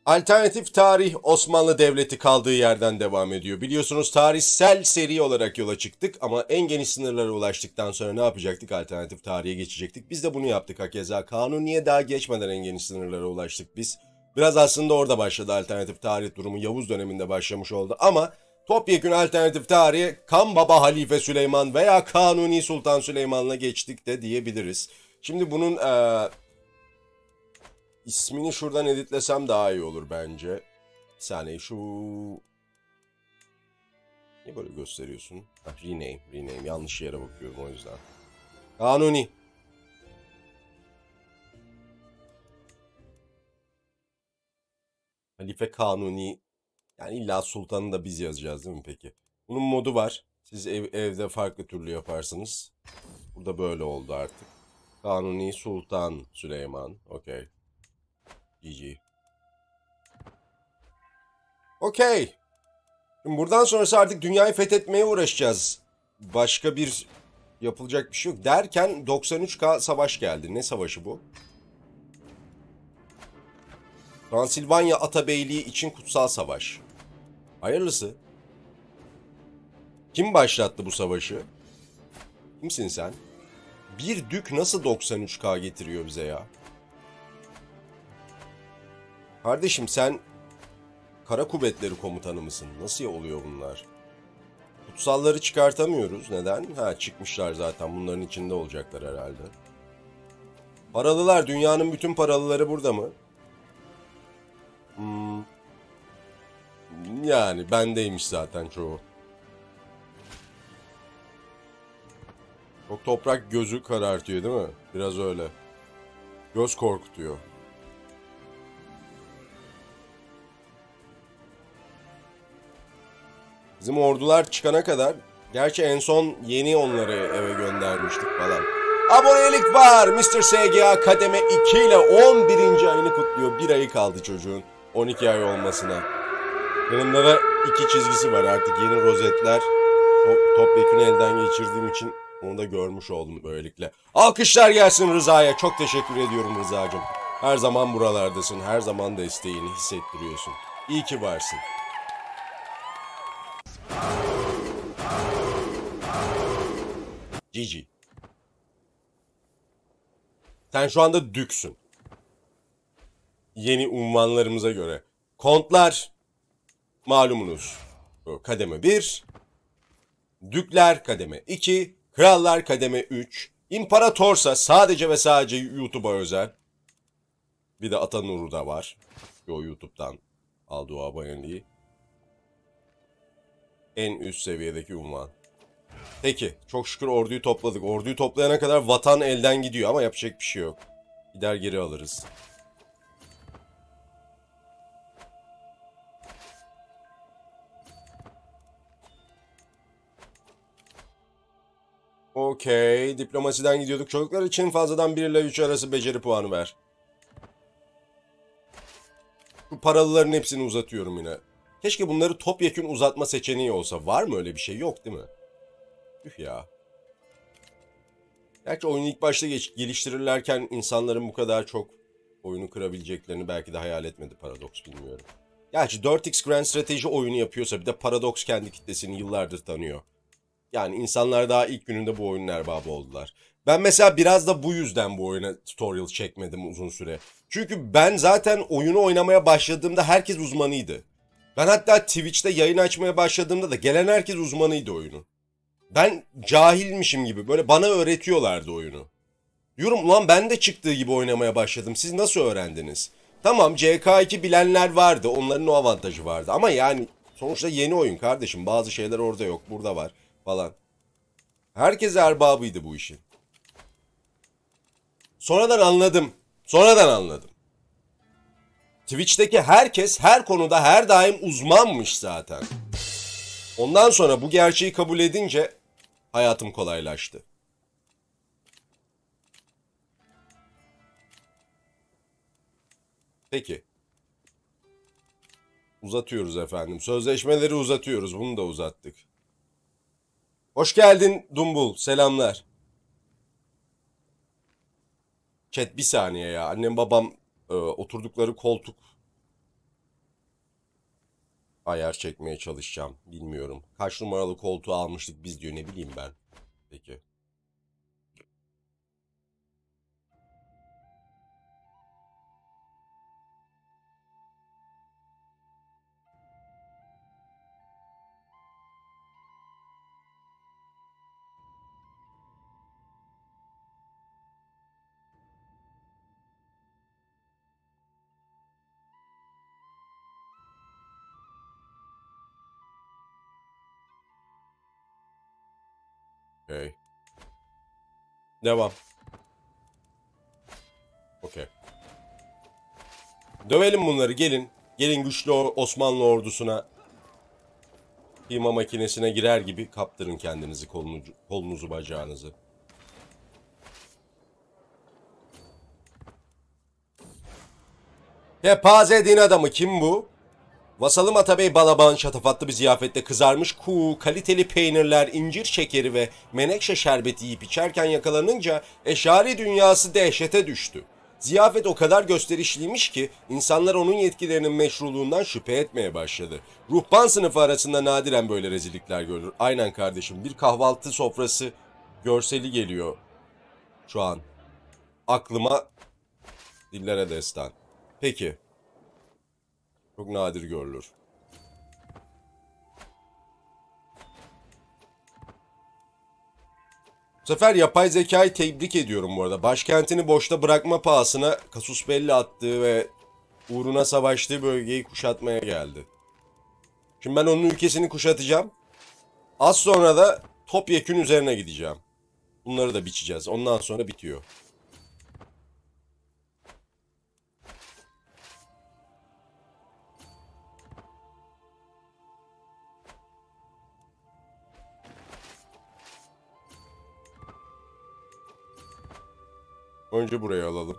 Alternatif tarih Osmanlı Devleti kaldığı yerden devam ediyor. Biliyorsunuz tarihsel seri olarak yola çıktık ama en geniş sınırlara ulaştıktan sonra ne yapacaktık? Alternatif tarihe geçecektik. Biz de bunu yaptık hakeza. Kanuniye daha geçmeden en geniş sınırlara ulaştık biz. Biraz aslında orada başladı alternatif tarih durumu. Yavuz döneminde başlamış oldu ama topyekün alternatif tarihe Kan Baba Halife Süleyman veya Kanuni Sultan Süleyman'la geçtik de diyebiliriz. Şimdi bunun İsmini şuradan editlesem daha iyi olur bence. Bir saniye şu... Niye böyle gösteriyorsun? Rename. Yanlış yere bakıyorum o yüzden. Kanuni. Halife Kanuni. Yani illa sultanı da biz yazacağız değil mi peki? Bunun modu var. Siz evde farklı türlü yaparsınız. Burada böyle oldu artık. Kanuni Sultan Süleyman. Okey. GG. Okey. Şimdi buradan sonrası artık dünyayı fethetmeye uğraşacağız. Başka bir yapılacak bir şey yok. Derken 93K savaş geldi. Ne savaşı bu? Transilvanya Atabeyliği için kutsal savaş. Hayırlısı. Kim başlattı bu savaşı? Kimsin sen? Bir dük nasıl 93K getiriyor bize ya? Kardeşim sen Kara Kuvvetleri Komutanı mısın? Nasıl oluyor bunlar? Kutsalları çıkartamıyoruz. Neden? Ha çıkmışlar zaten. Bunların içinde olacaklar herhalde. Paralılar. Dünyanın bütün paralıları burada mı? Yani bendeymiş zaten çoğu. Çok toprak gözü karartıyor değil mi? Biraz öyle. Göz korkutuyor. Bizim ordular çıkana kadar, gerçi en son yeni onları eve göndermiştik falan. Abonelik var. Mr. SGA kademe 2 ile 11. ayını kutluyor. Bir ayı kaldı çocuğun 12 ay olmasına. Yanımda 2 çizgisi var artık yeni rozetler. Topyekun elden geçirdiğim için onu da görmüş oldum böylelikle. Alkışlar gelsin Rıza'ya. Çok teşekkür ediyorum Rıza'cığım. Her zaman buralardasın. Her zaman desteğini hissettiriyorsun. İyi ki varsın. GG. Sen şu anda düksün. Yeni unvanlarımıza göre. Kontlar malumunuz. Kademe 1. Dükler kademe 2. Krallar kademe 3. İmparatorsa sadece ve sadece YouTube'a özel. Bir de Atanur'u da var. O YouTube'dan aldığı aboneliği. En üst seviyedeki unvan. Peki çok şükür orduyu topladık. Orduyu toplayana kadar vatan elden gidiyor ama yapacak bir şey yok. Gider geri alırız. Okey. Diplomasiden gidiyorduk. Çocuklar için fazladan 1 ile 3 arası beceri puanı ver. Şu paralıların hepsini uzatıyorum yine. Keşke bunları topyekün uzatma seçeneği olsa. Var mı öyle bir şey? Yok değil mi? Üf ya. Gerçi oyunu ilk başta geliştirirlerken insanların bu kadar çok oyunu kırabileceklerini belki de hayal etmedi Paradox, bilmiyorum. Gerçi 4X Grand Strateji oyunu yapıyorsa bir de Paradox kendi kitlesini yıllardır tanıyor. Yani insanlar daha ilk gününde bu oyunun erbabı oldular. Ben mesela biraz da bu yüzden bu oyuna tutorial çekmedim uzun süre. Çünkü ben zaten oyunu oynamaya başladığımda herkes uzmanıydı. Ben hatta Twitch'te yayın açmaya başladığımda da gelen herkes uzmanıydı oyunu. Ben cahilmişim gibi böyle bana öğretiyorlardı oyunu. Diyorum ulan ben de çıktığı gibi oynamaya başladım. Siz nasıl öğrendiniz? Tamam CK2 bilenler vardı. Onların o avantajı vardı. Ama yani sonuçta yeni oyun kardeşim. Bazı şeyler orada yok. Burada var falan. Herkes erbabıydı bu işin. Sonradan anladım. Sonradan anladım. Twitch'teki herkes her konuda her daim uzmanmış zaten. Ondan sonra bu gerçeği kabul edince hayatım kolaylaştı. Peki. Uzatıyoruz efendim. Sözleşmeleri uzatıyoruz. Bunu da uzattık. Hoş geldin Dumbul. Selamlar. Chat bir saniye ya. Annem babam oturdukları koltuk ayar çekmeye çalışacağım. Bilmiyorum. Kaç numaralı koltuğu almıştık biz diyor, ne bileyim ben. Peki. Okay. Devam. Okey. Dövelim bunları, gelin. Gelin güçlü Osmanlı ordusuna, kıyma makinesine girer gibi kaptırın kendinizi, kolunuzu bacağınızı. Kepaze din adamı kim bu? Vasalım Atabey Balaban şatafatlı bir ziyafette kızarmış kuğu, kaliteli peynirler, incir şekeri ve menekşe şerbeti yiyip içerken yakalanınca eşari dünyası dehşete düştü. Ziyafet o kadar gösterişliymiş ki insanlar onun yetkilerinin meşruluğundan şüphe etmeye başladı. Ruhban sınıfı arasında nadiren böyle rezillikler görülür. Aynen kardeşim, bir kahvaltı sofrası görseli geliyor şu an. Aklıma dillere destan. Peki. Çok nadir görülür. Bu sefer yapay zekayı tebrik ediyorum bu arada. Başkentini boşta bırakma pahasına kasus belli attığı ve uğruna savaştığı bölgeyi kuşatmaya geldi. Şimdi ben onun ülkesini kuşatacağım. Az sonra da topyekün üzerine gideceğim. Bunları da biçeceğiz. Ondan sonra bitiyor. Önce burayı alalım.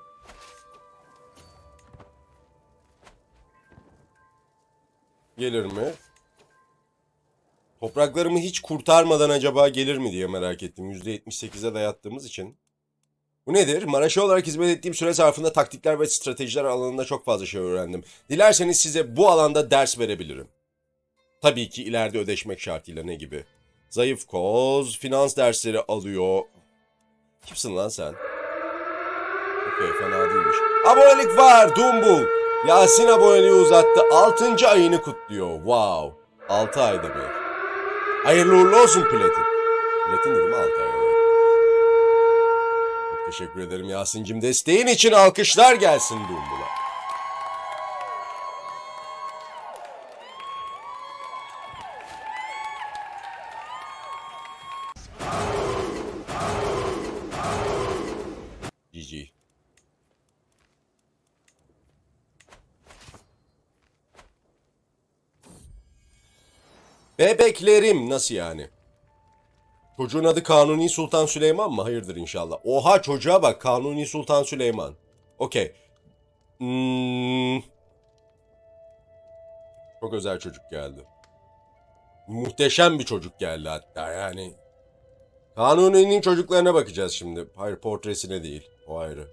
Gelir mi? Topraklarımı hiç kurtarmadan acaba gelir mi diye merak ettim. %78'e dayattığımız için. Bu nedir? Maraş'a olarak hizmet ettiğim süre zarfında taktikler ve stratejiler alanında çok fazla şey öğrendim. Dilerseniz size bu alanda ders verebilirim. Tabii ki ileride ödeşmek şartıyla, ne gibi? Zayıf koz, finans dersleri alıyor. Kimsin lan sen? Okey, fena değilmiş. Abonelik var, Dumbul. Yasin aboneliği uzattı. 6. ayını kutluyor. Wow. 6 ayda bir. Hayırlı uğurlu olsun Platin. Platin dedim, 6 ayda bir. Çok teşekkür ederim Yasin'cim. Desteğin için alkışlar gelsin Dumbul'a. GG. Bebeklerim nasıl yani? Çocuğun adı Kanuni Sultan Süleyman mı? Hayırdır inşallah. Oha, çocuğa bak, Kanuni Sultan Süleyman. Okey. Çok özel çocuk geldi. Muhteşem bir çocuk geldi hatta yani. Kanuni'nin çocuklarına bakacağız şimdi. Hayır, portresine değil. O ayrı.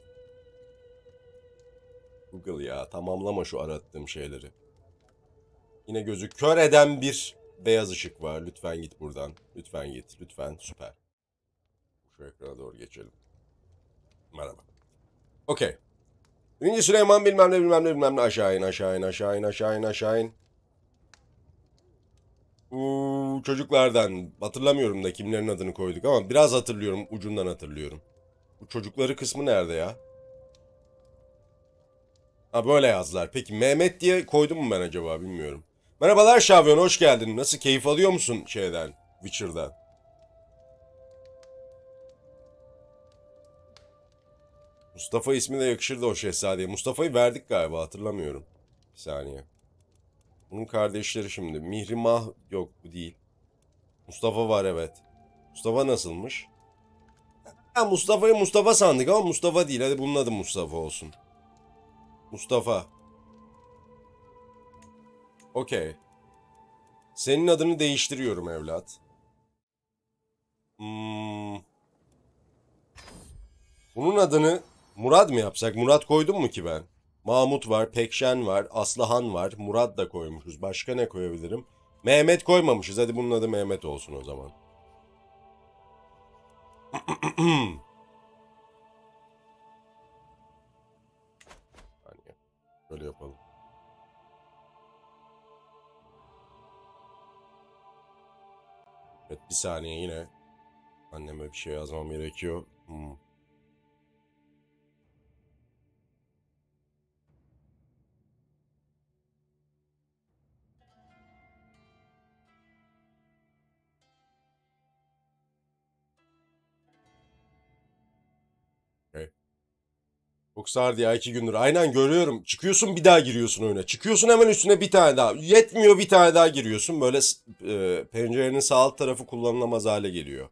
Google ya, tamamlama şu arattığım şeyleri. Yine gözü kör eden bir beyaz ışık var. Lütfen git buradan. Lütfen git. Lütfen. Süper. Şu ekrana doğru geçelim. Merhaba. Okey. Birinci Süleyman bilmem ne bilmem ne bilmem ne. Aşağı in, aşağı in, aşağı in, aşağı in, aşağı in. Çocuklardan hatırlamıyorum da kimlerin adını koyduk ama biraz hatırlıyorum. Ucundan hatırlıyorum. Bu çocukları kısmı nerede ya? Ha, böyle yazdılar. Peki Mehmet diye koydum mu ben acaba, bilmiyorum. Merhabalar Şavyon, hoş geldin. Nasıl, keyif alıyor musun şeyden, Witcher'dan? Mustafa ismi de yakışırdı o şehzadeye. Mustafa'yı verdik galiba, hatırlamıyorum. Bir saniye. Bunun kardeşleri şimdi. Mihrimah yok, bu değil. Mustafa var, evet. Mustafa nasılmış? Ha, Mustafa'yı Mustafa sandık ama Mustafa değil. Hadi bunun adı Mustafa olsun. Mustafa. Okey. Senin adını değiştiriyorum evlat. Bunun adını Murat mı yapsak? Murat koydum mu ki ben? Mahmut var, Pekşen var, Aslıhan var, Murat da koymuşuz. Başka ne koyabilirim? Mehmet koymamışız. Hadi bunun adı Mehmet olsun o zaman. Hani böyle yapalım. Evet, bir saniye yine. Anneme bir şey yazmam gerekiyor. Okay. Çok sardı ya 2 gündür. Aynen görüyorum. Çıkıyorsun bir daha giriyorsun oyuna. Çıkıyorsun hemen üstüne bir tane daha. Yetmiyor bir tane daha giriyorsun. Böyle pencerenin sağ alt tarafı kullanılamaz hale geliyor.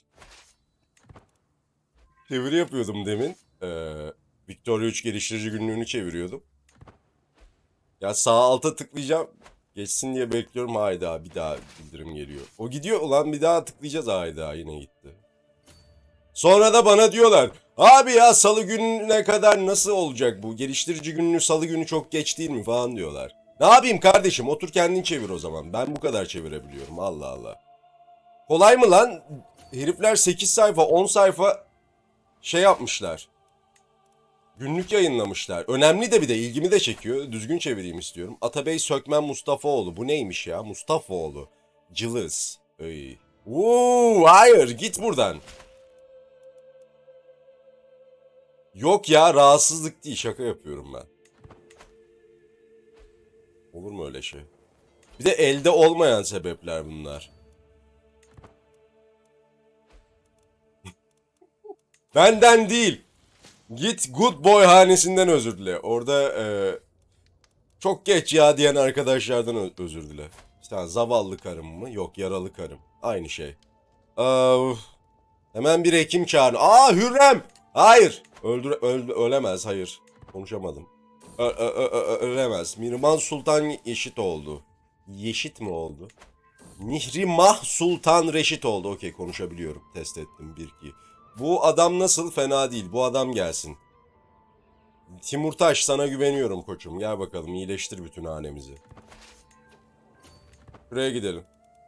Çeviri yapıyordum demin. Victoria 3 geliştirici günlüğünü çeviriyordum. Ya sağ alta tıklayacağım. Geçsin diye bekliyorum. Hayda bir daha bildirim geliyor. O gidiyor ulan bir daha tıklayacağız. Hayda yine gitti. Sonra da bana diyorlar. Abi ya salı gününe kadar nasıl olacak bu? Geliştirici gününü salı günü çok geç değil mi falan diyorlar. Ne yapayım kardeşim? Otur kendin çevir o zaman. Ben bu kadar çevirebiliyorum. Allah Allah. Kolay mı lan? Herifler 8 sayfa 10 sayfa şey yapmışlar. Günlük yayınlamışlar. Önemli de bir de ilgimi de çekiyor. Düzgün çevireyim istiyorum. Atabey Sökmen Mustafaoğlu. Bu neymiş ya? Mustafaoğlu. Cılız. Ey. Hayır git buradan. Yok ya rahatsızlık değil şaka yapıyorum ben. Olur mu öyle şey? Bir de elde olmayan sebepler bunlar. Benden değil. Git Good Boy hanesinden özür dile. Orada çok geç ya diyen arkadaşlardan özür dile. İşte zavallı karım mı? Yok yaralı karım. Aynı şey. Hemen bir hekim çağırın. Hürrem! Hayır. Ölemez hayır. Konuşamadım. Ölemez. Mirman Sultan Yeşit oldu. Yeşit mi oldu? Mihrimah Sultan Reşit oldu. Okey konuşabiliyorum. Test ettim 1-2. Bu adam nasıl? Fena değil. Bu adam gelsin. Timurtaş sana güveniyorum koçum. Gel bakalım iyileştir bütün hanemizi. Buraya gidelim.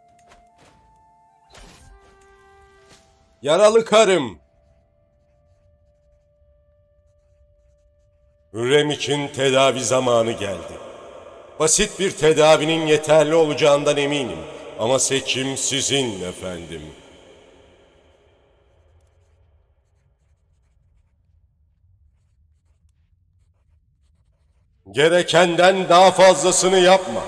Yaralı karım. Hürrem için tedavi zamanı geldi. Basit bir tedavinin yeterli olacağından eminim. Ama seçim sizin efendim. Gerekenden daha fazlasını yapma.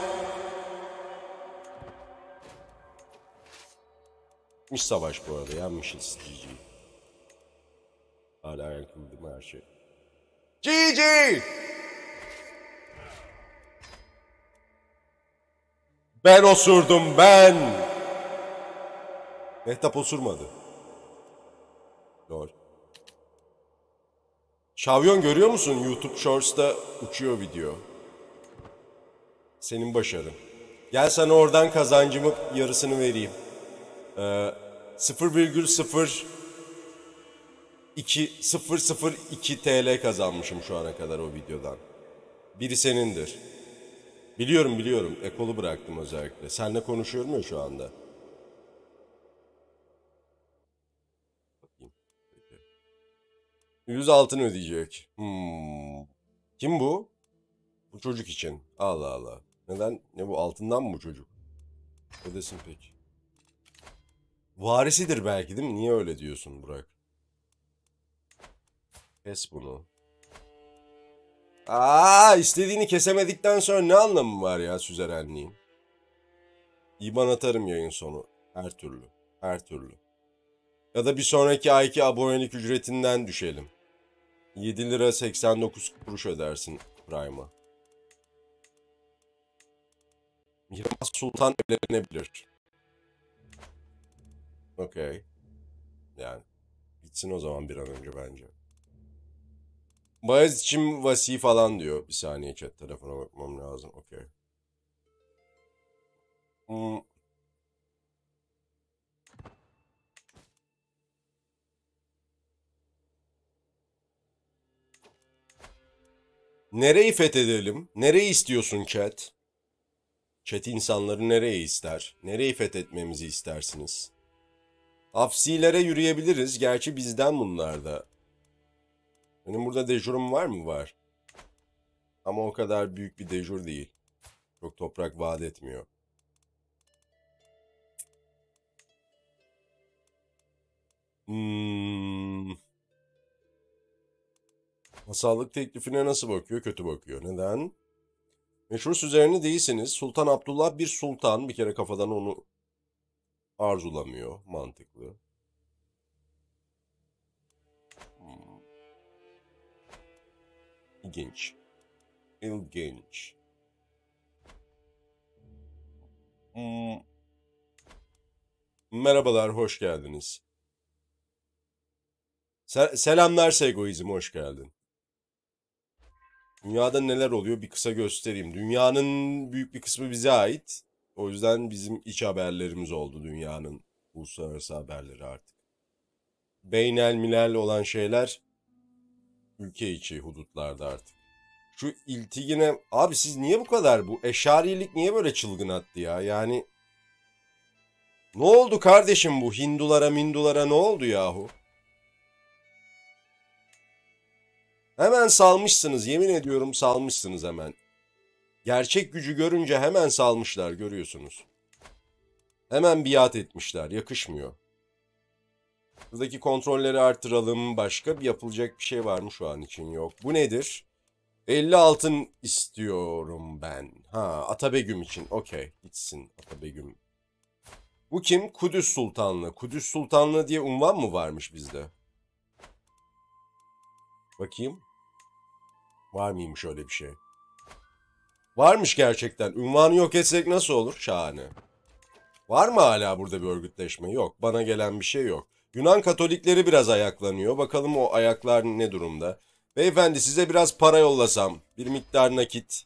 Bitmiş savaş bu arada. Yenmişiz GG. Hala yakıldım her şey. GG! Ben osurdum ben. Mehtap osurmadı. Lol. Şavyon görüyor musun? YouTube Shorts'ta uçuyor video. Senin başarın. Gel sana oradan kazancımı yarısını vereyim. 0,002 TL kazanmışım şu ana kadar o videodan. Biri senindir. Biliyorum. Ekolu bıraktım özellikle. Seninle konuşuyorum ya şu anda. 100 altın ödeyecek. Kim bu? Bu çocuk için. Allah Allah. Neden? Ne bu altından mı bu çocuk? Ödesin peki. Varisidir belki değil mi? Niye öyle diyorsun Burak? Kes bunu. İstediğini kesemedikten sonra ne anlamı var ya süzerenliğin? İban atarım yayın sonu. Her türlü. Her türlü. Ya da bir sonraki ayki abonelik ücretinden düşelim. 7 lira 89 kuruş ödersin Prime'a. Mihrimah Sultan evlenebilir. Okey. Yani. Gitsin o zaman bir an önce bence. Bayez için vasi falan diyor. Bir saniye chat telefona bakmam lazım. Okey. Nereyi fethedelim? Nereyi istiyorsun chat? Chat insanları nereye ister? Nereyi fethetmemizi istersiniz? Afsilere yürüyebiliriz. Gerçi bizden bunlar da. Benim burada dejurum var mı? Var. Ama o kadar büyük bir dejur değil. Çok toprak vaat etmiyor. Masallık teklifine nasıl bakıyor? Kötü bakıyor. Neden? Meşrus üzerine değilsiniz. Sultan Abdullah bir sultan. Bir kere kafadan onu arzulamıyor. Mantıklı. İlginç. İlginç. Merhabalar, hoş geldiniz. Selamlar Segoizm, hoş geldin. Dünyada neler oluyor bir kısa göstereyim. Dünyanın büyük bir kısmı bize ait. O yüzden bizim iç haberlerimiz oldu dünyanın. Uluslararası haberleri artık. Beynelmilel olan şeyler ülke içi hudutlarda artık. Şu iltigine... Abi siz niye bu kadar bu eşarilik niye böyle çılgın attı ya? Yani ne oldu kardeşim bu Hindulara mindulara ne oldu yahu? Hemen salmışsınız yemin ediyorum salmışsınız hemen. Gerçek gücü görünce hemen salmışlar görüyorsunuz. Hemen biat etmişler yakışmıyor. Buradaki kontrolleri artıralım. Başka bir yapılacak bir şey var mı şu an için? Yok. Bu nedir? 50 altın istiyorum ben. Ha, Atabegüm için. Okey. Gitsin Atabegüm. Bu kim? Kudüs Sultanlığı. Kudüs Sultanlığı diye unvan mı varmış bizde? Bakayım. Var mıymış öyle bir şey? Varmış gerçekten. Unvanı yok etsek nasıl olur? Şahane. Var mı hala burada bir örgütleşme? Yok. Bana gelen bir şey yok. Yunan Katolikleri biraz ayaklanıyor. Bakalım o ayaklar ne durumda? Beyefendi size biraz para yollasam. Bir miktar nakit.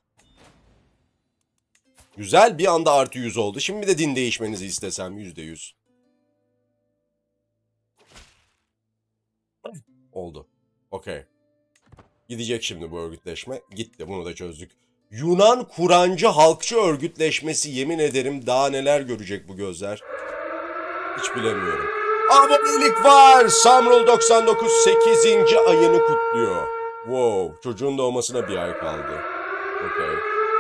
Güzel bir anda artı 100 oldu. Şimdi bir de din değişmenizi istesem %100. Oldu. Okey. Gidecek şimdi bu örgütleşme. Gitti bunu da çözdük. Yunan Kur'ancı Halkçı Örgütleşmesi yemin ederim daha neler görecek bu gözler. Hiç bilemiyorum. Abonelik var. Samrul 99 8. ayını kutluyor. Wow. Çocuğun doğmasına bir ay kaldı. Okey.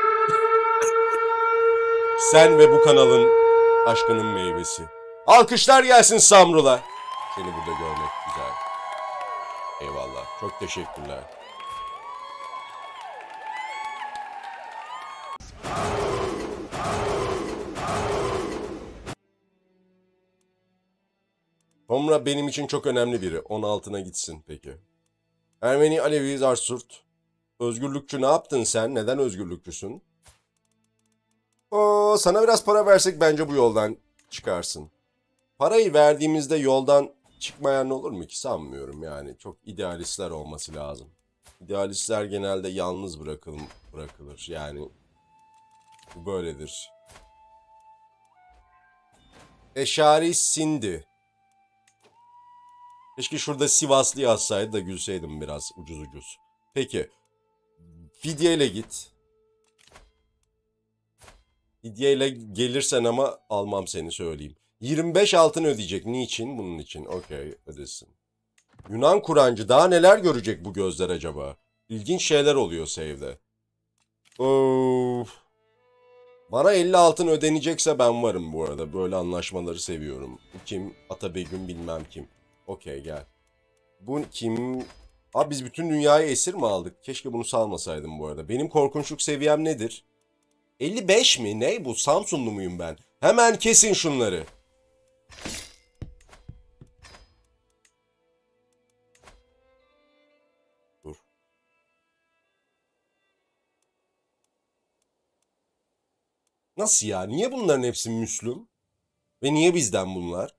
Sen ve bu kanalın aşkının meyvesi. Alkışlar gelsin Samrul'a. Seni burada görmek güzel. Eyvallah. Çok teşekkürler. Tomra benim için çok önemli biri. 16'ına gitsin peki. Ermeni Alevi Zarsurt. Özgürlükçü ne yaptın sen? Neden özgürlükçüsün? Sana biraz para versek bence bu yoldan çıkarsın. Parayı verdiğimizde yoldan çıkmayan olur mu ki sanmıyorum yani. Çok idealistler olması lazım. İdealistler genelde yalnız bırakılır. Yani bu böyledir. Eşari Sindi. Keşke şurada Sivaslı yazsaydı da gülseydim biraz ucuz ucuz. Peki. Fidyeyle git. Fidyeyle gelirsen ama almam seni söyleyeyim. 25 altın ödeyecek. Niçin? Bunun için. Okey ödesin. Yunan Kur'ancı daha neler görecek bu gözler acaba? İlginç şeyler oluyor save'de. Of. Bana 50 altın ödenecekse ben varım bu arada. Böyle anlaşmaları seviyorum. Bu kim? Atabegüm bilmem kim. Okey gel. Bu kim? Abi biz bütün dünyayı esir mi aldık? Keşke bunu salmasaydım bu arada. Benim korkunçluk seviyem nedir? 55 mi? Ne bu? Samsunlu muyum ben? Hemen kesin şunları. Dur. Nasıl ya? Niye bunların hepsi Müslüm? Ve niye bizden bunlar?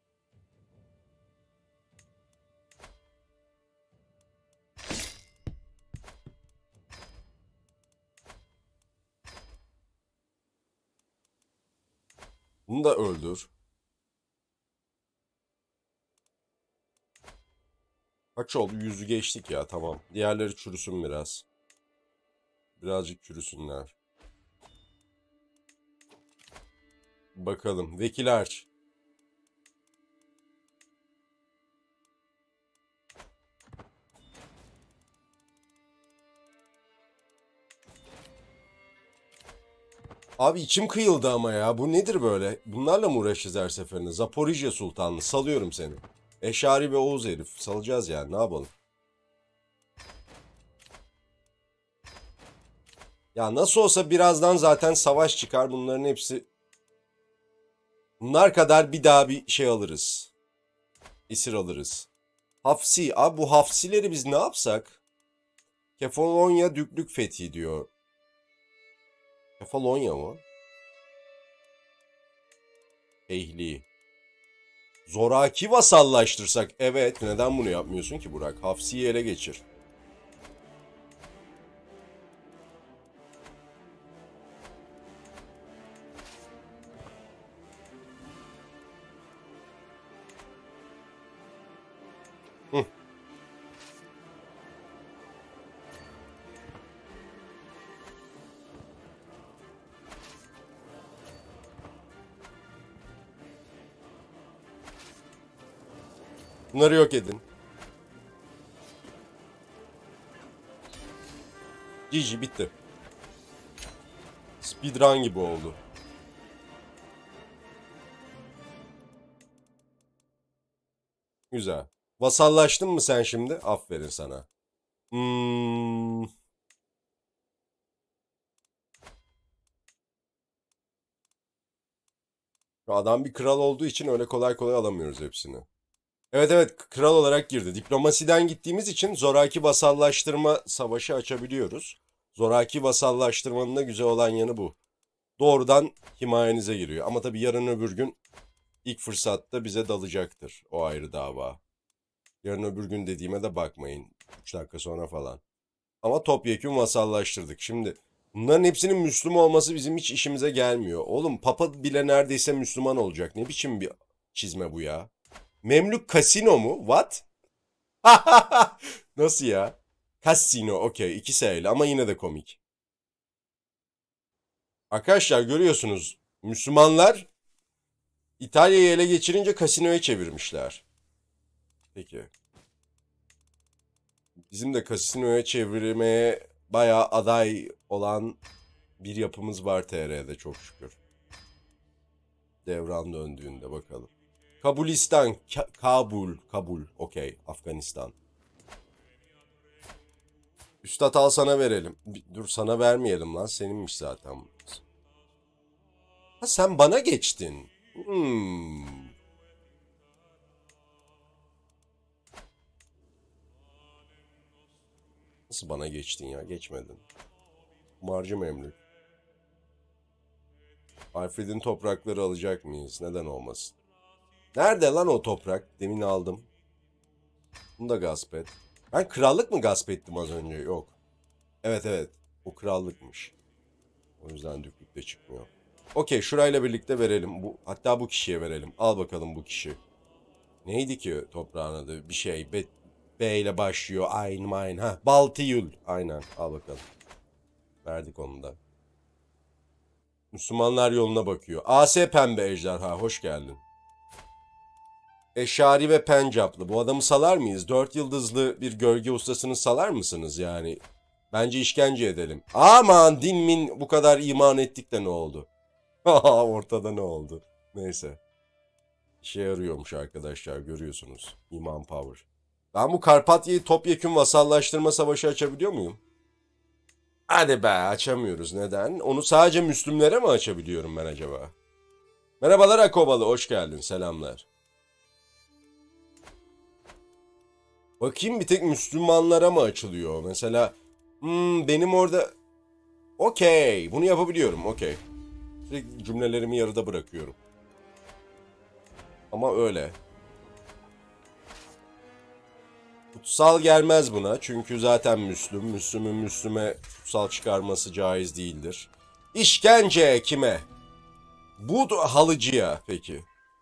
Bunu da öldür. Kaç oldu? 100'ü geçtik ya tamam. Diğerleri çürüsün biraz. Birazcık çürüsünler. Bakalım. Vekil harç. Abi içim kıyıldı ama ya. Bu nedir böyle? Bunlarla mı uğraşacağız her seferinde? Zaporijya Sultanlı. Salıyorum seni. Eşari ve Oğuz herif. Salacağız yani. Ne yapalım? Ya nasıl olsa birazdan zaten savaş çıkar. Bunların hepsi... Bunlar kadar bir daha bir şey alırız. Esir alırız. Hafsi. Abi bu Hafsileri biz ne yapsak? Kefalonya Düklük fethi diyor. Kefalonya mı? Ehli. Zoraki vasallaştırsak. Evet. Neden bunu yapmıyorsun ki Burak? Hafsi'yi ele geçir. Hı. Bunları yok edin. GG bitti. Speedrun gibi oldu. Güzel. Vasallaştın mı sen şimdi? Aferin sana. Hmm. Adam bir kral olduğu için öyle kolay kolay alamıyoruz hepsini. Evet evet kral olarak girdi. Diplomasiden gittiğimiz için zoraki vasallaştırma savaşı açabiliyoruz. Zoraki vasallaştırmanın da güzel olan yanı bu. Doğrudan himayenize giriyor. Ama tabii yarın öbür gün ilk fırsatta bize dalacaktır. O ayrı dava. Yarın öbür gün dediğime de bakmayın. 3 dakika sonra falan. Ama topyekun vasallaştırdık. Şimdi bunların hepsinin Müslüman olması bizim hiç işimize gelmiyor. Oğlum Papa bile neredeyse Müslüman olacak. Ne biçim bir çizme bu ya? Memlük Kasino mu? What? Nasıl ya? Casino, okey. 2 S ama yine de komik. Arkadaşlar görüyorsunuz. Müslümanlar İtalya'yı ele geçirince kasinoya çevirmişler. Peki. Bizim de kasinoya çevirmeye bayağı aday olan bir yapımız var TR'de çok şükür. Devran döndüğünde bakalım. Kabulistan, Kabul, okey, Afganistan. Üstad al sana verelim. Dur sana vermeyelim lan, seninmiş zaten. Ha sen bana geçtin. Nasıl bana geçtin ya? Geçmedin. Marcı Memlük. Alfred'in toprakları alacak mıyız? Neden olmasın? Nerede lan o toprak? Demin aldım. Bunu da gasp et. Ben krallık mı gasp ettim az önce? Yok. Evet evet. O krallıkmış. O yüzden düklükte çıkmıyor. Okey şurayla birlikte verelim. Hatta bu kişiye verelim. Al bakalım bu kişi. Neydi ki toprağın adı? Bir şey. B ile başlıyor. Ayn. Ha, Baltiyul. Aynen. Al bakalım. Verdik onu da. Müslümanlar yoluna bakıyor. AS Pembe Ejderha. Hoş geldin. Eşari ve Pencaplı. Bu adamı salar mıyız? 4 yıldızlı bir gölge ustasını salar mısınız yani? Bence işkence edelim. Aman din bu kadar iman ettik de ne oldu? Ortada ne oldu? Neyse. İşe yarıyormuş arkadaşlar görüyorsunuz. İman power. Ben bu Karpatya'yı topyekun vasallaştırma savaşı açabiliyor muyum? Hadi be açamıyoruz. Neden? Onu sadece Müslümlere mi açabiliyorum ben acaba? Merhabalar Akobalı hoş geldin selamlar. Bakayım bir tek Müslümanlara mı açılıyor? Mesela benim orada okey bunu yapabiliyorum okey. Sürekli cümlelerimi yarıda bırakıyorum. Ama öyle. Kutsal gelmez buna çünkü zaten Müslüm'ün Müslüme kutsal çıkarması caiz değildir. İşkence kime? Bu halıcıya peki.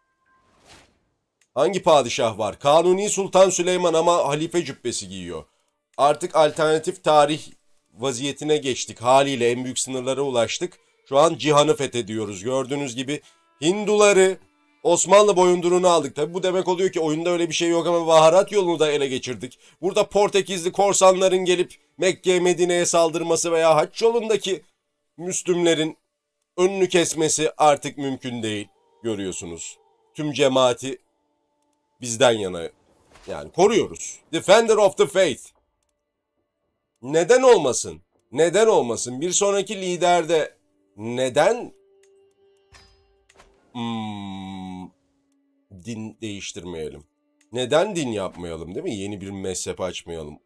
Hangi padişah var? Kanuni Sultan Süleyman ama halife cübbesi giyiyor. Artık alternatif tarih vaziyetine geçtik. Haliyle en büyük sınırlara ulaştık. Şu an cihanı fethediyoruz. Gördüğünüz gibi Hinduları Osmanlı boyunduruğunu aldık. Tabi bu demek oluyor ki oyunda öyle bir şey yok ama baharat yolunu da ele geçirdik. Burada Portekizli korsanların gelip Mekke'ye, Medine'ye saldırması veya haç yolundaki Müslümlerin önünü kesmesi artık mümkün değil. Görüyorsunuz. Tüm cemaati bizden yana yani koruyoruz. Defender of the Faith. Neden olmasın? Neden olmasın? Bir sonraki liderde neden din değiştirmeyelim? Neden din yapmayalım, değil mi? Yeni bir mezhep açmayalım.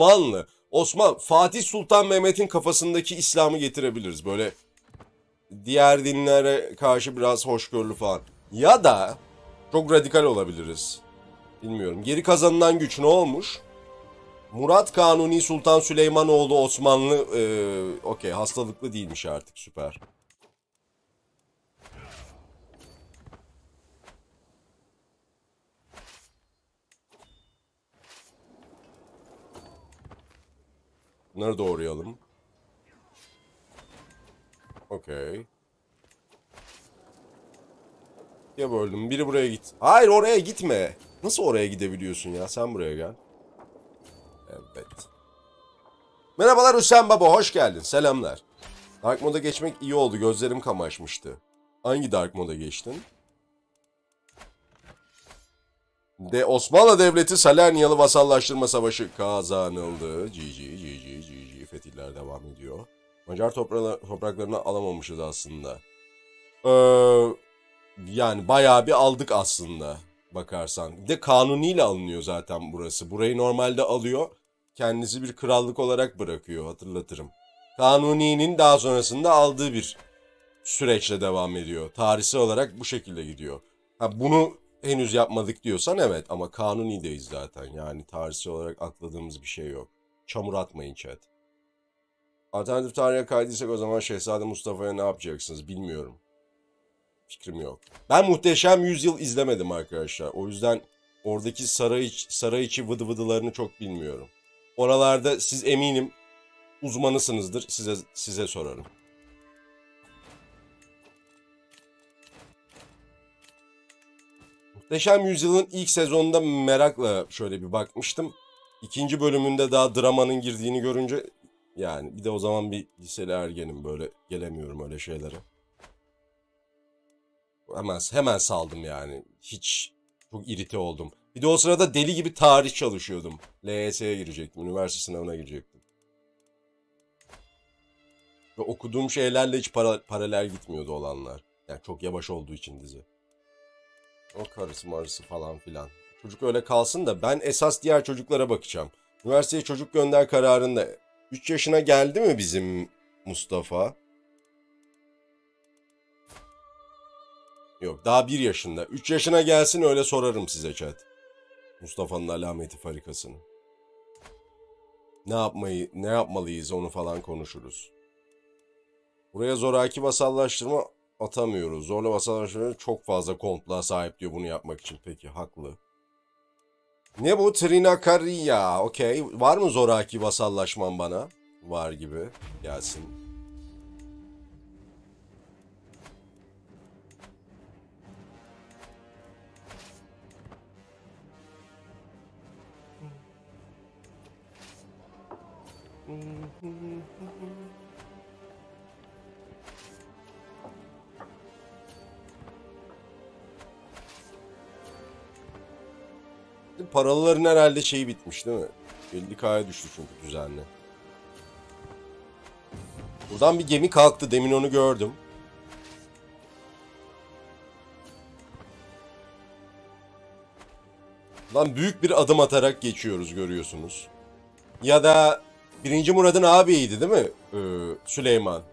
Fatih Sultan Mehmet'in kafasındaki İslam'ı getirebiliriz. Böyle diğer dinlere karşı biraz hoşgörülü falan. Ya da çok radikal olabiliriz. Bilmiyorum. Geri kazanılan güç ne olmuş? Murat Kanuni Sultan Süleymanoğlu Osmanlı okey, hastalıklı değilmiş artık, süper. Bunları doğrayalım. Okey. Ya böldüm. Biri buraya git. Hayır, oraya gitme. Nasıl oraya gidebiliyorsun ya? Sen buraya gel. Evet. Merhabalar Hüseyin Baba, hoş geldin. Selamlar. Dark moda geçmek iyi oldu. Gözlerim kamaşmıştı. Hangi Dark moda geçtin? Osmanlı Devleti Salernyalı vasallaştırma savaşı kazanıldı. GG. Fetihler devam ediyor. Macar topraklarını alamamışız aslında. Yani bayağı bir aldık aslında bakarsan. Bir de kanuniyle alınıyor zaten burası. Burayı normalde alıyor. Kendisi bir krallık olarak bırakıyor, hatırlatırım. Kanuni'nin daha sonrasında aldığı bir süreçle devam ediyor. Tarihsel olarak bu şekilde gidiyor. Ha, bunu henüz yapmadık diyorsan evet, ama Kanuni'deyiz zaten. Yani tarihsel olarak atladığımız bir şey yok. Çamur atmayın chat. Alternatif tarihe kaydıysak o zaman Şehzade Mustafa'ya ne yapacaksınız bilmiyorum. Fikrim yok. Ben Muhteşem Yüzyıl izlemedim arkadaşlar. O yüzden oradaki saray içi vıdı vıdılarını çok bilmiyorum. Oralarda siz eminim uzmanısınızdır. Size sorarım. Muhteşem Yüzyıl'ın ilk sezonunda merakla şöyle bir bakmıştım. İkinci bölümünde daha dramanın girdiğini görünce, yani bir de o zaman bir liseli ergenim, böyle gelemiyorum öyle şeylere. Hemen saldım yani. Hiç, çok irite oldum. Bir de o sırada deli gibi tarih çalışıyordum. LYS'ye girecektim. Üniversite sınavına girecektim. Ve okuduğum şeylerle hiç paralel gitmiyordu olanlar. Yani çok yavaş olduğu için dizi. O karısı marısı falan filan. Çocuk öyle kalsın da ben esas diğer çocuklara bakacağım. Üniversiteye çocuk gönder kararında 3 yaşına geldi mi bizim Mustafa? Yok, daha 1 yaşında. 3 yaşına gelsin, öyle sorarım size chat. Mustafa'nın alameti farikasını. Ne yapmalıyız onu falan konuşuruz. Buraya zoraki vasallaştırma atamıyoruz. Zorla vasallaştırma çok fazla kontluğa sahip diyor bunu yapmak için. Peki, haklı. Ne bu? Trinakariya. Okey. Var mı zoraki vasallaşman bana? Var gibi. Gelsin. Paralıların herhalde şeyi bitmiş değil mi? 50K'ya düştü çünkü düzenli. Buradan bir gemi kalktı. Demin onu gördüm. Lan büyük bir adım atarak geçiyoruz, görüyorsunuz. Ya da 1. Murad'ın ağabeyiydi değil mi? Süleyman.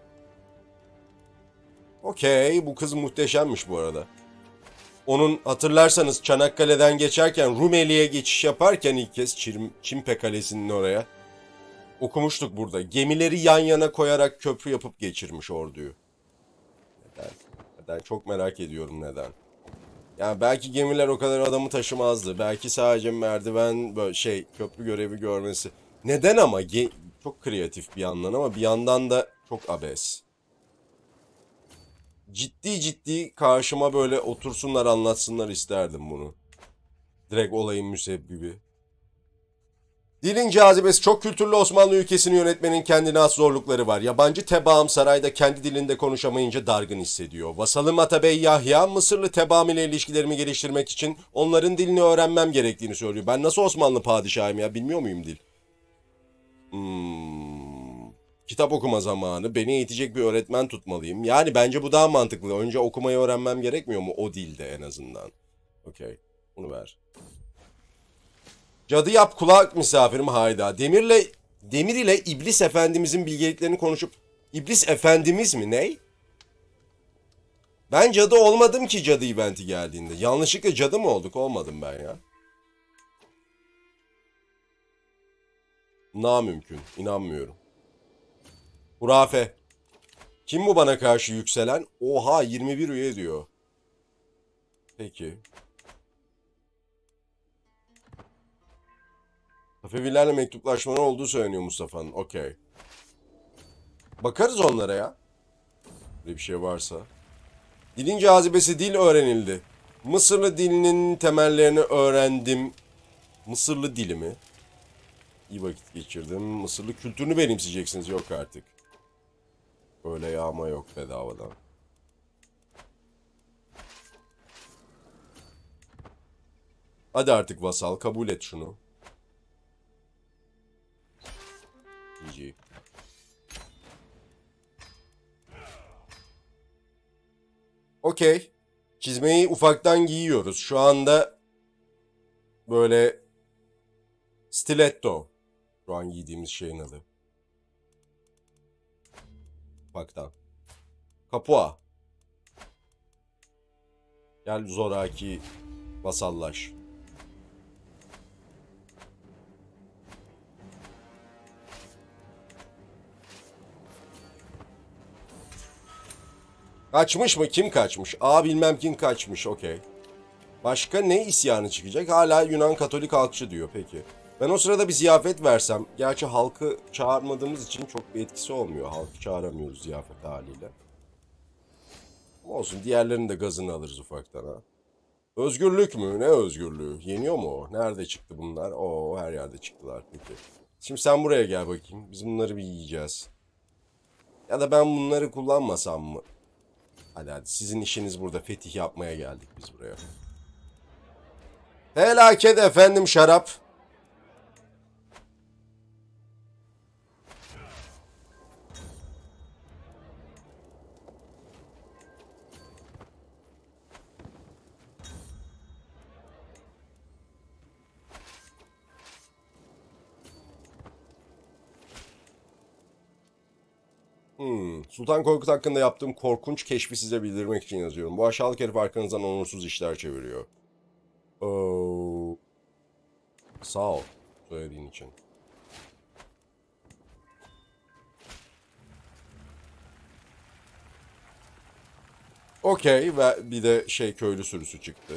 Okey, bu kız muhteşemmiş bu arada. Onun, hatırlarsanız Çanakkale'den geçerken Rumeli'ye geçiş yaparken ilk kez Çimpe Kalesi'nin oraya okumuştuk burada. Gemileri yan yana koyarak köprü yapıp geçirmiş orduyu. Neden? Neden? Çok merak ediyorum neden. Yani belki gemiler o kadar adamı taşımazdı. Belki sadece merdiven, böyle köprü görevi görmesi. Neden ama? Çok kreatif bir yandan ama bir yandan da çok abes. Ciddi ciddi karşıma böyle otursunlar anlatsınlar isterdim bunu. Direkt olayın müsebbibi. Dilin cazibesi çok kültürlü Osmanlı ülkesini yönetmenin kendine has zorlukları var. Yabancı tebaam sarayda kendi dilinde konuşamayınca dargın hissediyor. Vasalım Atabey Yahya, Mısırlı tebaam ile ilişkilerimi geliştirmek için onların dilini öğrenmem gerektiğini söylüyor. Ben nasıl Osmanlı padişahıyım ya, bilmiyor muyum dil? Kitap okuma zamanı. Beni eğitecek bir öğretmen tutmalıyım. Yani bence bu daha mantıklı. Önce okumayı öğrenmem gerekmiyor mu? O dilde en azından. Okey. Bunu ver. Cadı yap kulak misafirim hayda. Demir ile İblis Efendimizin bilgeliklerini konuşup İblis Efendimiz mi? Ney? Ben cadı olmadım ki cadı eventi geldiğinde. Yanlışlıkla cadı mı olduk? Olmadım ben ya. Namümkün. İnanmıyorum. Hurafe. Kim bu bana karşı yükselen? Oha 21 üye diyor. Peki. Kafevillerle mektuplaşmanın olduğu söyleniyor Mustafa'nın. Okey. Bakarız onlara ya. Böyle bir şey varsa. Dilin cazibesi dil öğrenildi. Mısırlı dilinin temellerini öğrendim. Mısırlı dili mi? İyi vakit geçirdim. Mısırlı kültürünü benimseyeceksiniz. Yok artık. Öyle yağma yok bedavadan. Hadi artık vasal kabul et şunu. GG. Okey. Çizmeyi ufaktan giyiyoruz. Şu anda böyle stiletto. Şu an giydiğimiz şeyin adı. Ufaktan. Kapua. Gel zoraki vasallaş. Kaçmış mı? Kim kaçmış? Bilmem kim kaçmış. Okey. Başka ne isyanı çıkacak? Hala Yunan Katolik halkçı diyor. Peki. Ben o sırada bir ziyafet versem. Gerçi halkı çağırmadığımız için çok bir etkisi olmuyor. Halkı çağıramıyoruz ziyafet haliyle. Olsun. Diğerlerinin de gazını alırız ufaktan ha. Özgürlük mü? Ne özgürlüğü? Yeniyor mu o? Nerede çıktı bunlar? Oo, her yerde çıktılar. Peki. Şimdi sen buraya gel bakayım. Biz bunları bir yiyeceğiz. Ya da ben bunları kullanmasam mı? Hadi hadi. Sizin işiniz burada. Fetih yapmaya geldik biz buraya. Felaket efendim şarap. Sultan Korkut hakkında yaptığım korkunç keşfi size bildirmek için yazıyorum. Bu aşağılık herif arkanızdan onursuz işler çeviriyor. Oo. Sağ ol söylediğin için. Okey ve bir de köylü sürüsü çıktı.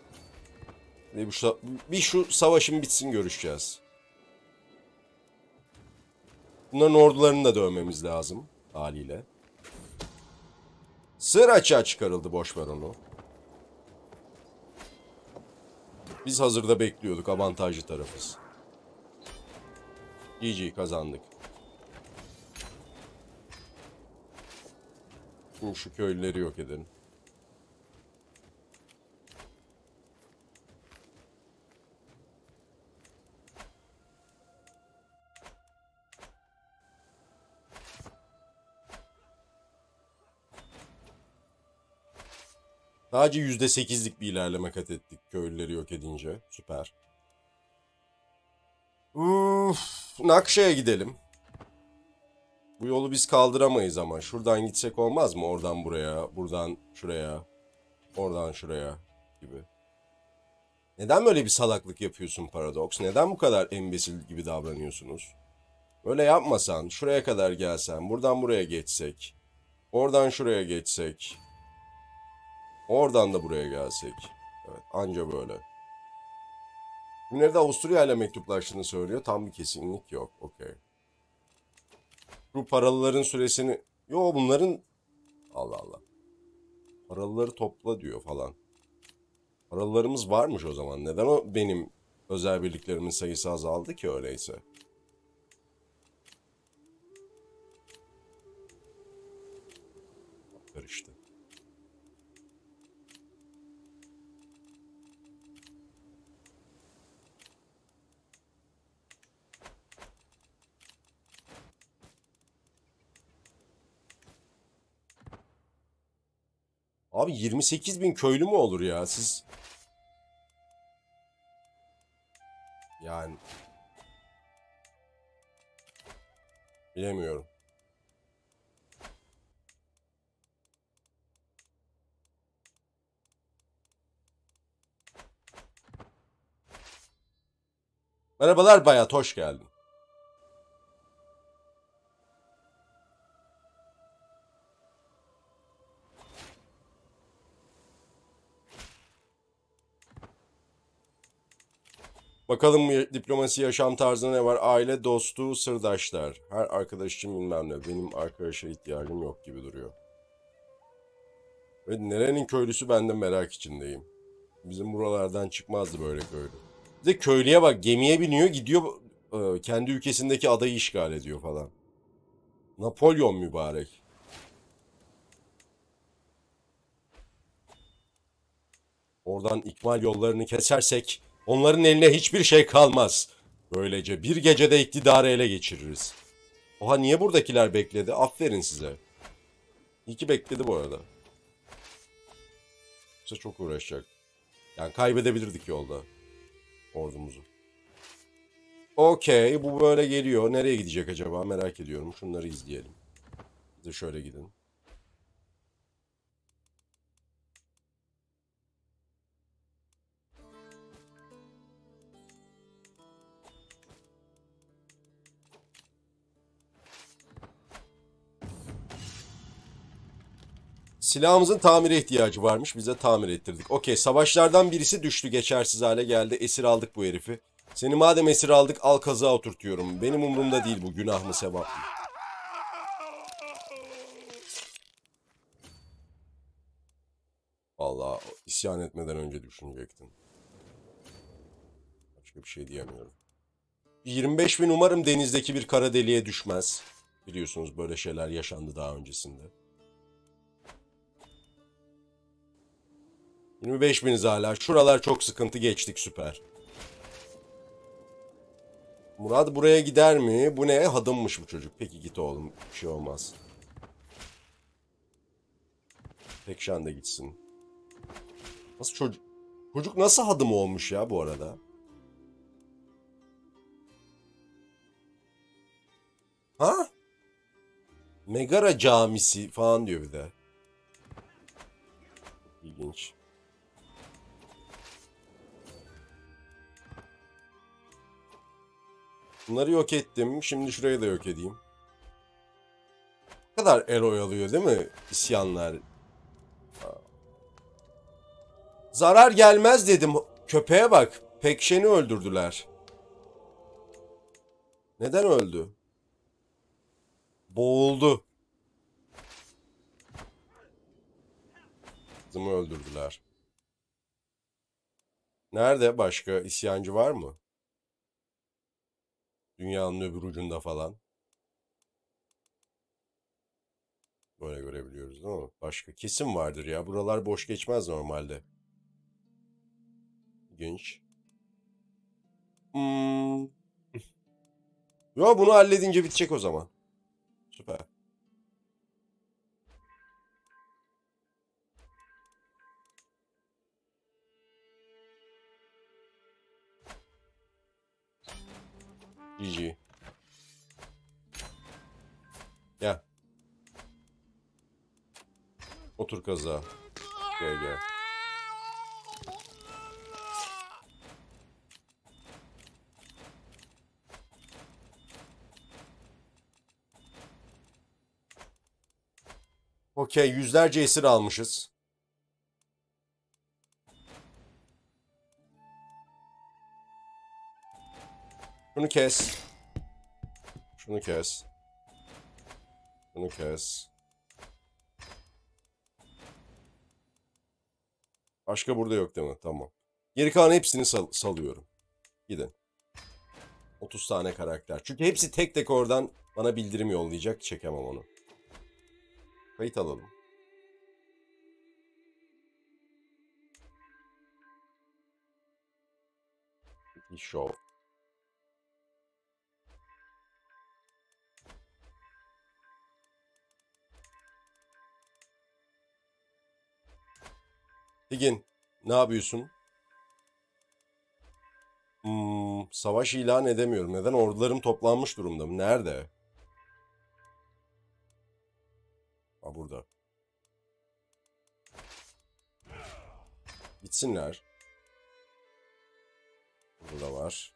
Bir şu savaşın bitsin görüşeceğiz. Bunların ordularını da dövmemiz lazım haliyle. Sır açığa çıkarıldı, boş ver onu. Biz hazırda bekliyorduk, avantajlı tarafız. GG kazandık. Şimdi şu köylüleri yok edelim. Sadece %8'lik bir ilerleme kat ettik köylüleri yok edince. Süper. Nakşa'ya gidelim. Bu yolu biz kaldıramayız ama. Şuradan gitsek olmaz mı? Oradan buraya, buradan şuraya, oradan şuraya gibi. Neden böyle bir salaklık yapıyorsun Paradox? Neden bu kadar embesil gibi davranıyorsunuz? Öyle yapmasan, şuraya kadar gelsen, buradan buraya geçsek, oradan şuraya geçsek, oradan da buraya gelsek. Evet, anca böyle. Günleri de Avusturya ile mektuplaştığını söylüyor. Tam bir kesinlik yok. Okey. Şu paralıların süresini... Yo bunların... Allah Allah. Paralıları topla diyor falan. Paralılarımız varmış o zaman. Neden o benim özel birliklerimin sayısı azaldı ki öyleyse? Karıştı. Abi 28 bin köylü mü olur ya? Siz... Yani... Bilemiyorum. Merhabalar Bayat, hoş geldin. Bakalım diplomasi yaşam tarzında ne var? Aile, dostu, sırdaşlar. Her arkadaş için bilmem ne. Benim arkadaşa ihtiyacım yok gibi duruyor. Ve nerenin köylüsü ben de merak içindeyim. Bizim buralardan çıkmazdı böyle köylü. Bir de köylüye bak, gemiye biniyor gidiyor, kendi ülkesindeki adayı işgal ediyor falan. Napolyon mübarek. Oradan ikmal yollarını kesersek onların eline hiçbir şey kalmaz. Böylece bir gecede iktidarı ele geçiririz. Oha, niye buradakiler bekledi? Aferin size. İyi ki bekledi bu arada. Yoksa çok uğraşacak. Yani kaybedebilirdik yolda ordumuzu. Okey, bu böyle geliyor. Nereye gidecek acaba merak ediyorum. Şunları izleyelim. Siz de şöyle gidin. Silahımızın tamire ihtiyacı varmış. Biz de tamir ettirdik. Okey, savaşlardan birisi düştü. Geçersiz hale geldi. Esir aldık bu herifi. Seni madem esir aldık, al kazığa oturtuyorum. Benim umurumda değil bu, günah mı sevap mı? Vallahi isyan etmeden önce düşünecektim. Başka bir şey diyemiyorum. 25 bin, umarım denizdeki bir kara deliğe düşmez. Biliyorsunuz böyle şeyler yaşandı daha öncesinde. 25 biniz hala. Şuralar çok sıkıntı, geçtik, süper. Murat buraya gider mi? Bu ne? Hadımmış bu çocuk. Peki git oğlum. Bir şey olmaz. Pekşan da gitsin. Nasıl çocuk? Çocuk nasıl hadım olmuş ya bu arada? Ha? Megara camisi falan diyor bir de. İlginç. Bunları yok ettim. Şimdi şurayı da yok edeyim. Ne kadar el oyalıyor değil mi isyanlar? Zarar gelmez dedim. Köpeğe bak. Pekşen'i öldürdüler. Neden öldü? Boğuldu. Kızımı öldürdüler. Nerede başka isyancı var mı? Dünyanın öbür ucunda falan. Böyle görebiliyoruz değil mi? Başka kesim vardır ya. Buralar boş geçmez normalde. İlginç. Hmm. Yo, bunu halledince bitecek o zaman. Süper. GG. Gel. Otur kaza. Gel gel. Okey, yüzlerce esir almışız. Şunu kes. Şunu kes. Bunu kes. Başka burada yok değil mi? Tamam. Geri kalan hepsini salıyorum. Gidin. 30 tane karakter. Çünkü hepsi tek tek oradan bana bildirim yollayacak. Çekemem onu. Kayıt alalım. Show. Higin, ne yapıyorsun? Savaş ilan edemiyorum. Neden? Ordularım toplanmış durumda mı? Nerede? Ha, burada. Gitsinler. Burada var.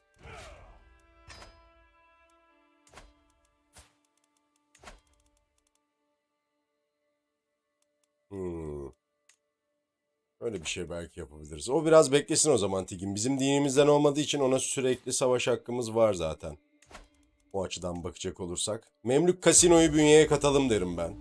Öyle bir şey belki yapabiliriz. O biraz beklesin o zaman Tigin. Bizim dinimizden olmadığı için ona sürekli savaş hakkımız var zaten. O açıdan bakacak olursak. Memlük kasinoyu bünyeye katalım derim ben.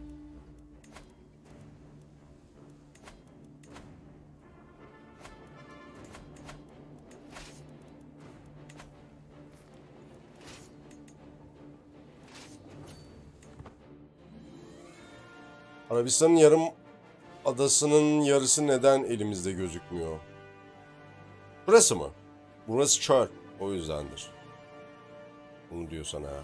Arabistan'ın yarım adasının yarısı neden elimizde gözükmüyor? Burası mı? Burası çöl. O yüzdendir. Bunu diyorsan ha.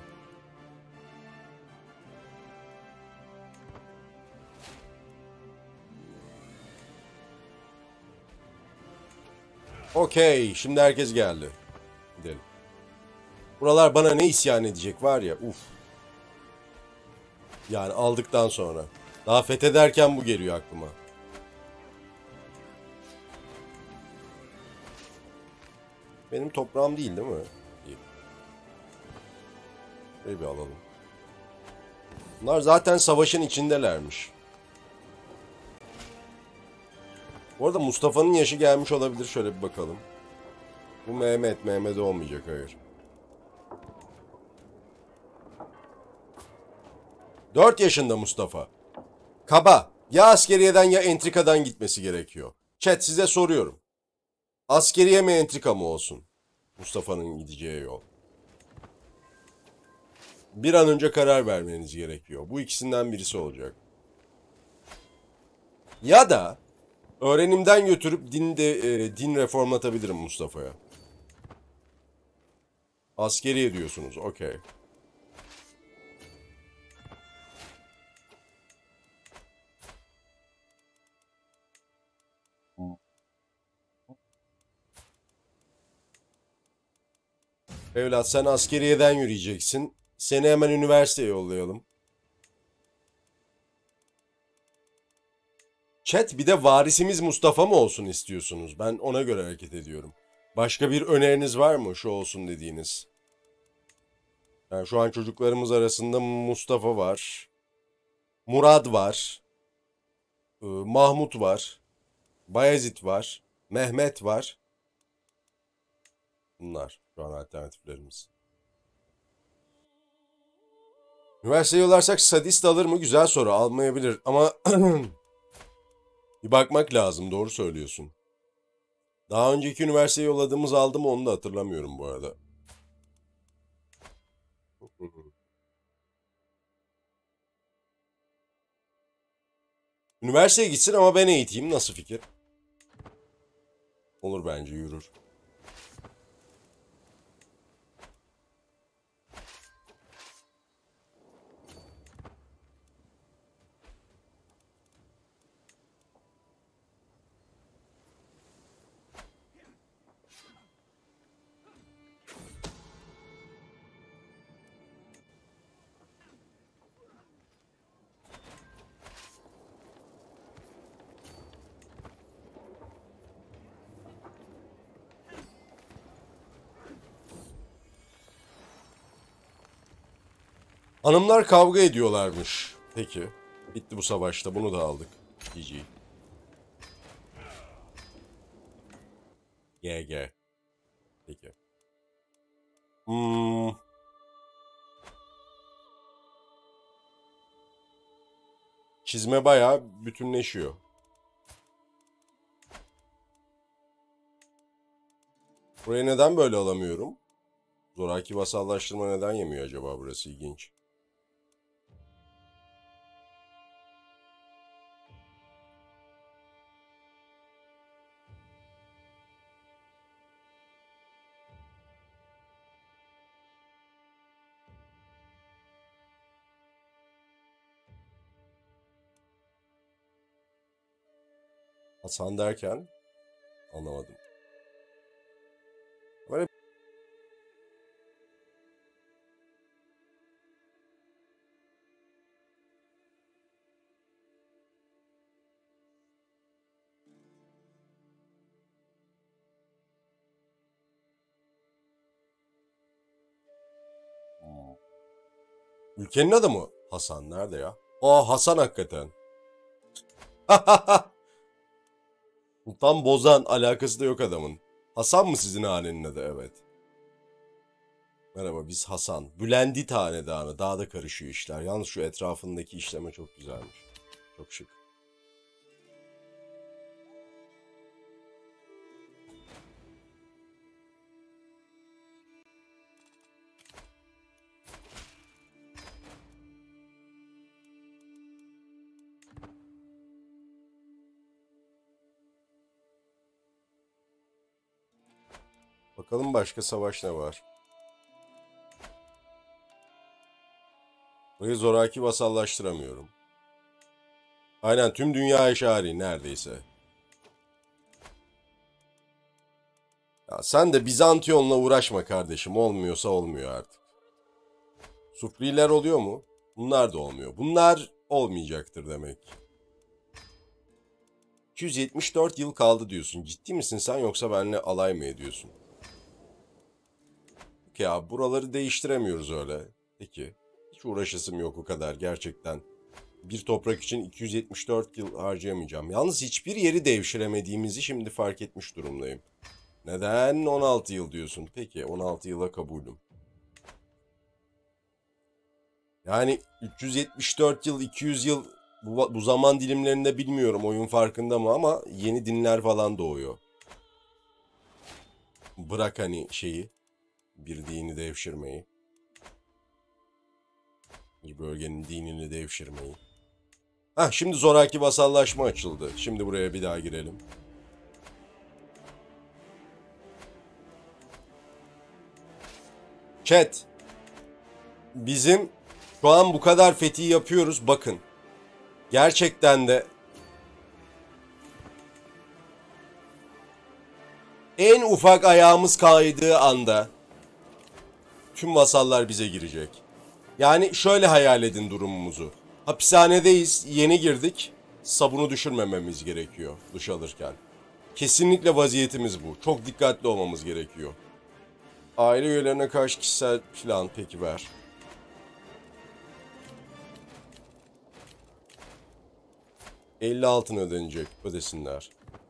Okey. Şimdi herkes geldi. Gidelim. Buralar bana ne isyan edecek var ya. Uf. Yani aldıktan sonra. Daha fethederken bu geliyor aklıma. Benim toprağım değil mi? Değil. Şöyle bir alalım. Bunlar zaten savaşın içindelermiş. Bu arada Mustafa'nın yaşı gelmiş olabilir. Şöyle bir bakalım. Bu Mehmet. Mehmet olmayacak, hayır. 4 yaşında Mustafa. Kaba. Ya askeriyeden ya entrikadan gitmesi gerekiyor. Chat, size soruyorum. Askeriye mi entrika mı olsun? Mustafa'nın gideceği yol. Bir an önce karar vermeniz gerekiyor. Bu ikisinden birisi olacak. Ya da öğrenimden götürüp din reformlatabilirim Mustafa'ya. Askeriye diyorsunuz. Okey. Evlat, sen askeriyeden yürüyeceksin. Seni hemen üniversiteye yollayalım. Chat, bir de varisimiz Mustafa mı olsun istiyorsunuz? Ben ona göre hareket ediyorum. Başka bir öneriniz var mı şu olsun dediğiniz? Yani şu an çocuklarımız arasında Mustafa var. Murad var. Mahmut var. Bayezid var. Mehmet var. Bunlar şu an alternatiflerimiz. Üniversiteye yollarsak sadist alır mı? Güzel soru. Almayabilir ama bir bakmak lazım. Doğru söylüyorsun. Daha önceki üniversiteye yolladığımız aldı mı onu da hatırlamıyorum bu arada. Üniversiteye gitsin ama ben eğiteyim. Nasıl fikir? Olur, bence yürür. Hanımlar kavga ediyorlarmış. Peki. Bitti bu savaşta. Bunu da aldık. GG. GG. Peki. Hmm. çizme bayağı bütünleşiyor. Burayı neden böyle alamıyorum? Zoraki vasallaştırma neden yemiyor acaba, burası ilginç. Hasan derken anlamadım. Böyle ülkenin adı mı? Hasan nerede ya? Aa, Hasan hakikaten. Tam bozan, alakası da yok adamın. Hasan mı sizin hanenin adı? Evet. Merhaba, biz Hasan. Bülendit Hanedanı. Daha da karışıyor işler. Yalnız şu etrafındaki işleme çok güzelmiş. Çok şık. Bakalım başka savaş ne var? Burayı zoraki vasallaştıramıyorum. Aynen, tüm dünya eşari neredeyse. Ya sen de Bizantiyon'la uğraşma kardeşim. Olmuyorsa olmuyor artık. Sufriler oluyor mu? Bunlar da olmuyor. Bunlar olmayacaktır demek. 274 yıl kaldı diyorsun. Ciddi misin sen, yoksa benimle alay mı ediyorsun? Ya buraları değiştiremiyoruz öyle. Peki. Hiç uğraşasım yok o kadar gerçekten. Bir toprak için 274 yıl harcayamayacağım. Yalnız hiçbir yeri devşiremediğimizi şimdi fark etmiş durumdayım. Neden 16 yıl diyorsun? Peki 16 yıla kabulüm. Yani 374 yıl, 200 yıl, bu zaman dilimlerinde bilmiyorum oyun farkında mı, ama yeni dinler falan doğuyor. Bırak hani şeyi, bir dini devşirmeyi. Bir bölgenin dinini devşirmeyi. Hah, şimdi zoraki vasallaşma açıldı. Şimdi buraya bir daha girelim. Chat. Bizim şu an bu kadar fethi yapıyoruz. Bakın. Gerçekten de en ufak ayağımız kaydığı anda tüm vasallar bize girecek. Yani şöyle hayal edin durumumuzu. Hapishanedeyiz, yeni girdik. Sabunu düşürmememiz gerekiyor duş alırken. Kesinlikle vaziyetimiz bu. Çok dikkatli olmamız gerekiyor. Aile üyelerine karşı kişisel plan, peki ver. 50 altın ödenecek, ödesinler.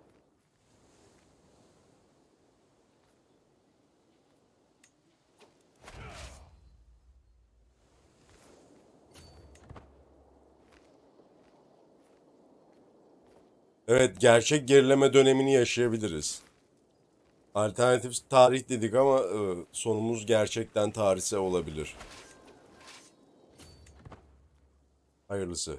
Evet, gerçek gerileme dönemini yaşayabiliriz. Alternatif tarih dedik ama sonumuz gerçekten tarihsel olabilir. Hayırlısı.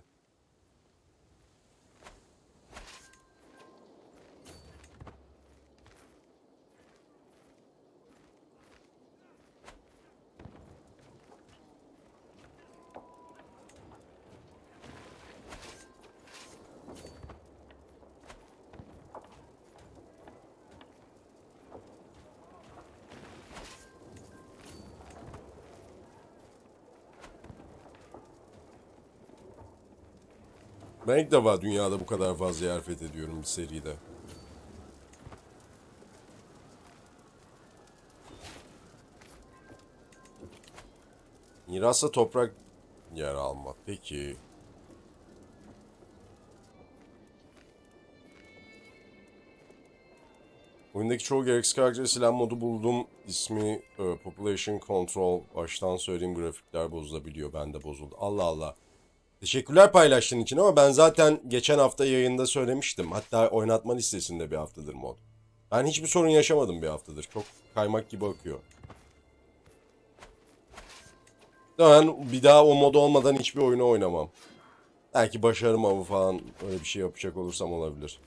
Ben ilk defa dünyada bu kadar fazla yer fethediyorum bir seride. Mirasla toprak yer alma. Peki. Oyundaki çoğu gereksiz karakteri silen modu buldum. İsmi Population Control. Baştan söyleyeyim, grafikler bozulabiliyor. Bende bozuldu. Allah Allah. Teşekkürler paylaştığın için ama ben zaten geçen hafta yayında söylemiştim. Hatta oynatma listesinde bir haftadır mod. Ben hiçbir sorun yaşamadım bir haftadır. Çok kaymak gibi akıyor. Ben bir daha o mod olmadan hiçbir oyunu oynamam. Belki başarım avı falan öyle bir şey yapacak olursam olabilir.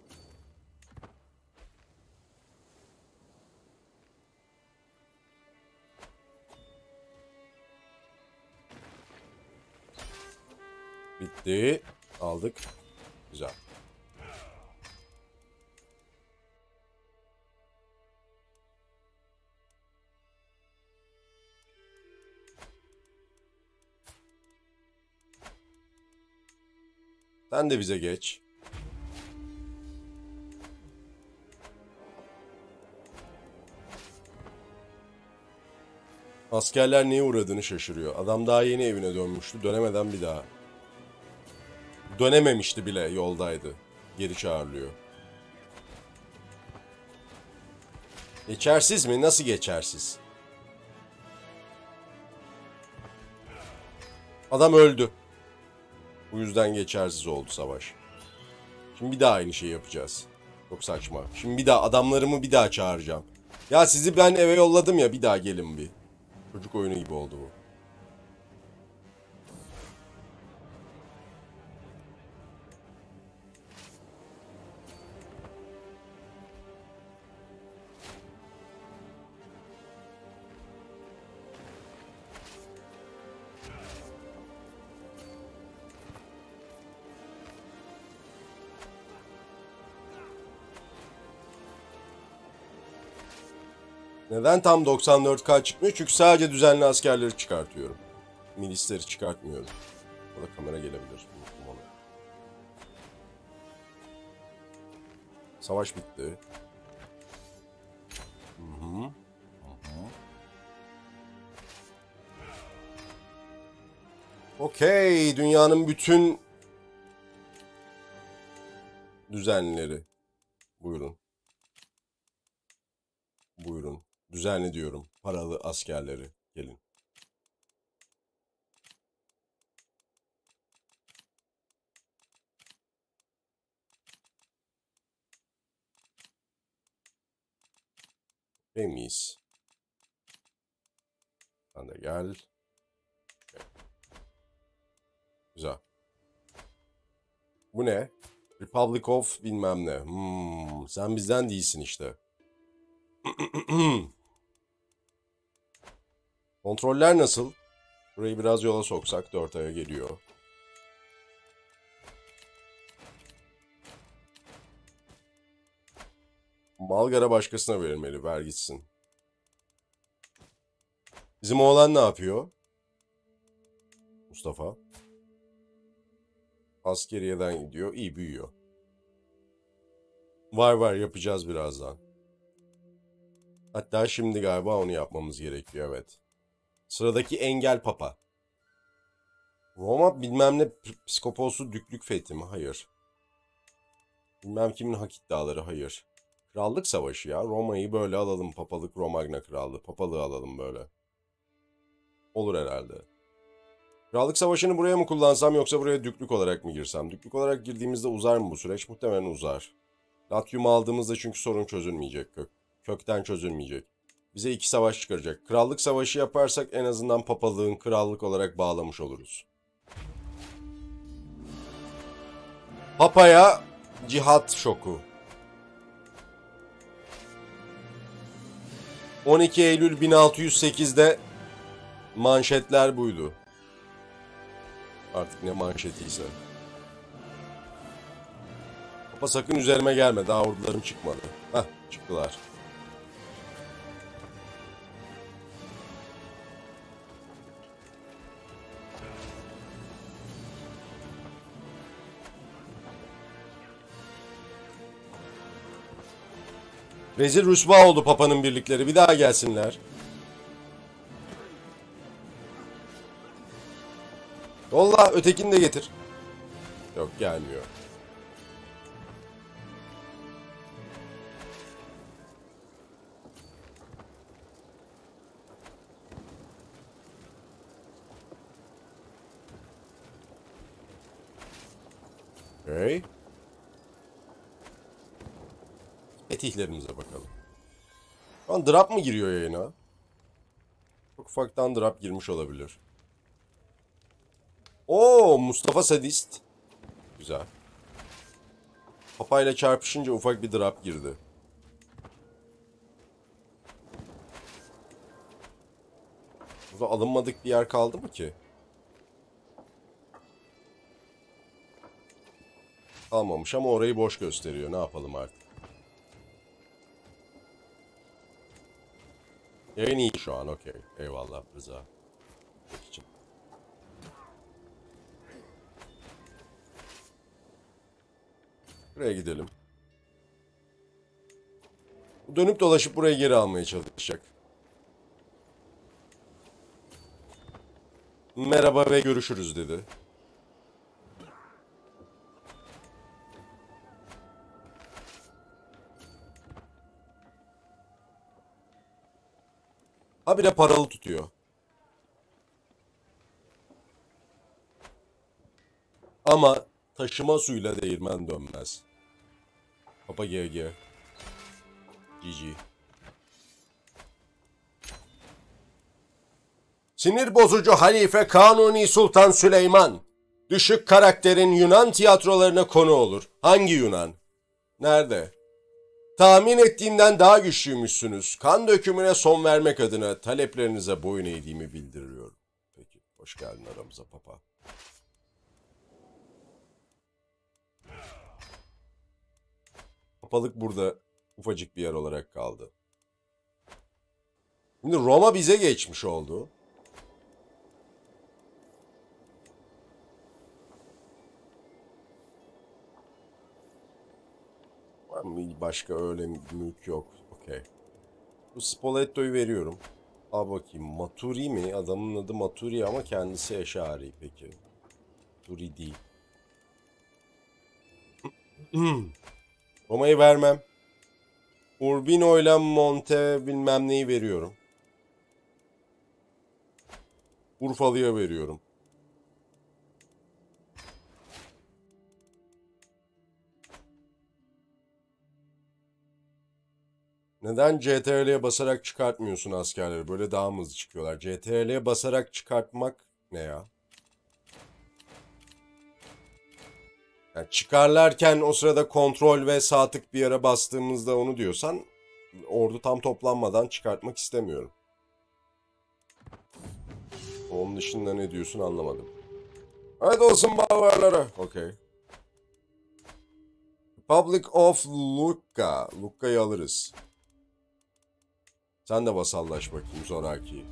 Bitti. Aldık. Güzel. Sen de bize geç. Askerler neye uğradığını şaşırıyor. Adam daha yeni evine dönmüştü. Dönemeden bir daha. Dönememişti bile, yoldaydı. Geri çağrılıyor. Geçersiz mi? Nasıl geçersiz? Adam öldü. Bu yüzden geçersiz oldu savaş. Şimdi bir daha aynı şeyi yapacağız. Çok saçma. Şimdi bir daha adamlarımı bir daha çağıracağım. Ya sizi ben eve yolladım ya, bir daha gelin bir. Çocuk oyunu gibi oldu bu. Neden tam 94K çıkmıyor? Çünkü sadece düzenli askerleri çıkartıyorum. Milisleri çıkartmıyorum. O da kamera gelebilir. Unuttum onu. Savaş bitti. Hı-hı. Okey. Dünyanın bütün düzenleri. Buyurun. Buyurun. Düzenli diyorum. Paralı askerleri. Gelin. Miyiz? Sen de gel. Güzel. Bu ne? Republic of bilmem ne. Sen bizden değilsin işte. Kontroller nasıl? Burayı biraz yola soksak 4 aya geliyor. Malgara başkasına verilmeli. Ver gitsin. Bizim oğlan ne yapıyor? Mustafa. Askeriyeden gidiyor. İyi büyüyor. Var yapacağız birazdan. Hatta şimdi galiba onu yapmamız gerekiyor, evet. Sıradaki engel papa. Roma bilmem ne psikoposu düklük fethi mi? Hayır. Bilmem kimin hak iddiaları, hayır. Krallık savaşı ya. Roma'yı böyle alalım. Papalık Romagna krallığı. Papalığı alalım böyle. Olur herhalde. Krallık savaşını buraya mı kullansam yoksa buraya düklük olarak mı girsem? Düklük olarak girdiğimizde uzar mı bu süreç? Muhtemelen uzar. Latium'u aldığımızda çünkü sorun çözülmeyecek. Kökten çözülmeyecek. Bize 2 savaş çıkaracak. Krallık savaşı yaparsak en azından papalığın krallık olarak bağlamış oluruz. Papaya cihat şoku. 12 Eylül 1608'de manşetler buydu. Artık ne manşetiyse. Papa sakın üzerime gelme. Daha ordularım çıkmadı. Hah, çıktılar. Rezil rüsva oldu Papa'nın birlikleri. Bir daha gelsinler. Yolla, ötekini de getir. Yok, gelmiyor. Okey. Fetihlerimize bakalım. Şu an drop mı giriyor yayına? Çok ufaktan drop girmiş olabilir. Oo, Mustafa Sadist. Güzel. Papayla çarpışınca ufak bir drop girdi. Burada alınmadık bir yer kaldı mı ki? Kalmamış ama orayı boş gösteriyor. Ne yapalım artık? Yayın iyi şu an. Okey. Eyvallah Rıza. için. Buraya gidelim. Dönüp dolaşıp burayı geri almaya çalışacak. Merhaba ve görüşürüz dedi. Ha bir de paralı tutuyor. Ama taşıma suyla değirmen dönmez. Papa GG. GG. Sinir bozucu halife Kanuni Sultan Süleyman. Düşük karakterin Yunan tiyatrolarına konu olur. Hangi Yunan? Nerede? Tahmin ettiğimden daha güçlüymüşsünüz. Kan dökümüne son vermek adına taleplerinize boyun eğdiğimi bildiriyorum. Peki, hoş geldin aramıza papa. Papalık burada ufacık bir yer olarak kaldı. Şimdi Roma bize geçmiş oldu. Var mı başka öyle mülk yok. Okey. Bu Spoletto'yu veriyorum. Al bakayım. Maturi mi? Adamın adı Maturi ama kendisi Eşari peki. Maturi değil. Roma'yı vermem. Urbino ile Monte bilmem neyi veriyorum. Urfalı'ya veriyorum. Neden CTRL'ye basarak çıkartmıyorsun askerleri? Böyle daha mı hızlı çıkıyorlar? CTRL'ye basarak çıkartmak ne ya? Yani çıkarlarken o sırada kontrol ve sağ tık bir yere bastığımızda onu diyorsan ordu tam toplanmadan çıkartmak istemiyorum. Onun dışında ne diyorsun anlamadım. Haydi olsun Bavarlara. Okey. Republic of Lucca. Lucca'yı alırız. Sen de vasallaş bakayım Zoraki.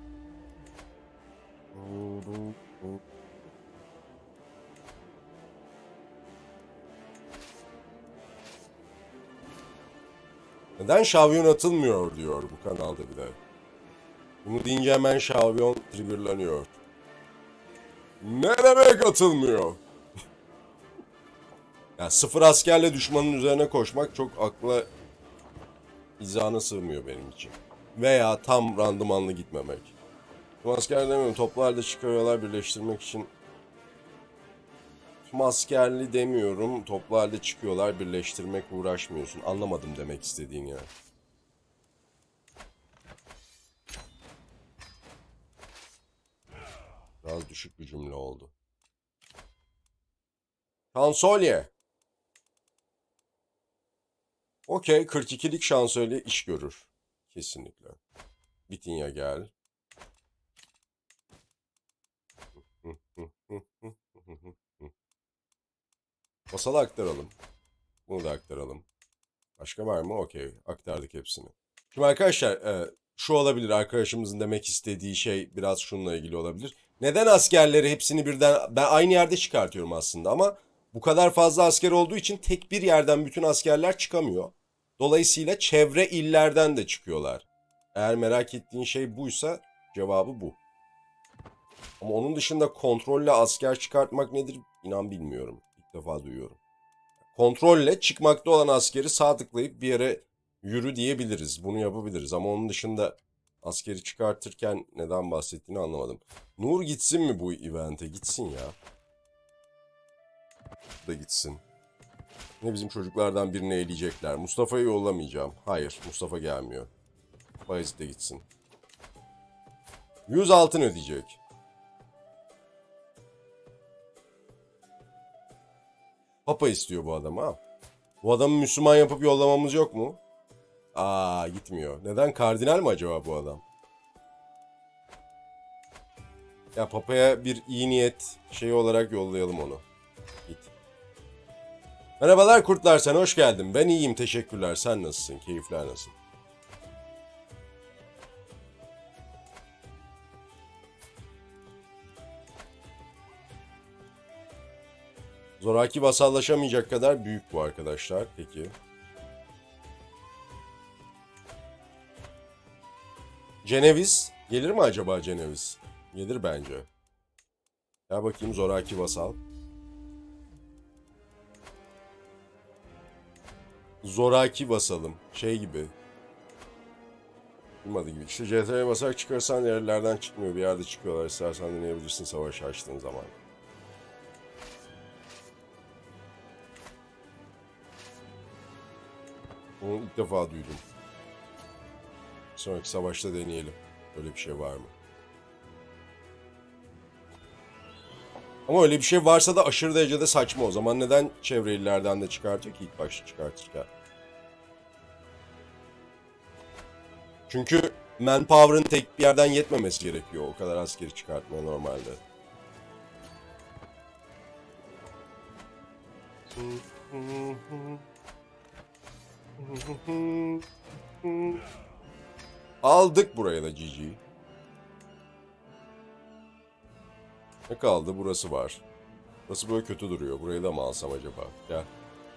Neden şavyon atılmıyor diyor bu kanalda bir de. Bunu deyince hemen şavyon triggerlanıyor. Ne demek atılmıyor? Ya sıfır askerle düşmanın üzerine koşmak çok akla hizana sığmıyor benim için. Veya tam randımanlı gitmemek. Tüm asker demiyorum, toplu halde çıkarıyorlar birleştirmek için. Tüm askerli demiyorum, toplu halde çıkıyorlar birleştirmek uğraşmıyorsun. Anlamadım demek istediğin ya. Biraz düşük bir cümle oldu. Şansölye. Okey, 42'lik şansölye iş görür. Kesinlikle. Bitinya gel. Masala aktaralım. Bunu da aktaralım. Başka var mı? Okey. Aktardık hepsini. Şimdi arkadaşlar şu olabilir. Arkadaşımızın demek istediği şey biraz şununla ilgili olabilir. Neden askerleri hepsini birden... Ben aynı yerde çıkartıyorum aslında ama bu kadar fazla asker olduğu için tek bir yerden bütün askerler çıkamıyor. Dolayısıyla çevre illerden de çıkıyorlar. Eğer merak ettiğin şey buysa cevabı bu. Ama onun dışında kontrolle asker çıkartmak nedir? İnan bilmiyorum. İlk defa duyuyorum. Kontrolle çıkmakta olan askeri sağ tıklayıp bir yere yürü diyebiliriz. Bunu yapabiliriz ama onun dışında askeri çıkartırken neden bahsettiğini anlamadım. Nur gitsin mi bu event'e? Gitsin ya. Bu da gitsin. Ne bizim çocuklardan birini eleyecekler. Mustafa'yı yollamayacağım. Hayır, Mustafa gelmiyor. Bayezid de gitsin. 100 altın ödeyecek. Papa istiyor bu adam ha. Bu adamı Müslüman yapıp yollamamız yok mu? Aa, gitmiyor. Neden? Kardinal mi acaba bu adam? Ya Papa'ya bir iyi niyet şeyi olarak yollayalım onu. Git. Merhabalar kurtlar, sen hoş geldin. Ben iyiyim, teşekkürler. Sen nasılsın? Keyifler nasıl? Zoraki vasallaşamayacak kadar büyük bu arkadaşlar. Peki. Ceneviz. Gelir mi acaba Ceneviz? Gelir bence. Ya bakayım zoraki vasal. Zoraki vasalım. Şey gibi. Bilmadı gibi. İşte CTR'ye basarak çıkarsan yerlerden çıkmıyor. Bir yerde çıkıyorlar. İstersen deneyebilirsin savaş açtığın zaman. Onu ilk defa duydum. Sonraki savaşta deneyelim. Öyle bir şey var mı? Ama öyle bir şey varsa da aşırı derecede saçma. O zaman neden çevre illerden de çıkartıyor ki ilk başta çıkartırken? Çünkü manpower'ın tek bir yerden yetmemesi gerekiyor. O kadar askeri çıkartmaya normalde. Aldık buraya da GG. Ne kaldı? Burası var. Burası böyle kötü duruyor. Burayı da mı alsam acaba? Gel.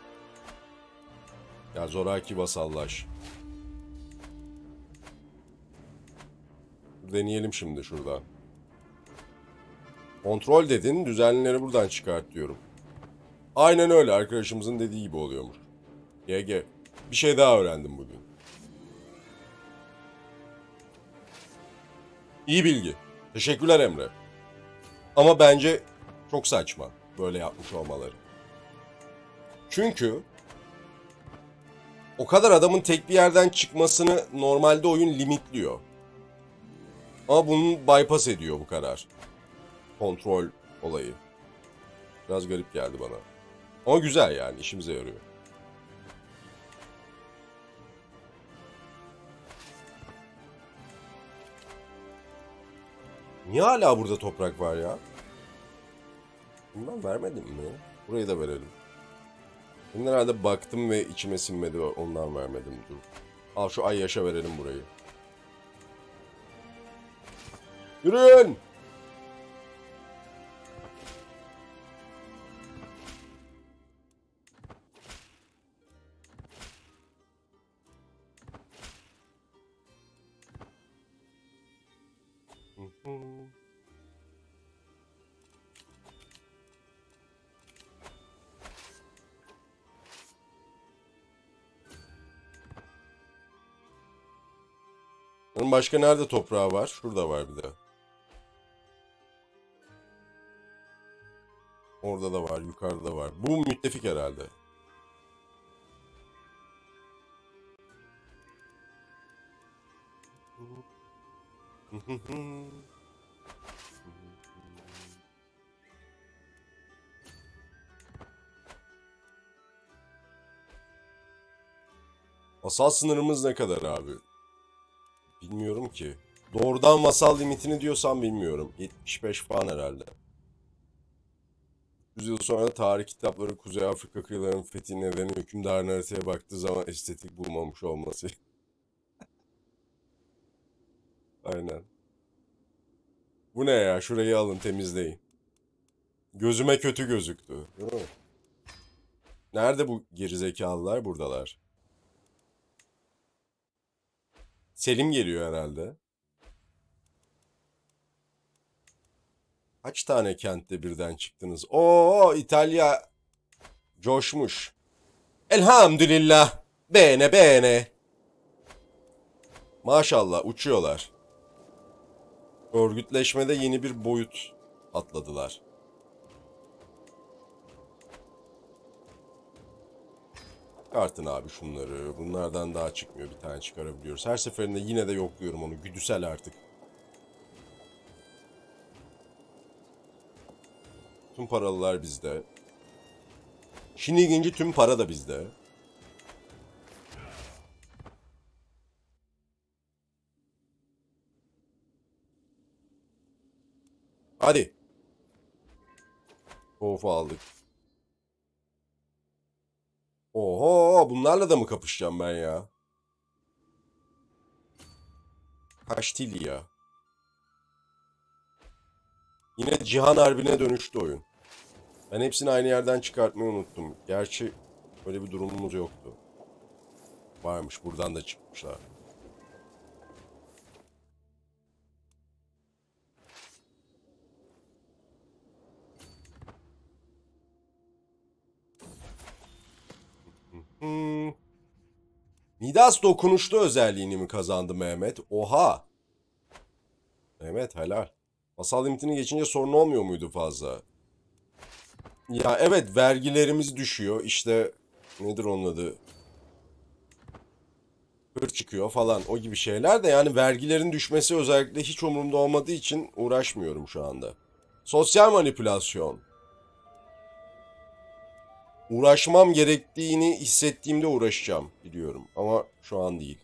Ya zoraki vasallaş. Deneyelim şimdi şuradan. Kontrol dedin. Düzenlileri buradan çıkart diyorum. Aynen öyle. Arkadaşımızın dediği gibi oluyormuş. GG. Bir şey daha öğrendim bugün. İyi bilgi. Teşekkürler Emre. Ama bence çok saçma böyle yapmış olmaları. Çünkü o kadar adamın tek bir yerden çıkmasını normalde oyun limitliyor. Ama bunun bypass ediyor bu karar. Kontrol olayı. Biraz garip geldi bana. Ama güzel yani, işimize yarıyor. Niye hala burada toprak var ya? Bundan vermedim mi? Burayı da verelim. Ben herhalde baktım ve içime sinmedi, ondan vermedim. Dur. Al şu Ayyaş'a verelim burayı. Yürüyün! Başka nerede toprağı var? Şurada var bir de. Orada da var, yukarıda var. Bu müttefik herhalde. Vasal sınırımız ne kadar abi? Bilmiyorum ki. Doğrudan vasal limitini diyorsam bilmiyorum. 75 falan herhalde. 100 yıl sonra tarih kitapları Kuzey Afrika kıyılarının fethi nedeni hükümdarın haritaya baktığı zaman estetik bulmamış olması. Aynen. Bu ne ya? Şurayı alın, temizleyin. Gözüme kötü gözüktü. Değil mi? Nerede bu gerizekalılar? Buradalar. Selim geliyor herhalde. Kaç tane kentte birden çıktınız? Oo, İtalya coşmuş. Elhamdülillah. Bene bene. Maşallah uçuyorlar. Örgütleşmede yeni bir boyut atladılar. Çıkartın abi şunları. Bunlardan daha çıkmıyor. Bir tane çıkarabiliyoruz. Her seferinde yine de yokluyorum onu. Güdüsel artık. Tüm paralılar bizde. Şimdi ilginci tüm para da bizde. Hadi. Of aldık. Oho, bunlarla da mı kapışacağım ben ya? Kaştilya. Yine Cihan Harbi'ne dönüştü oyun. Ben hepsini aynı yerden çıkartmayı unuttum. Gerçi öyle bir durumumuz yoktu. Varmış, buradan da çıkmışlar. Hmm. Midas dokunuşlu özelliğini mi kazandı Mehmet? Oha! Mehmet helal. Masal limitini geçince sorun olmuyor muydu fazla? Ya evet, vergilerimiz düşüyor. İşte nedir onun adı? Hır çıkıyor falan, o gibi şeyler de, yani vergilerin düşmesi özellikle hiç umurumda olmadığı için uğraşmıyorum şu anda. Sosyal manipülasyon. Uğraşmam gerektiğini hissettiğimde uğraşacağım biliyorum ama şu an değil.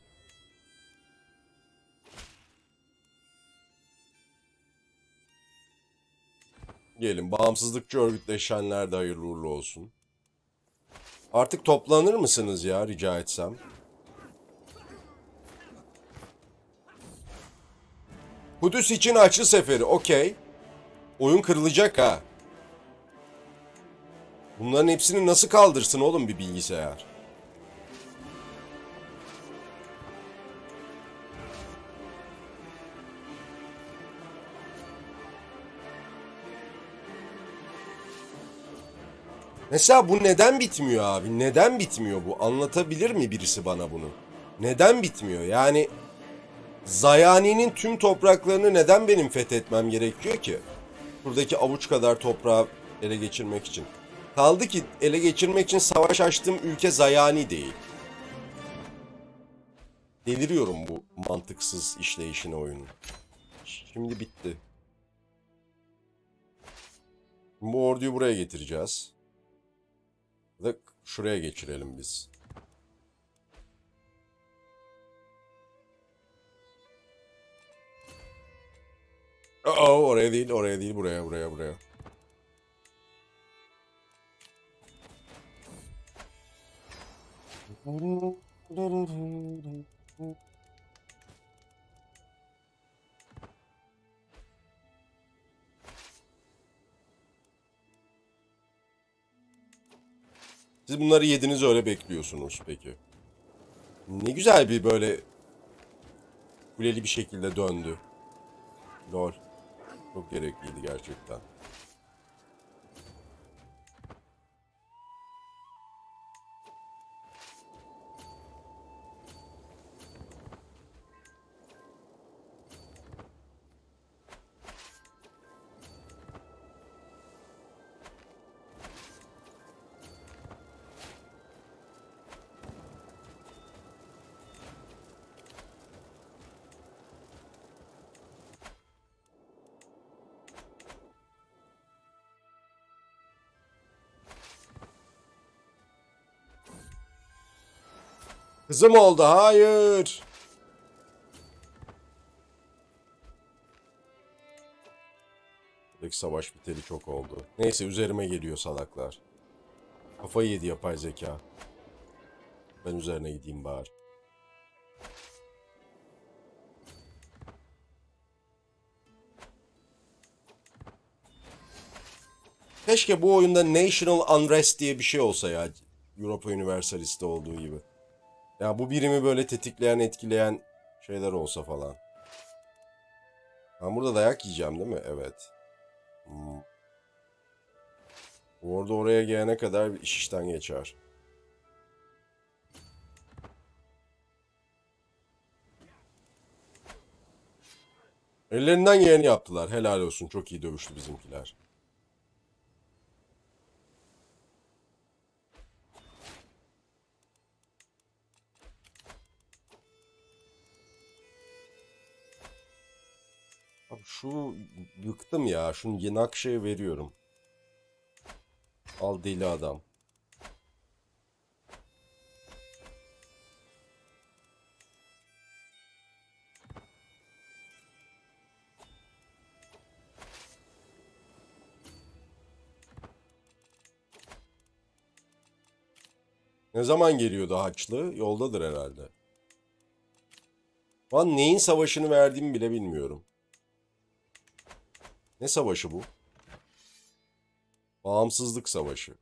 Gelin, bağımsızlıkçı örgütleşenler de hayırlı uğurlu olsun. Artık toplanır mısınız ya, rica etsem? Kudüs için Haçlı Seferi, okey. Oyun kırılacak ha. Bunların hepsini nasıl kaldırsın oğlum bir bilgisayar? Mesela bu neden bitmiyor abi? Neden bitmiyor bu? Anlatabilir mi birisi bana bunu? Neden bitmiyor? Yani Zayani'nin tüm topraklarını neden benim fethetmem gerekiyor ki? Buradaki avuç kadar toprağı ele geçirmek için. Kaldı ki ele geçirmek için savaş açtığım ülke Zayani değil. Deliriyorum bu mantıksız işleyişine oyunun. Şimdi bitti. Bu orduyu buraya getireceğiz. Ve şuraya geçirelim biz. Oraya değil, oraya değil, buraya, buraya, buraya. Siz bunları yediniz, öyle bekliyorsunuz peki. Ne güzel bir böyle kuleli bir şekilde döndü. Lol. Çok gerekliydi gerçekten. Kızım oldu, hayır. Buradaki savaş biteli çok oldu. Neyse, üzerime geliyor salaklar. Kafayı yedi yapay zeka. Ben üzerine gideyim bari. Keşke bu oyunda National Unrest diye bir şey olsa ya. Europa Universalist'te olduğu gibi. Ya bu birimi böyle tetikleyen, etkileyen şeyler olsa falan. Ben burada dayak yiyeceğim değil mi? Evet. Hmm. Orada oraya gelene kadar bir iş işten geçer. Ellerinden geleni yaptılar. Helal olsun. Çok iyi dövüştü bizimkiler. Şu yıktım ya. Şunu Nakşa'ya veriyorum. Al deli adam. Ne zaman geliyordu Haçlı? Yoldadır herhalde. Lan neyin savaşını verdiğimi bile bilmiyorum. Ne savaşı bu? Bağımsızlık savaşı.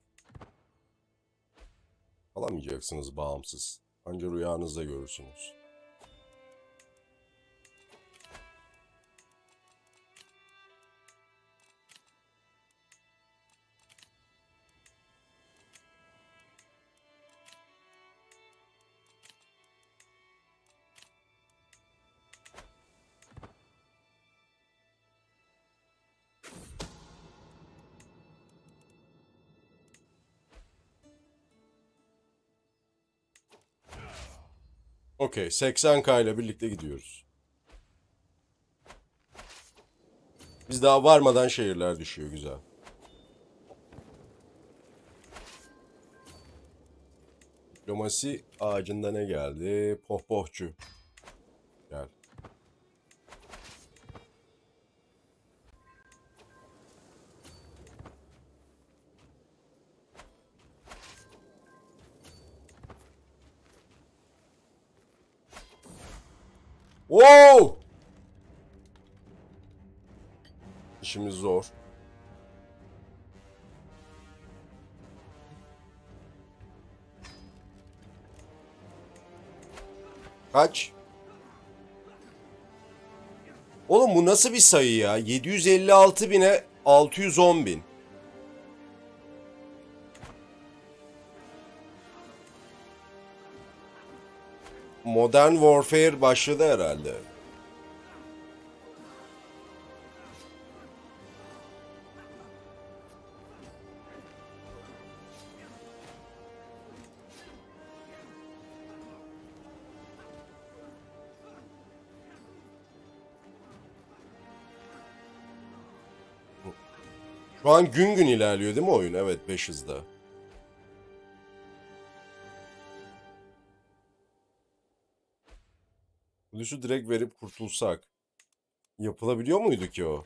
Alamayacaksınız bağımsız. Ancak rüyanızda görürsünüz. Okey, 80K ile birlikte gidiyoruz. Biz daha varmadan şehirler düşüyor, güzel. Diplomasi ağacında ne geldi? Pohpohçu. Gel. Wow! İşimiz zor. Kaç? Oğlum bu nasıl bir sayı ya? 756 bine 610 bin. Modern Warfare başladı herhalde. Şu an gün gün ilerliyor değil mi oyun? Evet, 5 hızda. Lüsü direkt verip kurtulsak. Yapılabiliyor muydu ki o?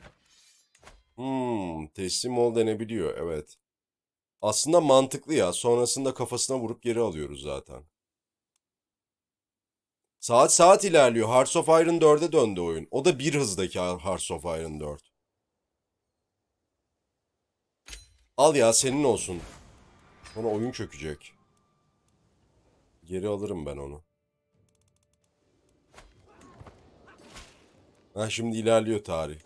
Teslim ol denebiliyor, evet. Aslında mantıklı ya. Sonrasında kafasına vurup geri alıyoruz zaten. Saat ilerliyor. Hearts of Iron 4'e döndü oyun. O da bir hızdaki Hearts of Iron 4. Al ya, senin olsun. Sonra oyun çökecek. Geri alırım ben onu. Ha, şimdi ilerliyor tarih.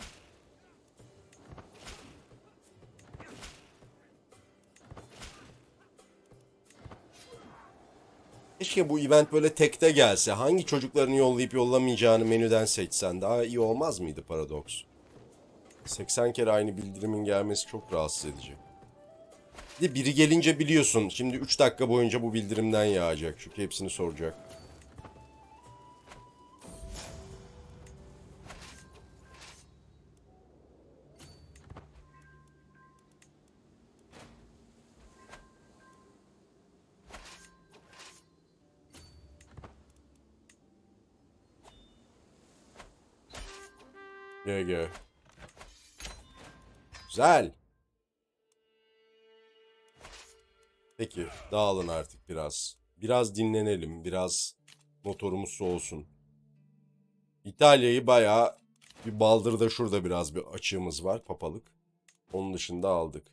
Keşke bu event böyle tekte gelse. Hangi çocuklarını yollayıp yollamayacağını menüden seçsen daha iyi olmaz mıydı Paradox? 80 kere aynı bildirimin gelmesi çok rahatsız edici. Bir de biri gelince biliyorsun. Şimdi 3 dakika boyunca bu bildirimden yağacak. Çünkü hepsini soracak. GG. Güzel. Peki, dağılın artık biraz. Biraz dinlenelim, biraz motorumuz soğusun. İtalya'yı bayağı bir baldırda şurada biraz bir açığımız var, papalık. Onun dışında aldık.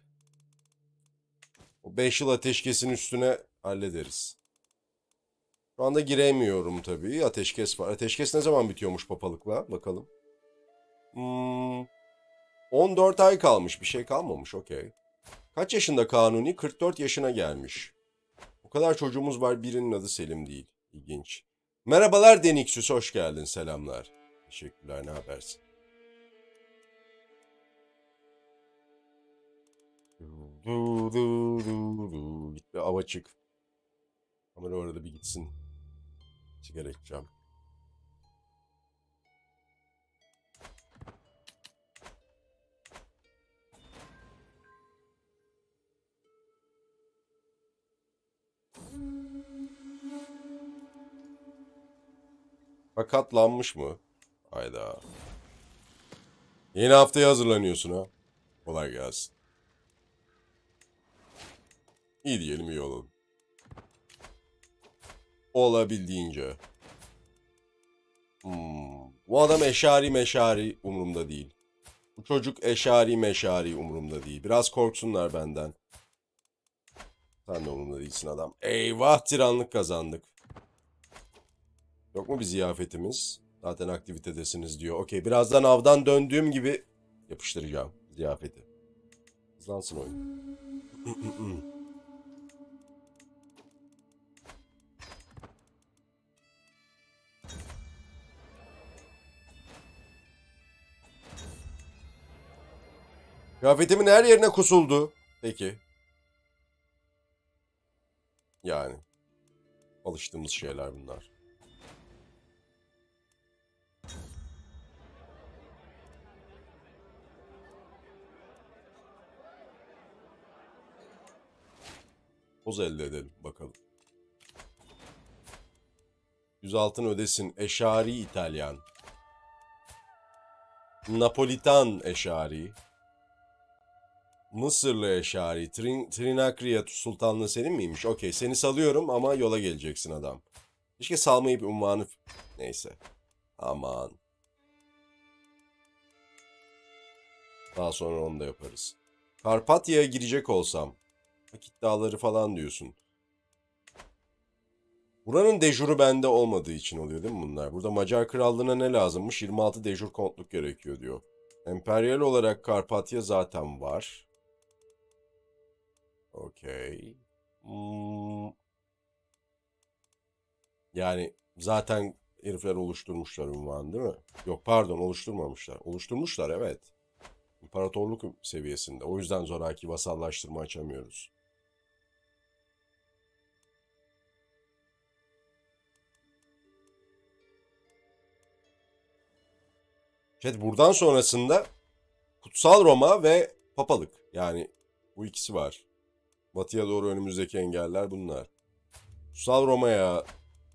O 5 yıl ateşkesin üstüne hallederiz. Şu anda giremiyorum tabii. Ateşkes var. Ateşkes ne zaman bitiyormuş papalıkla? Bakalım. 14 ay kalmış. Bir şey kalmamış. Okey. Kaç yaşında Kanuni? 44 yaşına gelmiş. O kadar çocuğumuz var. Birinin adı Selim değil. İlginç. Merhabalar Deniksüs. Hoş geldin. Selamlar. Teşekkürler. Ne habersin? Gitti. Av açık. Kamera orada bir gitsin. Sigara içeceğim. Sakatlanmış mı? Hayda. Yeni haftaya hazırlanıyorsun ha. Kolay gelsin. İyi diyelim, iyi olalım. Olabildiğince. Bu adam eşari meşari umurumda değil. Bu çocuk eşari meşari umurumda değil. Biraz korksunlar benden. Sen de umurumda değilsin adam. Eyvah, tiranlık kazandık. Yok mu bir ziyafetimiz? Zaten aktivitedesiniz diyor. Okey, birazdan avdan döndüğüm gibi yapıştıracağım ziyafeti. Hızlansın oyun. Kıyafetimin her yerine kusuldu. Peki. Yani. Alıştığımız şeyler bunlar. Poz elde edelim bakalım. 100 altın ödesin. Eşari İtalyan. Napolitan eşari. Mısırlı eşari. Trinakria Sultanlığı senin miymiş? Okey, seni salıyorum ama yola geleceksin adam. Keşke salmayıp unvanı... Neyse. Aman. Daha sonra onu da yaparız. Karpatya'ya girecek olsam. Vakit dağları falan diyorsun. Buranın dejuru bende olmadığı için oluyor değil mi bunlar? Burada Macar Krallığı'na ne lazımmış? 26 dejur kontluk gerekiyor diyor. Emperyal olarak Karpatya zaten var. Okey. Yani zaten herifler oluşturmuşlar unvan değil mi? Yok pardon, oluşturmamışlar. Oluşturmuşlar, evet. İmparatorluk seviyesinde. O yüzden zoraki vasallaştırma açamıyoruz. Evet, buradan sonrasında Kutsal Roma ve Papalık. Yani bu ikisi var. Batıya doğru önümüzdeki engeller bunlar. Kutsal Roma'ya...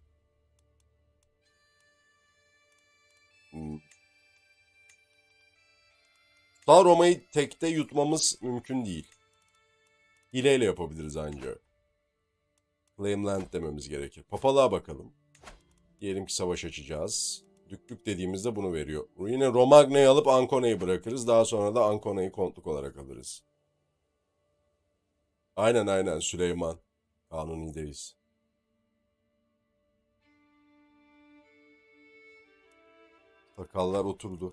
Kutsal Roma'yı tekte yutmamız mümkün değil. Hileyle yapabiliriz ancak. Claimland dememiz gerekir. Papalığa bakalım. Diyelim ki savaş açacağız. Düklük dediğimizde bunu veriyor. Yine Romagna'yı alıp Ancona'yı bırakırız. Daha sonra da Ancona'yı kontluk olarak alırız. Aynen Süleyman. Kanuni'deyiz. Sakallar oturdu.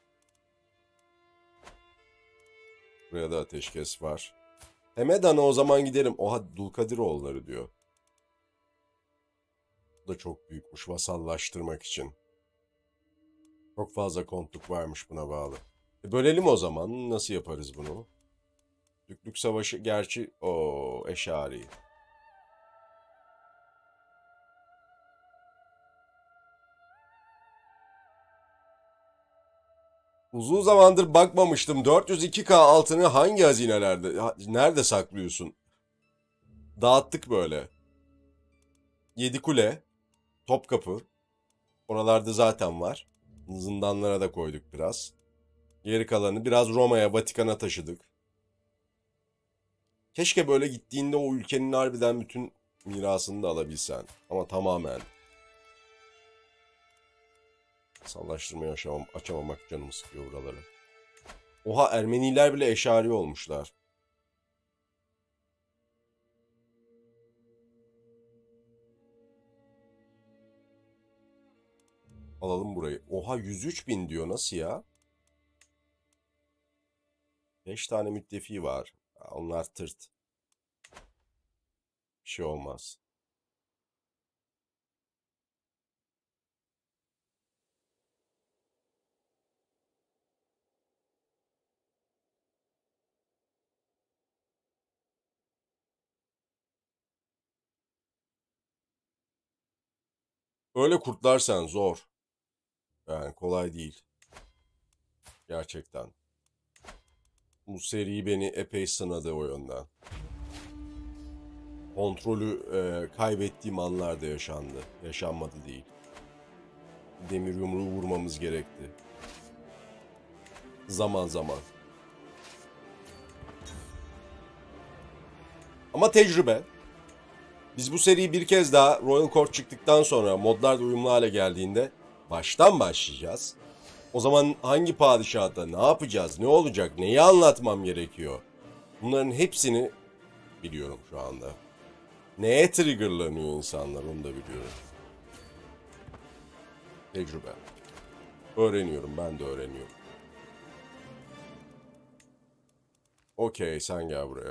Buraya da ateşkes var. Hemedan'a o zaman gidelim. Oha, Dulkadiroğulları diyor. Bu da çok büyükmüş vasallaştırmak için. Çok fazla kontluk varmış buna bağlı. Bölelim o zaman. Nasıl yaparız bunu? Düklük savaşı gerçi o eşari. Uzun zamandır bakmamıştım. 402K altını hangi hazinelerde, nerede saklıyorsun? Dağıttık böyle. Yedikule, Topkapı. Oralarda zaten var. Zindanlara da koyduk biraz. Geri kalanı biraz Roma'ya, Vatikan'a taşıdık. Keşke böyle gittiğinde o ülkenin harbiden bütün mirasını da alabilsen. Ama tamamen. Sallaştırmayı açamamak canımı sıkıyor buraları. Oha, Ermeniler bile eşari olmuşlar. Alalım burayı. Oha, 103 bin diyor, nasıl ya? 5 tane müttefi var. Onlar tırt. Bir şey olmaz. Öyle kurtlarsan zor. Yani kolay değil. Gerçekten. Bu seri beni epey sınadı o yönden. Kontrolü kaybettiğim anlar da yaşandı. Yaşanmadı değil. demir yumruğu vurmamız gerekti. Zaman zaman. Ama tecrübe. Biz bu seriyi bir kez daha Royal Court çıktıktan sonra modlar da uyumlu hale geldiğinde baştan başlayacağız. O zaman hangi padişahta ne yapacağız, ne olacak, neyi anlatmam gerekiyor? Bunların hepsini biliyorum şu anda. Neye triggerlanıyor insanlar onu da biliyorum. Tecrübe. Öğreniyorum, ben de öğreniyorum. Okey, sen gel buraya.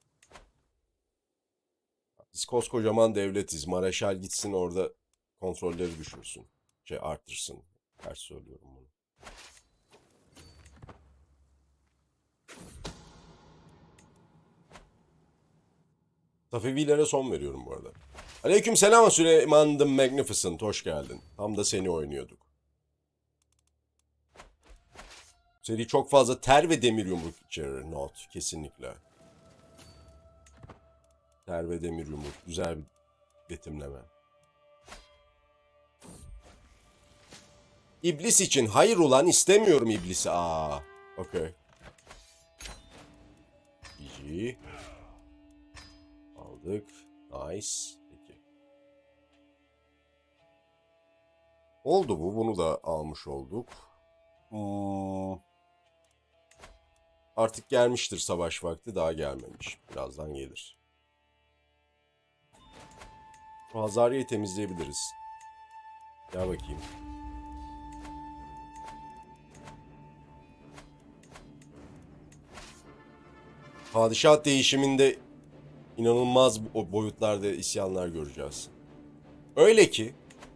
Biz koskocaman devletiz. Mareşal gitsin orada kontrolleri düşürsün. Arttırsın. Ters söylüyorum bunu. Safevilere son veriyorum bu arada. Aleyküm selam Süleyman the Magnificent. Hoş geldin. Tam da seni oynuyorduk. Seri çok fazla ter ve demir yumruk içerir. Not. Kesinlikle. Ter ve demir yumruk. Güzel bir betimleme. İblis için. Hayır ulan istemiyorum iblisi. Okey. GG. Aldık. Nice. Peki. Oldu bu. Bunu da almış olduk. Artık gelmiştir savaş vakti. Daha gelmemiş. Birazdan gelir. Hazari'yi temizleyebiliriz. Gel bakayım. Padişah değişiminde inanılmaz boyutlarda isyanlar göreceğiz. Öyle ki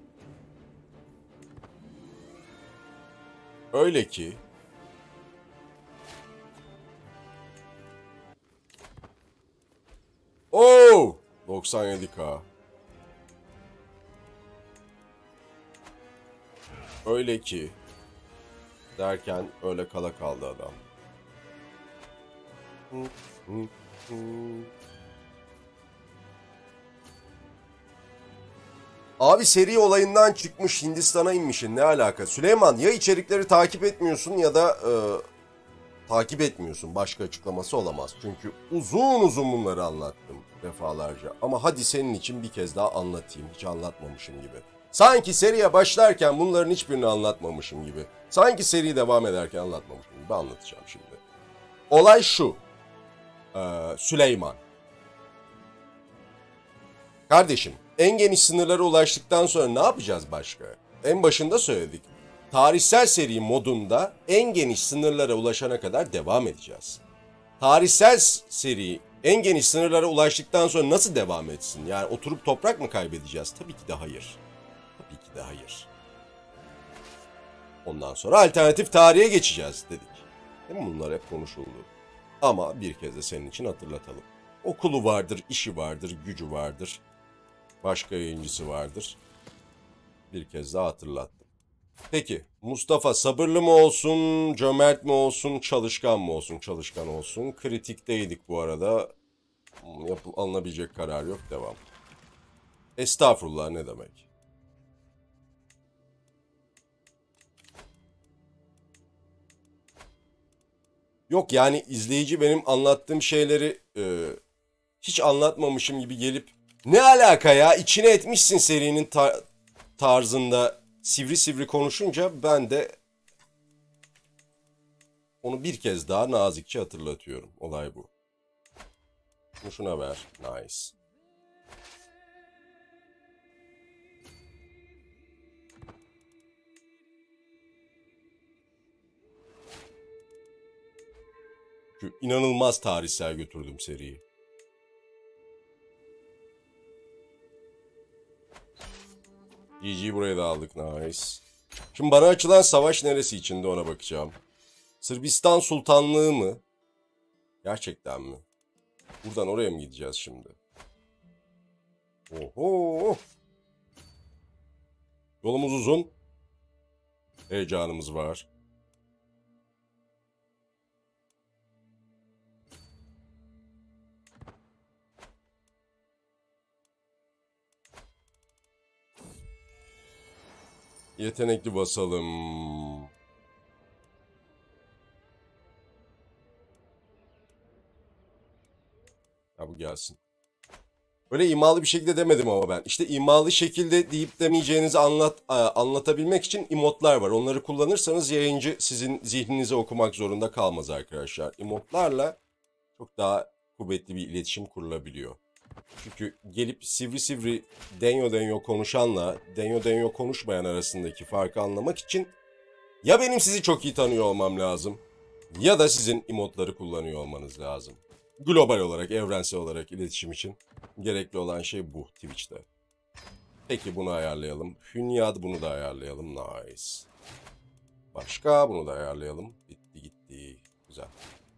Oo! 97K. Öyle ki derken öyle kala kaldı adam. Abi seri olayından çıkmış Hindistan'a inmişsin. Ne alaka? Süleyman ya içerikleri takip etmiyorsun ya da takip etmiyorsun. Başka açıklaması olamaz. Çünkü uzun uzun bunları anlattım defalarca. Ama hadi senin için bir kez daha anlatayım. Hiç anlatmamışım gibi. Sanki seriye başlarken bunların hiçbirini anlatmamışım gibi. Sanki seri devam ederken anlatmamışım gibi anlatacağım şimdi. Olay şu. Süleyman. Kardeşim, en geniş sınırlara ulaştıktan sonra ne yapacağız başka? En başında söyledik. Tarihsel seri modunda en geniş sınırlara ulaşana kadar devam edeceğiz. Tarihsel seri en geniş sınırlara ulaştıktan sonra nasıl devam etsin? Yani oturup toprak mı kaybedeceğiz? Tabii ki de hayır. Tabii ki de hayır. Ondan sonra alternatif tarihe geçeceğiz dedik. Değil mi? Bunlar hep konuşuldu. Ama bir kez de senin için hatırlatalım. Okulu vardır, işi vardır, gücü vardır. Başka yayıncısı vardır. Bir kez daha hatırlattım. Peki Mustafa sabırlı mı olsun, cömert mi olsun, çalışkan mı olsun? Çalışkan olsun. Kritikteydik bu arada. Alınabilecek karar yok. Devam. Estağfurullah ne demek? Yok yani izleyici benim anlattığım şeyleri hiç anlatmamışım gibi gelip ne alaka ya içine etmişsin serinin tarzında sivri sivri konuşunca ben de onu bir kez daha nazikçe hatırlatıyorum. Olay bu. Şuna ver. Nice. Şu inanılmaz tarihsel götürdüm seriyi. GG buraya da aldık. Nice. Şimdi bana açılan savaş neresi içinde ona bakacağım. Sırbistan Sultanlığı mı? Gerçekten mi? Buradan oraya mı gideceğiz şimdi? Oho! Yolumuz uzun. Heyecanımız var. Yetenekli basalım. Ha, bu gelsin. Öyle imalı bir şekilde demedim ama ben. İşte imalı şekilde deyip demeyeceğinizi anlatabilmek için emotlar var. Onları kullanırsanız yayıncı sizin zihninizi okumak zorunda kalmaz arkadaşlar. Emotlarla çok daha kuvvetli bir iletişim kurulabiliyor. Çünkü gelip sivri sivri denyo denyo konuşanla denyo denyo konuşmayan arasındaki farkı anlamak için ya benim sizi çok iyi tanıyor olmam lazım ya da sizin emotları kullanıyor olmanız lazım. Global olarak, evrensel olarak iletişim için gerekli olan şey bu Twitch'te. Peki bunu ayarlayalım. Hünyad bunu da ayarlayalım. Nice. Başka bunu da ayarlayalım. Bitti gitti. Güzel.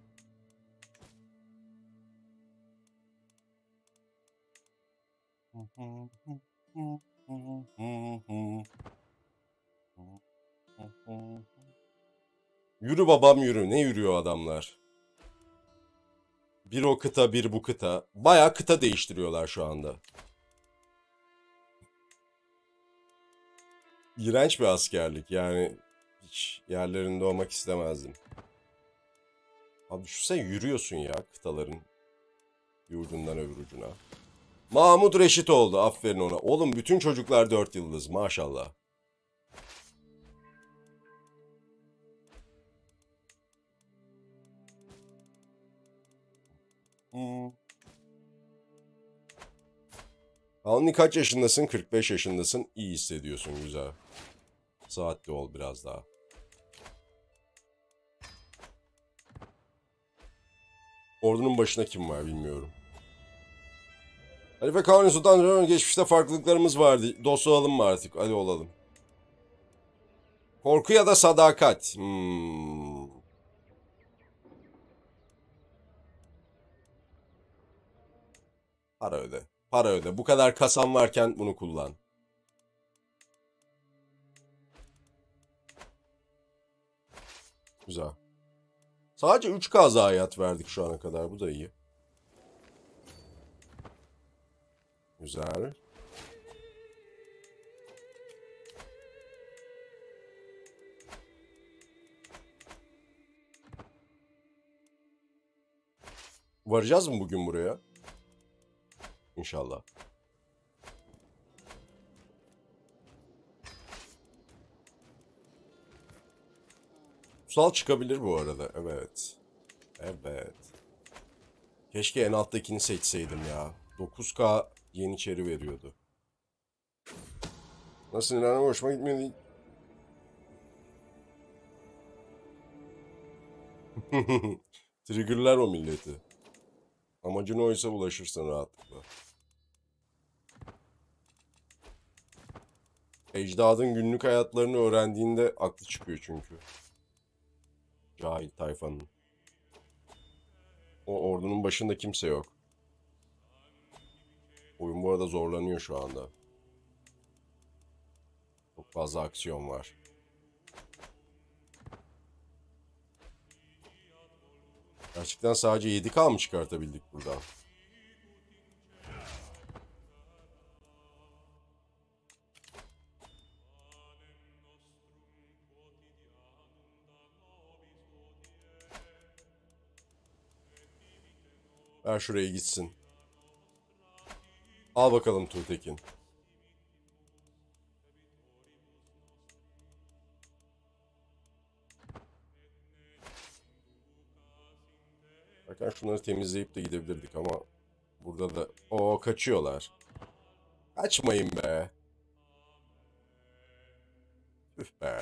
Yürü babam yürü. Ne yürüyor adamlar? Bir o kıta bir bu kıta. Bayağı kıta değiştiriyorlar şu anda. İğrenç bir askerlik yani. Hiç yerlerinde olmak istemezdim. Abi düşünsene yürüyorsun ya kıtaların bir ucundan öbür ucuna. Mahmut Reşit oldu. Aferin ona. Oğlum bütün çocuklar 4 yıldız. Maşallah. Avni kaç yaşındasın? 45 yaşındasın. İyi hissediyorsun. Güzel. Saatli ol biraz daha. Ordunun başına kim var bilmiyorum. Halife Kanuni Sultan geçmişte farklılıklarımız vardı. Dost olalım mı artık? Hadi olalım. Korku ya da sadakat? Para öde. Para öde. Bu kadar kasan varken bunu kullan. Güzel. Sadece 3K zayiat verdik şu ana kadar. Bu da iyi. Güzel. Varacağız mı bugün buraya? İnşallah. Kutsal çıkabilir bu arada. Evet. Evet. Keşke en alttakini seçseydim ya. 9K Yeniçeri veriyordu. Nasıl ilerleme hoşuma gitmedi. Triggerler o milleti. Amacın oysa ulaşırsın rahatlıkla. Ecdadın günlük hayatlarını öğrendiğinde aklı çıkıyor çünkü. Cahil tayfanın. O ordunun başında kimse yok. Oyun bu arada zorlanıyor şu anda. Çok fazla aksiyon var. Gerçekten sadece 7K mı çıkartabildik buradan? Ver şuraya gitsin. Al bakalım Tuğtekin. Bakın şunları temizleyip de gidebilirdik ama burada da kaçıyorlar. Kaçmayın be. Üf be.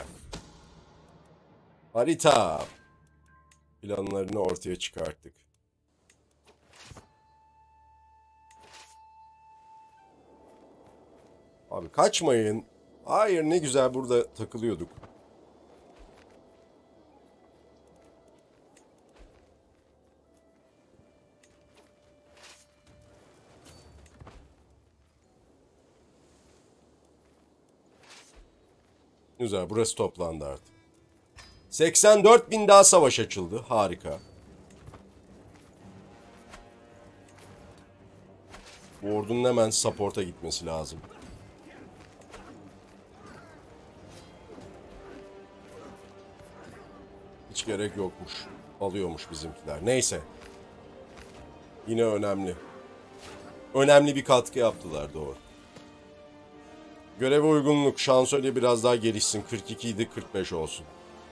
Harita. Planlarını ortaya çıkarttık. Abi kaçmayın. Hayır ne güzel burada takılıyorduk. Güzel burası toplandı artık. 84 bin daha savaş açıldı. Harika. Bu ordunun hemen support'a gitmesi lazım. hiç gerek yokmuş. Alıyormuş bizimkiler. Neyse. Yine önemli. Önemli bir katkı yaptılar, doğru. Göreve uygunluk. Şansölye biraz daha gelişsin. 42 idi, 45 olsun.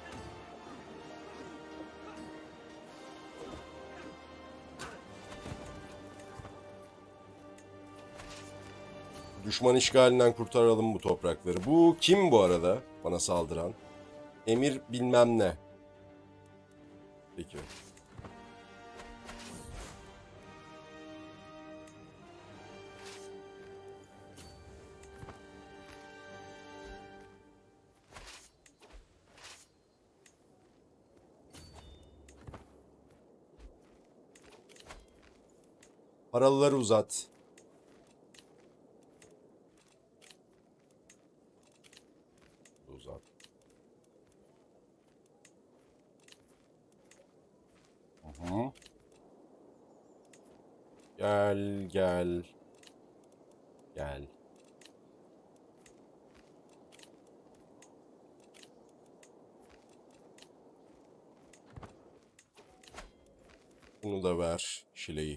Düşman işgalinden kurtaralım bu toprakları. Bu kim bu arada bana saldıran? Emir bilmem ne. Peki. Paralıları uzat. Uzat. Hı. Gel, gel. Gel. Bunu da ver. Şileyi.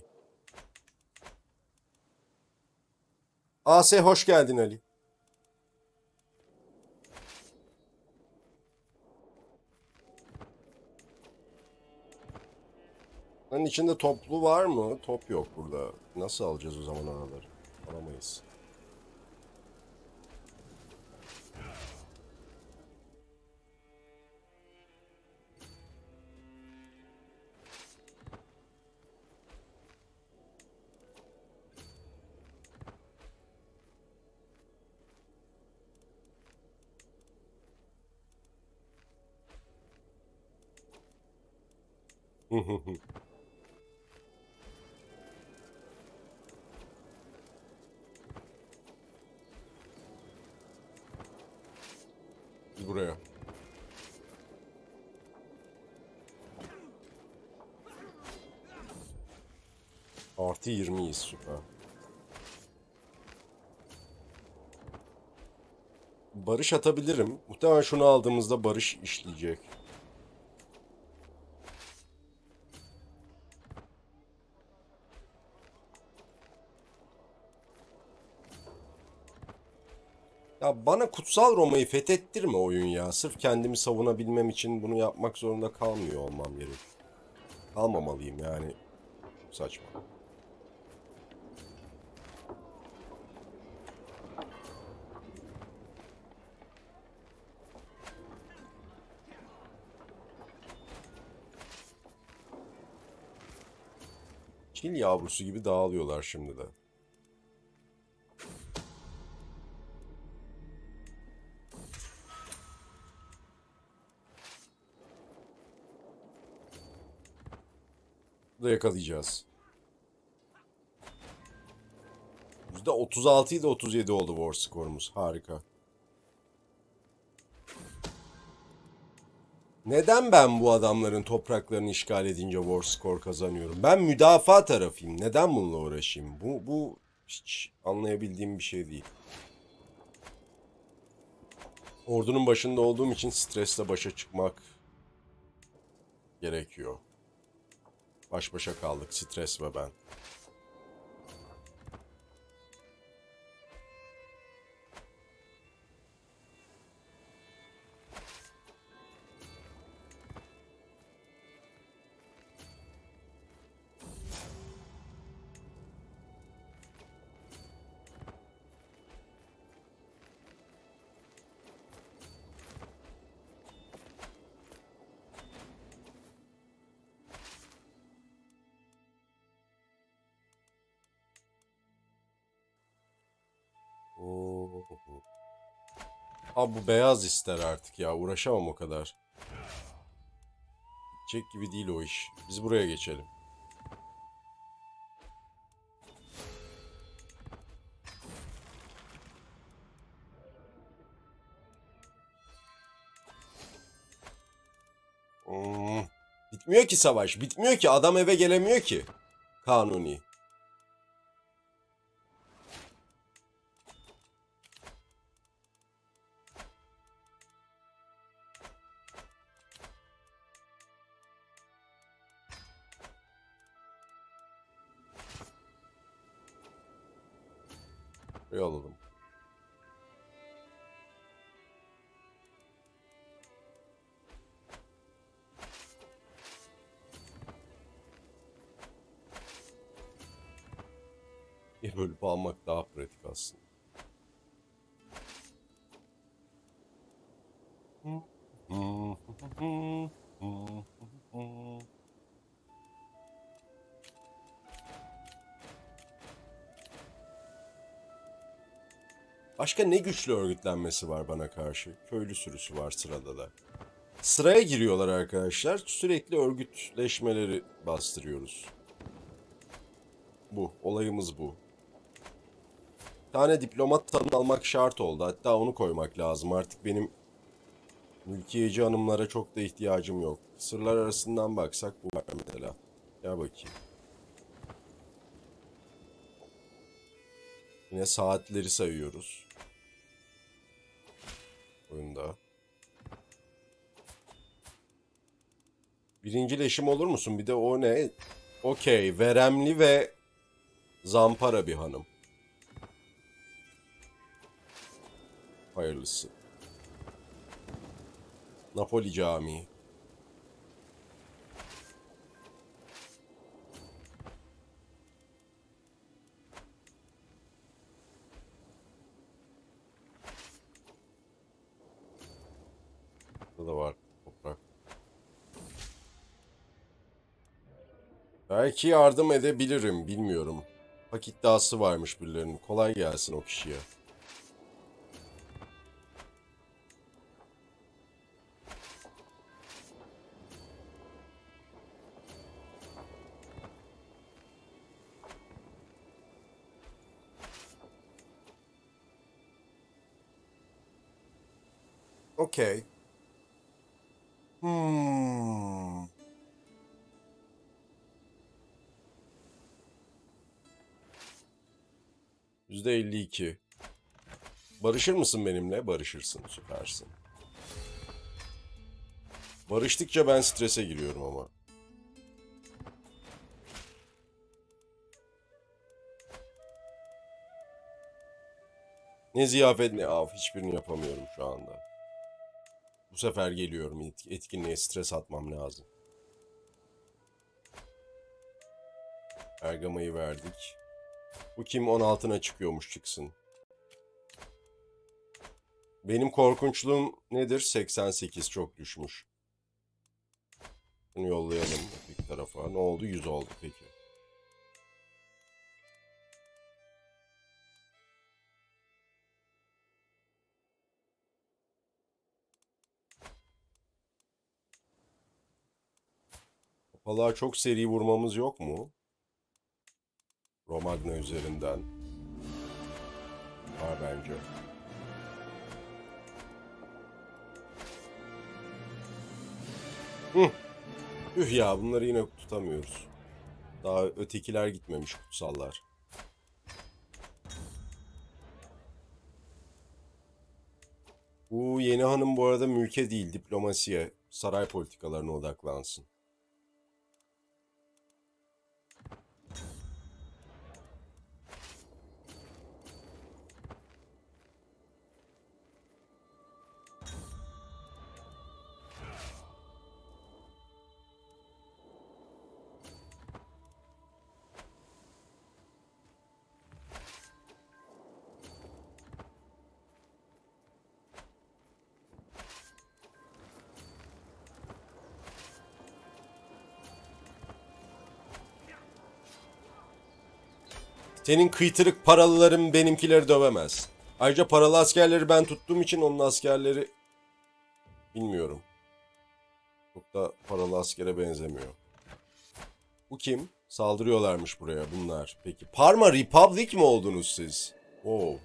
AS hoş geldin Ali. Onun içinde toplu var mı? Top yok burada. Nasıl alacağız o zaman araları? Alamayız. Buraya. Artı 20'yiz, süper. Barış atabilirim. Muhtemelen şunu aldığımızda barış işleyecek. Ya bana Kutsal Roma'yı fethettirme oyun ya. Sırf kendimi savunabilmem için bunu yapmak zorunda kalmıyor olmam gerek. Kalmamalıyım yani. Saçma. Çil yavrusu gibi dağılıyorlar şimdi de. Burada yakalayacağız. %36 ile 37 oldu war skorumuz. Harika. Neden ben bu adamların topraklarını işgal edince war score kazanıyorum? Ben müdafaa tarafıyım. Neden bununla uğraşayım? Bu hiç anlayabildiğim bir şey değil. Ordunun başında olduğum için stresle başa çıkmak gerekiyor. Baş başa kaldık stres ve ben. Oo. Abi bu beyaz ister artık ya. Uğraşamam o kadar. Gidecek gibi değil o iş. Biz buraya geçelim. Bitmiyor ki savaş. Bitmiyor ki. Adam eve gelemiyor ki. Kanuni. Buraya alalım. Bölüp almak daha pratik aslında. Başka ne güçlü örgütlenmesi var bana karşı? Köylü sürüsü var sırada da. Sıraya giriyorlar arkadaşlar. Sürekli örgütleşmeleri bastırıyoruz. Bu. Olayımız bu. Bir tane diplomat tanım almak şart oldu. Hatta onu koymak lazım. Artık benim mülkiyeci hanımlara çok da ihtiyacım yok. Sırlar arasından baksak bu var mesela. Gel bakayım. Yine saatleri sayıyoruz. Oyunda. Birincileşim olur musun? Bir de o ne? Okey. Veremli ve zampara bir hanım. Hayırlısı. Napoli Camii. Burada da var toprak. Belki yardım edebilirim. Bilmiyorum. Hak iddiası varmış birilerinin. Kolay gelsin o kişiye. Okey. Hmm. %52. Barışır mısın benimle? Barışırsın. Süpersin. Barıştıkça ben strese giriyorum ama. Ne ziyafet ne av. Hiçbirini yapamıyorum şu anda. Bu sefer geliyorum. Etkinliğe stres atmam lazım. Bergama'yı verdik. Bu kim 16'na çıkıyormuş çıksın. Benim korkunçluğum nedir? 88 çok düşmüş. Bunu yollayalım bir tarafa. Ne oldu? 100 oldu peki. Kapalığa çok seri vurmamız yok mu? Romagna üzerinden. Var bence. Üh ya bunları yine tutamıyoruz. Daha ötekiler gitmemiş kutsallar. Bu yeni hanım bu arada mülke değil diplomasiye, saray politikalarına odaklansın. Senin kıytırık paralıların benimkileri dövemez. Ayrıca paralı askerleri ben tuttuğum için onun askerleri bilmiyorum. Çok da paralı askere benzemiyor. Bu kim? Saldırıyorlarmış buraya bunlar. Peki Parma Republic mi oldunuz siz? Oo.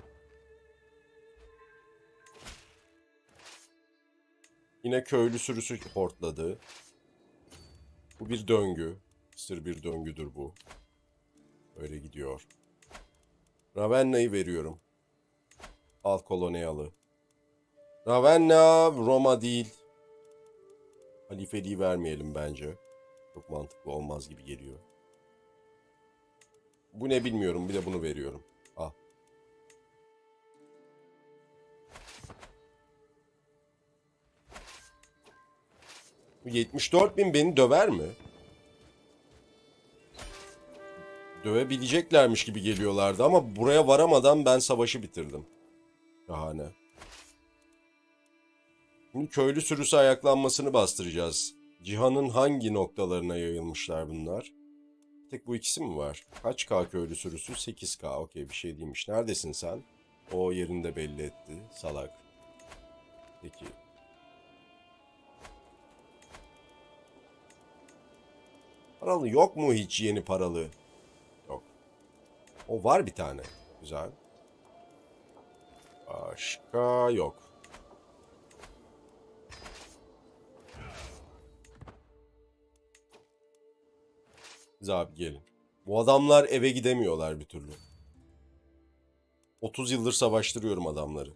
Yine köylü sürüsü hortladı. Bu bir döngü. Sır bir döngüdür bu. Öyle gidiyor. Ravenna'yı veriyorum. Al kolonyalı. Ravenna Roma değil. Halifeliği vermeyelim bence. Çok mantıklı olmaz gibi geliyor. Bu ne bilmiyorum. Bir de bunu veriyorum. Al. 74.000 beni döver mi? Dövebileceklermiş gibi geliyorlardı ama buraya varamadan ben savaşı bitirdim. Şahane. Şimdi köylü sürüsü ayaklanmasını bastıracağız. Cihan'ın hangi noktalarına yayılmışlar bunlar? Tek bu ikisi mi var? Kaç K köylü sürüsü? 8K. Okey, bir şey değilmiş. Neredesin sen? O yerini de belli etti. Salak. Peki. Paralı yok mu hiç, yeni paralı? Yok. O var bir tane. Güzel. Başka yok. Biz abi gelin. Bu adamlar eve gidemiyorlar bir türlü. 30 yıldır savaştırıyorum adamları.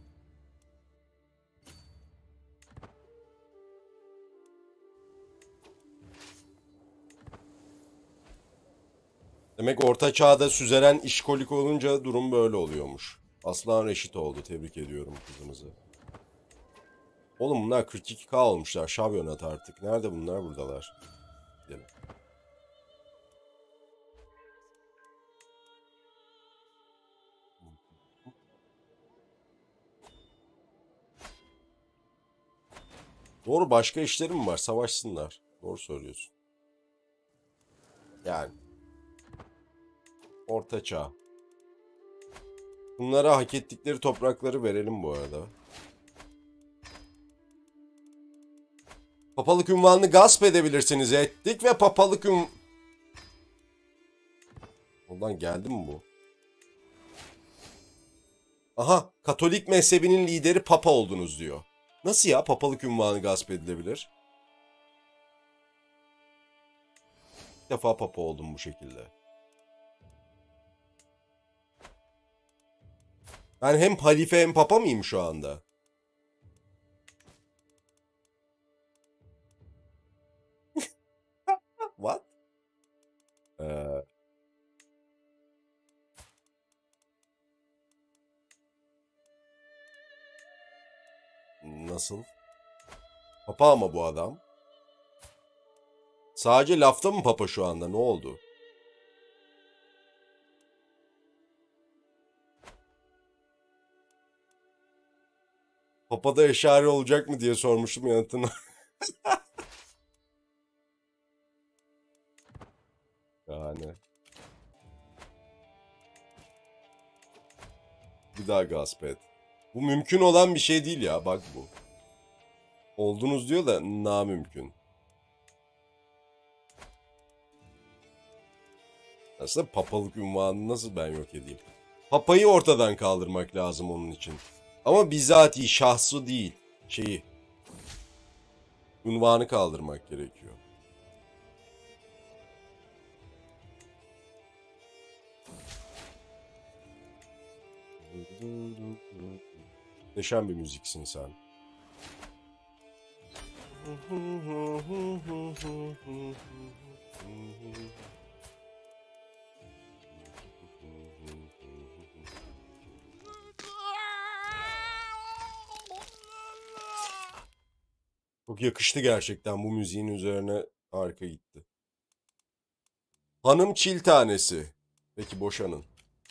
Demek Orta Çağ'da süzeren işkolik olunca durum böyle oluyormuş. Aslan Reşit oldu. Tebrik ediyorum kızımızı. Oğlum bunlar 42K olmuşlar. Şavyonat artık. Nerede bunlar? Buradalar. Gidelim. Doğru, başka işlerim mi var? Savaşsınlar. Doğru söylüyorsun. Yani. Orta Çağ. Bunlara hak ettikleri toprakları verelim bu arada. Papalık unvanını gasp edebilirsiniz. Ettik ve papalık Ondan geldi mi bu? Aha, Katolik mezhebinin lideri Papa oldunuz diyor. Nasıl ya, papalık unvanı gasp edilebilir? İlk defa Papa oldum bu şekilde. Ben hem halife hem Papa mıyım şu anda? What? Ee, nasıl? Papa ama bu adam. Sadece lafta mı Papa şu anda? Ne oldu? Papa'da eşari olacak mı diye sormuştum, yanıtını. Yani. Bir daha gasp et. Bu mümkün olan bir şey değil ya, bak bu. Oldunuz diyor da namümkün. Aslında papalık unvanını nasıl ben yok edeyim? Papayı ortadan kaldırmak lazım onun için. Ama bizatihi şahsı değil, şeyi. Unvanı kaldırmak gerekiyor. Muhteşem bir müziksin sen. Çok yakıştı gerçekten, bu müziğin üzerine harika gitti. Hanım çil tanesi. Peki boşanın.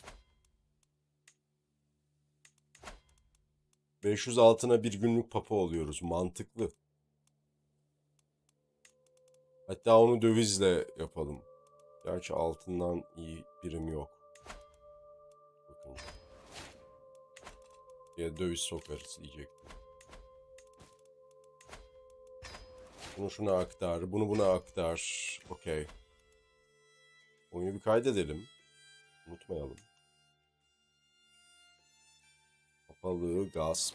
500 altına bir günlük papa oluyoruz. Mantıklı. Hatta onu dövizle yapalım. Gerçi altından iyi birim yok. Bakın. Ya döviz sokarız diyecektim. Bunu şuna aktar, bunu buna aktar. Okey. Oyunu bir kaydedelim. Unutmayalım. Papalığı gasp.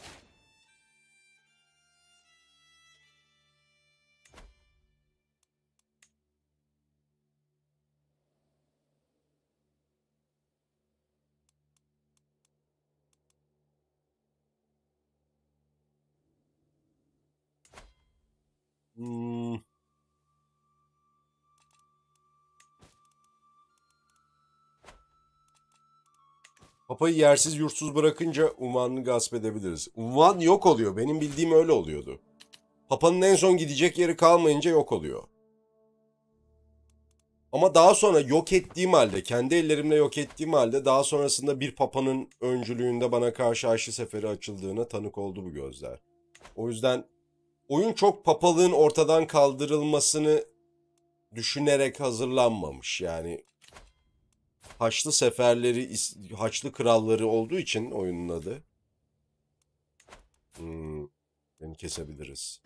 Hmm. Papayı yersiz yurtsuz bırakınca unvanını gasp edebiliriz. Unvan yok oluyor. Benim bildiğim öyle oluyordu. Papanın en son gidecek yeri kalmayınca yok oluyor. Ama daha sonra yok ettiğim halde, kendi ellerimle yok ettiğim halde daha sonrasında bir papanın öncülüğünde bana karşı Haçlı Seferi açıldığına tanık oldu bu gözler. O yüzden oyun çok papalığın ortadan kaldırılmasını düşünerek hazırlanmamış. Yani Haçlı Seferleri, Haçlı Kralları olduğu için oyunun adı. Beni kesebiliriz.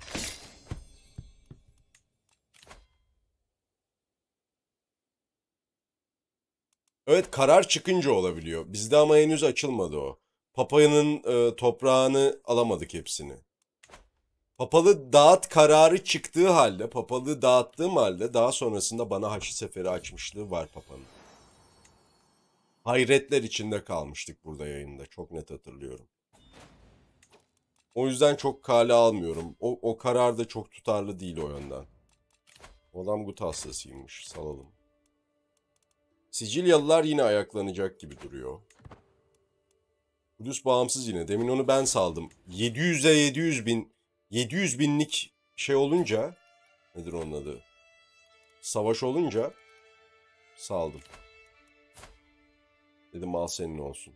Evet, karar çıkınca olabiliyor. Bizde ama henüz açılmadı o. Papa'nın toprağını alamadık hepsini. Papalığı dağıt kararı çıktığı halde, papalığı dağıttığım halde daha sonrasında bana Haçlı Seferi açmışlığı var Papa'nın. Hayretler içinde kalmıştık burada yayında. Çok net hatırlıyorum. O yüzden çok kale almıyorum. O karar da çok tutarlı değil o yönden. O adam gut hastasıymış. Salalım. Sicilyalılar yine ayaklanacak gibi duruyor. Kudüs bağımsız yine. Demin onu ben saldım. 700'e 700 bin. 700 binlik şey olunca, nedir onun adı? Savaş olunca saldım. Dedim al senin olsun.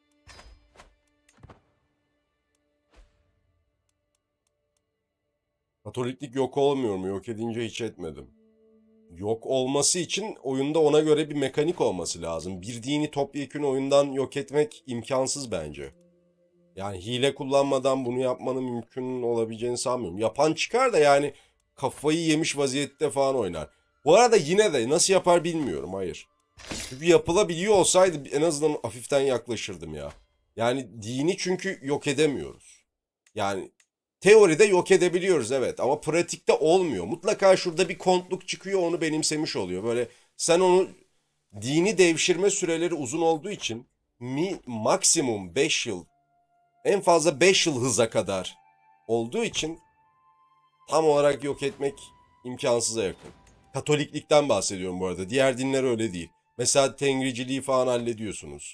Katoliklik yok olmuyor mu? Yok edince hiç etmedim. Yok olması için oyunda ona göre bir mekanik olması lazım. Bir dini topyekün oyundan yok etmek imkansız bence. Yani hile kullanmadan bunu yapmanın mümkün olabileceğini sanmıyorum. Yapan çıkar da yani kafayı yemiş vaziyette falan oynar. Bu arada yine de nasıl yapar bilmiyorum, hayır. Çünkü yapılabiliyor olsaydı en azından hafiften yaklaşırdım ya. Yani dini çünkü yok edemiyoruz. Yani teoride yok edebiliyoruz evet ama pratikte olmuyor. Mutlaka şurada bir kontluk çıkıyor, onu benimsemiş oluyor. Böyle sen onu, dini devşirme süreleri uzun olduğu için maksimum 5 yıl, en fazla 5 yıl hıza kadar olduğu için tam olarak yok etmek imkansıza yakın. Katoliklikten bahsediyorum bu arada. Diğer dinler öyle değil. Mesela tengriciliği falan hallediyorsunuz.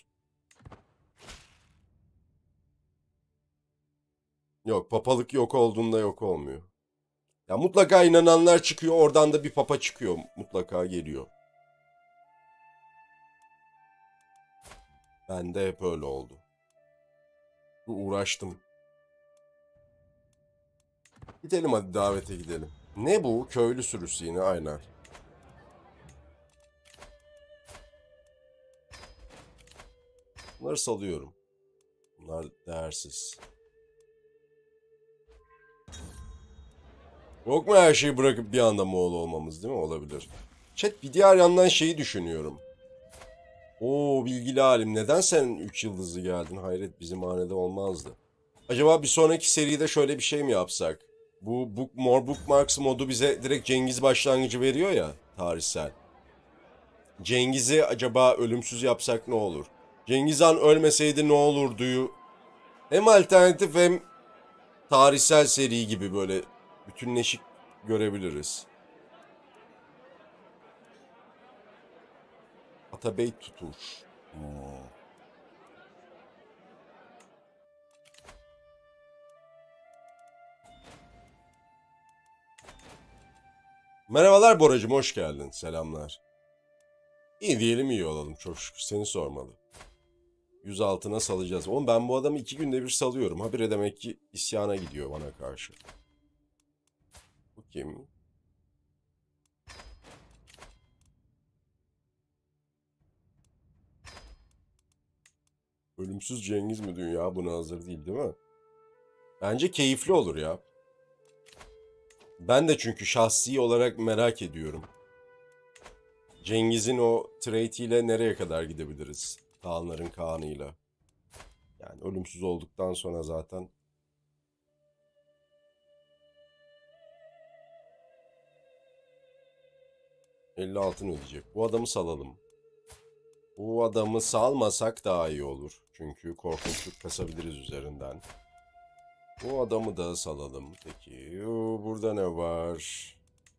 Yok, papalık yok olduğunda yok olmuyor. Ya mutlaka inananlar çıkıyor, oradan da bir papa çıkıyor. Mutlaka geliyor. Ben de hep öyle oldu. Uğraştım. Gidelim hadi, davete gidelim. Ne bu? Köylü sürüsü yine, aynen. Bunları salıyorum. Bunlar değersiz. Yok mu her şeyi bırakıp bir anda Moğol olmamız, değil mi? Olabilir. Chat, bir diğer yandan şeyi düşünüyorum. Oo, bilgili halim. Neden sen 3 yıldızlı geldin? Hayret, bizim hanede olmazdı. Acaba bir sonraki seride şöyle bir şey mi yapsak? Bu More Bookmarks modu bize direkt Cengiz başlangıcı veriyor ya, tarihsel. Cengiz'i acaba ölümsüz yapsak ne olur? Cengiz Han ölmeseydi ne olurduyu hem alternatif hem tarihsel seri gibi böyle bütünleşik görebiliriz. Atabey tutur. Merhabalar Boracığım, hoş geldin. Selamlar. İyi diyelim, iyi olalım. Çok şükür, seni sormalı. 100 altına salacağız. Oğlum ben bu adamı 2 günde bir salıyorum. Habire demek ki isyana gidiyor bana karşı. Bu kim? Ölümsüz Cengiz mi, dünya buna hazır değil, değil mi? Bence keyifli olur ya. Ben de çünkü şahsi olarak merak ediyorum. Cengiz'in o trade'iyle nereye kadar gidebiliriz? Kaanların Kaan'ıyla. Yani ölümsüz olduktan sonra zaten. 50 altın ödeyecek. Bu adamı salalım. Bu adamı salmasak daha iyi olur. Çünkü korkunçluk kasabiliriz üzerinden. Bu adamı da salalım. Peki burada ne var?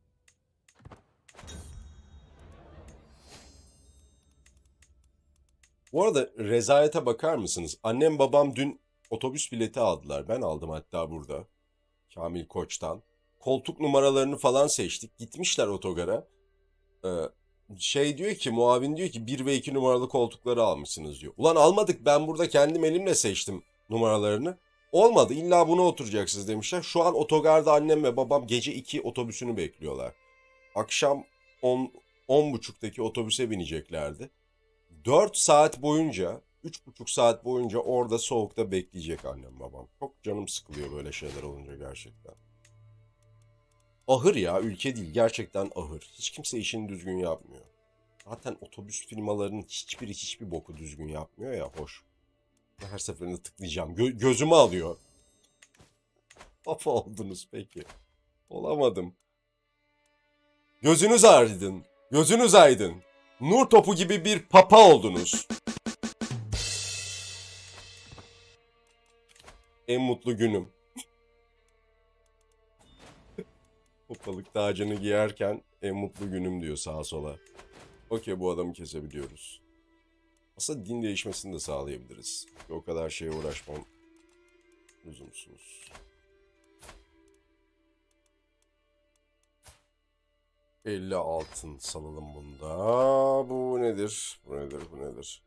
Bu arada rezalete bakar mısınız? Annem babam dün otobüs bileti aldılar. Ben aldım hatta burada. Kamil Koç'tan. koltuk numaralarını falan seçtik. Gitmişler otogara. Ee, diyor ki, muavin diyor ki 1 ve 2 numaralı koltukları almışsınız diyor. Ulan almadık, ben burada kendim elimle seçtim numaralarını. Olmadı, illa buna oturacaksınız demişler. Şu an otogarda annem ve babam gece 2 otobüsünü bekliyorlar. Akşam 10.30'daki otobüse bineceklerdi. 4 saat boyunca, 3,5 saat boyunca orada soğukta bekleyecek annem babam. Çok canım sıkılıyor böyle şeyler olunca gerçekten. Ahır ya, ülke değil, gerçekten ahır. Hiç kimse işini düzgün yapmıyor. Zaten otobüs firmalarının hiçbiri hiçbir boku düzgün yapmıyor ya, hoş. Her seferinde tıklayacağım. Gözümü alıyor. Papa oldunuz peki. Olamadım. Gözünüz aydın. Gözünüz aydın. Nur topu gibi bir papa oldunuz. En mutlu günüm. Papalık tacını giyerken en mutlu günüm diyor sağa sola. Okey, bu adamı kesebiliyoruz. Aslında din değişmesini de sağlayabiliriz. O kadar şeye uğraşmam lüzumsuz. 50 altın salalım bunda. Bu nedir? Bu nedir? Bu nedir?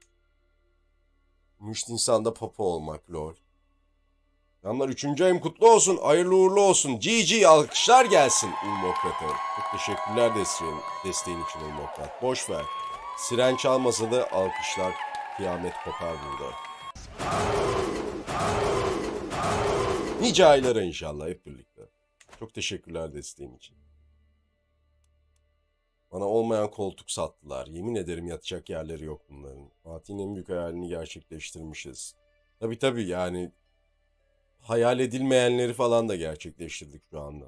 3 Nisan'da papa olmak, lol. Yanlar 3. ayım kutlu olsun. Hayırlı uğurlu olsun. GG, alkışlar gelsin Ulmokrat'a. Çok teşekkürler desteğin için Ulmokrat. Boş ver. Siren çalmasa da alkışlar, kıyamet kopar burada. Nice aylara inşallah hep birlikte. Çok teşekkürler desteğin için. Bana olmayan koltuk sattılar. Yemin ederim yatacak yerleri yok bunların. Fatih'in en büyük hayalini gerçekleştirmişiz. Tabii yani hayal edilmeyenleri falan da gerçekleştirdik şu anda.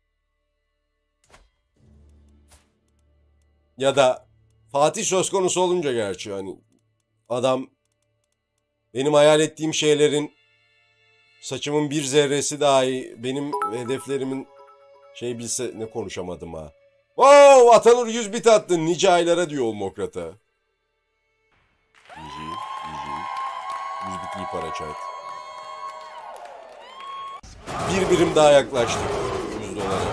Ya da Fatih söz konusu olunca gerçi hani adam benim hayal ettiğim şeylerin saçımın bir zerresi dahi benim hedeflerimin bilse, ne konuşamadım ha. Wow, Atanur 100 bit attın. Nice aylara diyor Olmokrat'a. GG. 100 bit iyi para çarptı. Bir birim daha yaklaştık 100 dolara.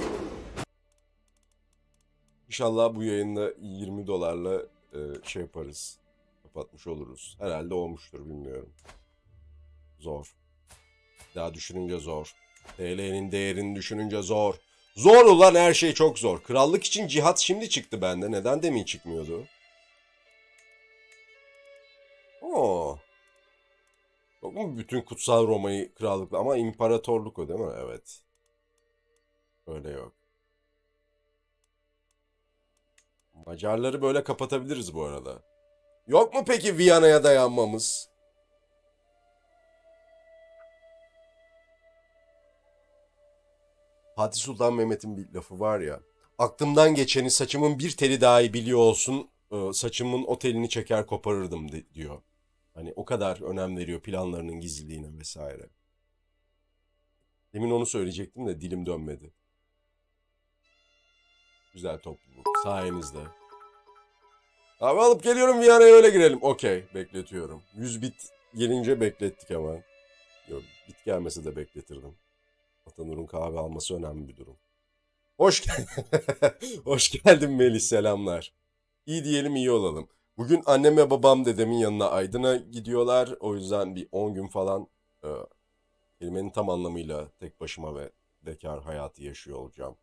İnşallah bu yayında 20 dolarla yaparız. Kapatmış oluruz. Herhalde olmuştur, bilmiyorum. Zor. Daha düşününce zor. TL'nin değerini düşününce zor. Zor ulan, her şey çok zor. Krallık için cihat şimdi çıktı bende. Neden demin çıkmıyordu? Oo. Yok mu bütün kutsal Roma'yı krallıkla? Ama imparatorluk o değil mi? Evet. Öyle yok. Macarları böyle kapatabiliriz bu arada. Yok mu peki Viyana'ya dayanmamız? Fatih Sultan Mehmet'in bir lafı var ya. Aklımdan geçeni saçımın bir teli dahi biliyor olsun, saçımın o telini çeker koparırdım diyor. Hani o kadar önem veriyor planlarının gizliliğine vesaire. Demin onu söyleyecektim de dilim dönmedi. Güzel topluluk. Sayenizde. Abi alıp geliyorum Viyana'ya, öyle girelim. Okey, bekletiyorum. 100 bit gelince beklettik hemen. Yok, bit gelmese de bekletirdim. Atanur'un kahve alması önemli bir durum. Hoş geldin. Hoş geldin Melih, selamlar. İyi diyelim, iyi olalım. Bugün annem ve babam dedemin yanına Aydın'a gidiyorlar. O yüzden bir 10 gün falan kelimenin tam anlamıyla tek başıma ve bekar hayatı yaşıyor olacağım.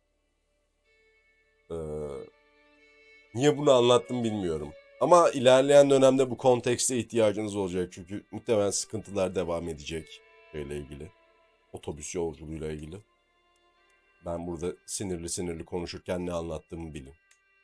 Niye bunu anlattım bilmiyorum. Ama ilerleyen dönemde bu kontekste ihtiyacınız olacak. Çünkü muhtemelen sıkıntılar devam edecek şeyle ilgili. Otobüs yolculuğuyla ilgili. Ben burada sinirli konuşurken ne anlattığımı bilin.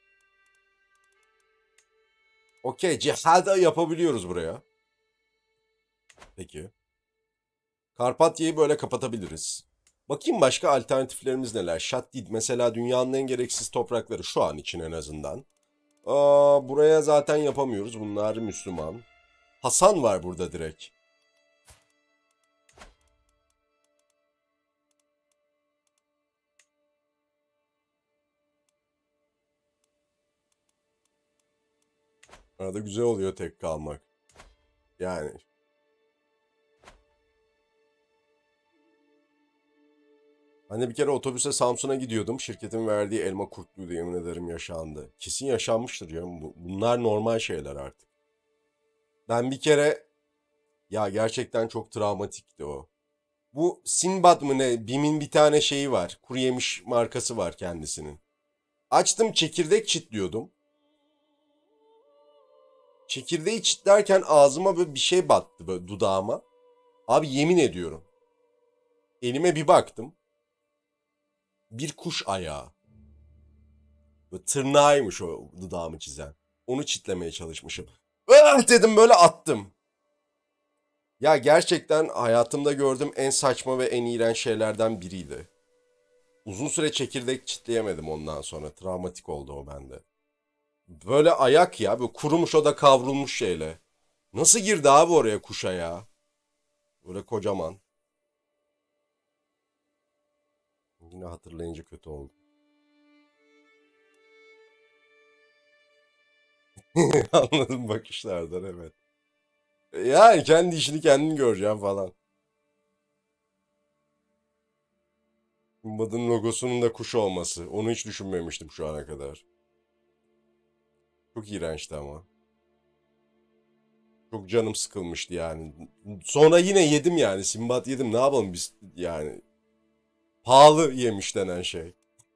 Okey, cihada yapabiliyoruz buraya. Peki. Karpatya'yı böyle kapatabiliriz. Bakayım başka alternatiflerimiz neler. Şaddid mesela dünyanın en gereksiz toprakları şu an için en azından. Buraya zaten yapamıyoruz. Bunlar Müslüman. Hasan var burada direkt. Arada güzel oluyor tek kalmak. Yani. Ben de bir kere otobüse Samsun'a gidiyordum. Şirketin verdiği elma kurtluydu, yemin ederim yaşandı. Kesin yaşanmıştır ya. Bunlar normal şeyler artık. Ben bir kere ya gerçekten çok travmatikti o. Bu Sinbad mı ne? Bim'in bir tane şeyi var. Kuru yemiş markası var kendisinin. Açtım, çekirdek çitliyordum. Çekirdeği çitlerken ağzıma böyle bir şey battı, böyle dudağıma. Abi yemin ediyorum. Elime bir baktım. Bir kuş ayağı. Böyle tırnağıymış o dudağımı çizen. Onu çitlemeye çalışmışım. Ah dedim, böyle attım. Ya gerçekten hayatımda gördüğüm en saçma ve en iğrenç şeylerden biriydi. Uzun süre çekirdek çitleyemedim ondan sonra. Travmatik oldu o bende. Böyle ayak ya. Böyle kurumuş, o da kavrulmuş şeyle. Nasıl girdi abi oraya kuş ayağı? Böyle kocaman. Yine hatırlayınca kötü oldu. Anladım bakışlardan, evet. Yani kendi işini kendin göreceğim falan. Kumbada'nın logosunun da kuş olması. Onu hiç düşünmemiştim şu ana kadar. Çok iğrençti ama. Çok canım sıkılmıştı yani. Sonra yine yedim yani. Simbat yedim. Ne yapalım biz yani. Pahalı yemiş denen şey.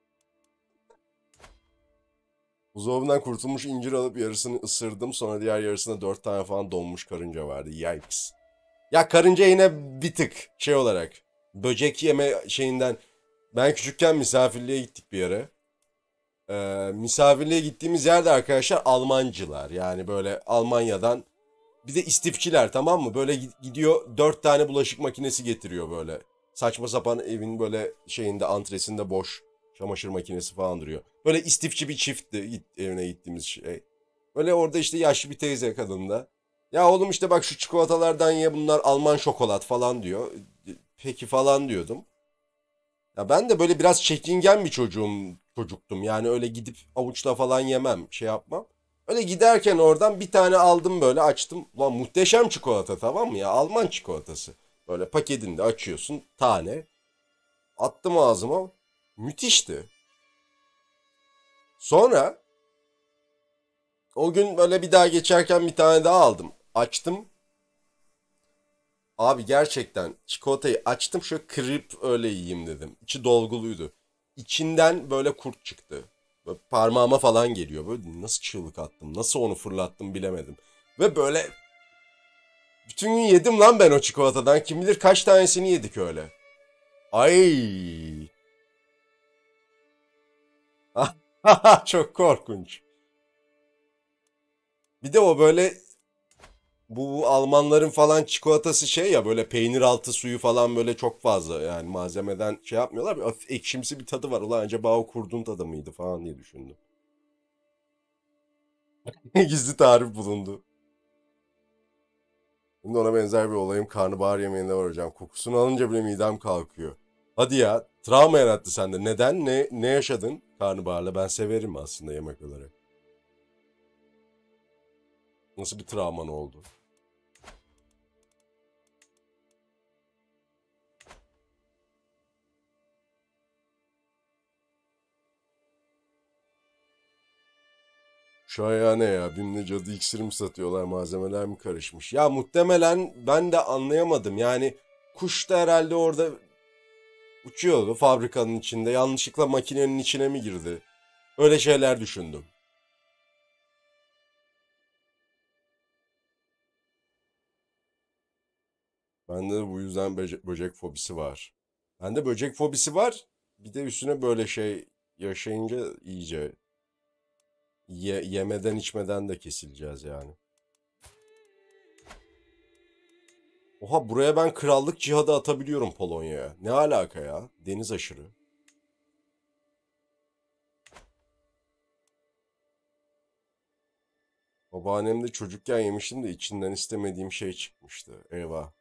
Buzdolabından kurtulmuş incir alıp yarısını ısırdım. Sonra diğer yarısına 4 tane falan donmuş karınca vardı. Yikes. Ya karınca yine bir tık şey olarak. Böcek yeme şeyinden. Ben küçükken misafirliğe gittik bir yere. Misafirliğe gittiğimiz yerde arkadaşlar Almancılar. Yani böyle Almanya'dan. Bir de istifçiler, tamam mı? Böyle gidiyor 4 tane bulaşık makinesi getiriyor böyle. Saçma sapan evin böyle şeyinde, antresinde boş çamaşır makinesi falan duruyor. Böyle istifçi bir çiftti evine gittiğimiz şey. Böyle orada işte yaşlı bir teyze kadın da. Ya oğlum işte bak şu çikolatalardan ye, bunlar Alman şokolat falan diyor. Peki falan diyordum. Ya ben de böyle biraz çekingen bir çocuktum. Yani öyle gidip avuçla falan yemem, şey yapmam. Öyle giderken oradan bir tane aldım, böyle açtım. Ulan muhteşem çikolata, tamam mı ya? Alman çikolatası. Böyle paketinde açıyorsun tane. Attım ağzıma. Müthişti. Sonra o gün böyle bir daha geçerken bir tane daha aldım. Açtım. Abi gerçekten çikolatayı açtım, şöyle kırıp öyle yiyeyim dedim. İçi dolguluydu. İçinden böyle kurt çıktı. Böyle parmağıma falan geliyor. Böyle nasıl çığlık attım, nasıl onu fırlattım bilemedim. Ve böyle bütün gün yedim lan ben o çikolatadan. Kim bilir kaç tanesini yedik öyle. Ay. Çok korkunç. Bir de o böyle, bu Almanların falan çikolatası şey ya, böyle peynir altı suyu falan böyle çok fazla, yani malzemeden şey yapmıyorlar. Bir hafif ekşimsi bir tadı var. Ulan acaba o kurdun tadı mıydı falan diye düşündüm. Gizli tarif bulundu. Şimdi ona benzer bir olayım karnabahar yemeğinde var hocam. Kokusunu alınca bile midem kalkıyor. Hadi ya, travma yarattı sende. Neden? Ne yaşadın karnabaharla? Ben severim aslında yemek olarak. Nasıl bir travman oldu? Şu ayağı ne ya? Bim'le cadı iksiri mi satıyorlar? Malzemeler mi karışmış? Ya muhtemelen ben de anlayamadım. Yani kuş da herhalde orada uçuyordu fabrikanın içinde. Yanlışlıkla makinenin içine mi girdi? Öyle şeyler düşündüm. Bende de bu yüzden böcek fobisi var. Bende böcek fobisi var. Bir de üstüne böyle şey yaşayınca iyice yemeden içmeden de kesileceğiz yani. Oha, buraya ben krallık cihadı atabiliyorum, Polonya'ya. Ne alaka ya? Deniz aşırı. Babaannem de çocukken yemiştim de içinden istemediğim şey çıkmıştı. Eyvah.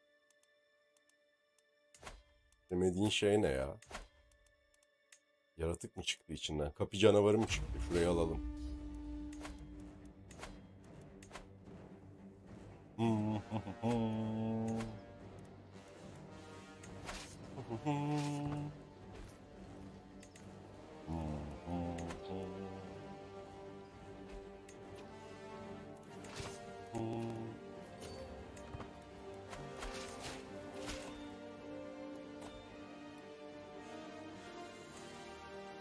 İstemediğin şey ne ya? Yaratık mı çıktı içinden? Kapı canavarı mı çıktı? Şurayı alalım.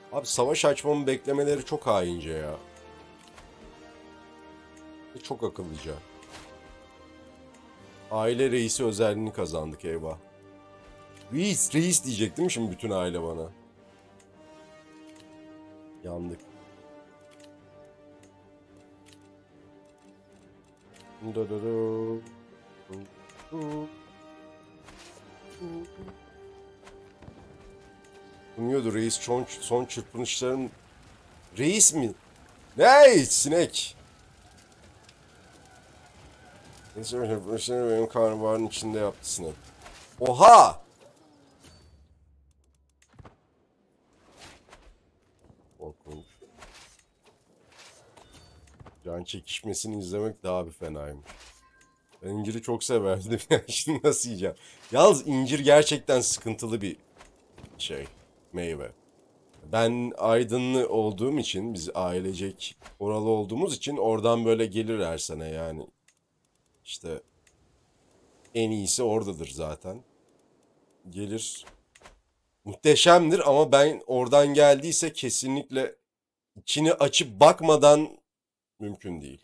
Abi savaş açmamı beklemeleri çok haince ya. Ve çok akıllıca. Aile reisi özelliğini kazandık, eyvah. Reis, reis diyecek değil mi şimdi bütün aile bana? Yandık. Umuyordu reis son çırpınışların... Reis mi? Ne? Sinek. Son çırpınışlarını benim karnabaharın içinde yaptı sinek. Oha! Korkunç. Can çekişmesini izlemek daha bir fenaymış. Ben inciri çok severdim. Şimdi nasıl yiyeceğim? Yalnız incir gerçekten sıkıntılı bir şey. Meyve. Ben Aydınlı olduğum için, biz ailecek oralı olduğumuz için oradan böyle gelir her sene yani. İşte en iyisi oradadır zaten. Gelir. Muhteşemdir ama ben oradan geldiyse kesinlikle içini açıp bakmadan mümkün değil.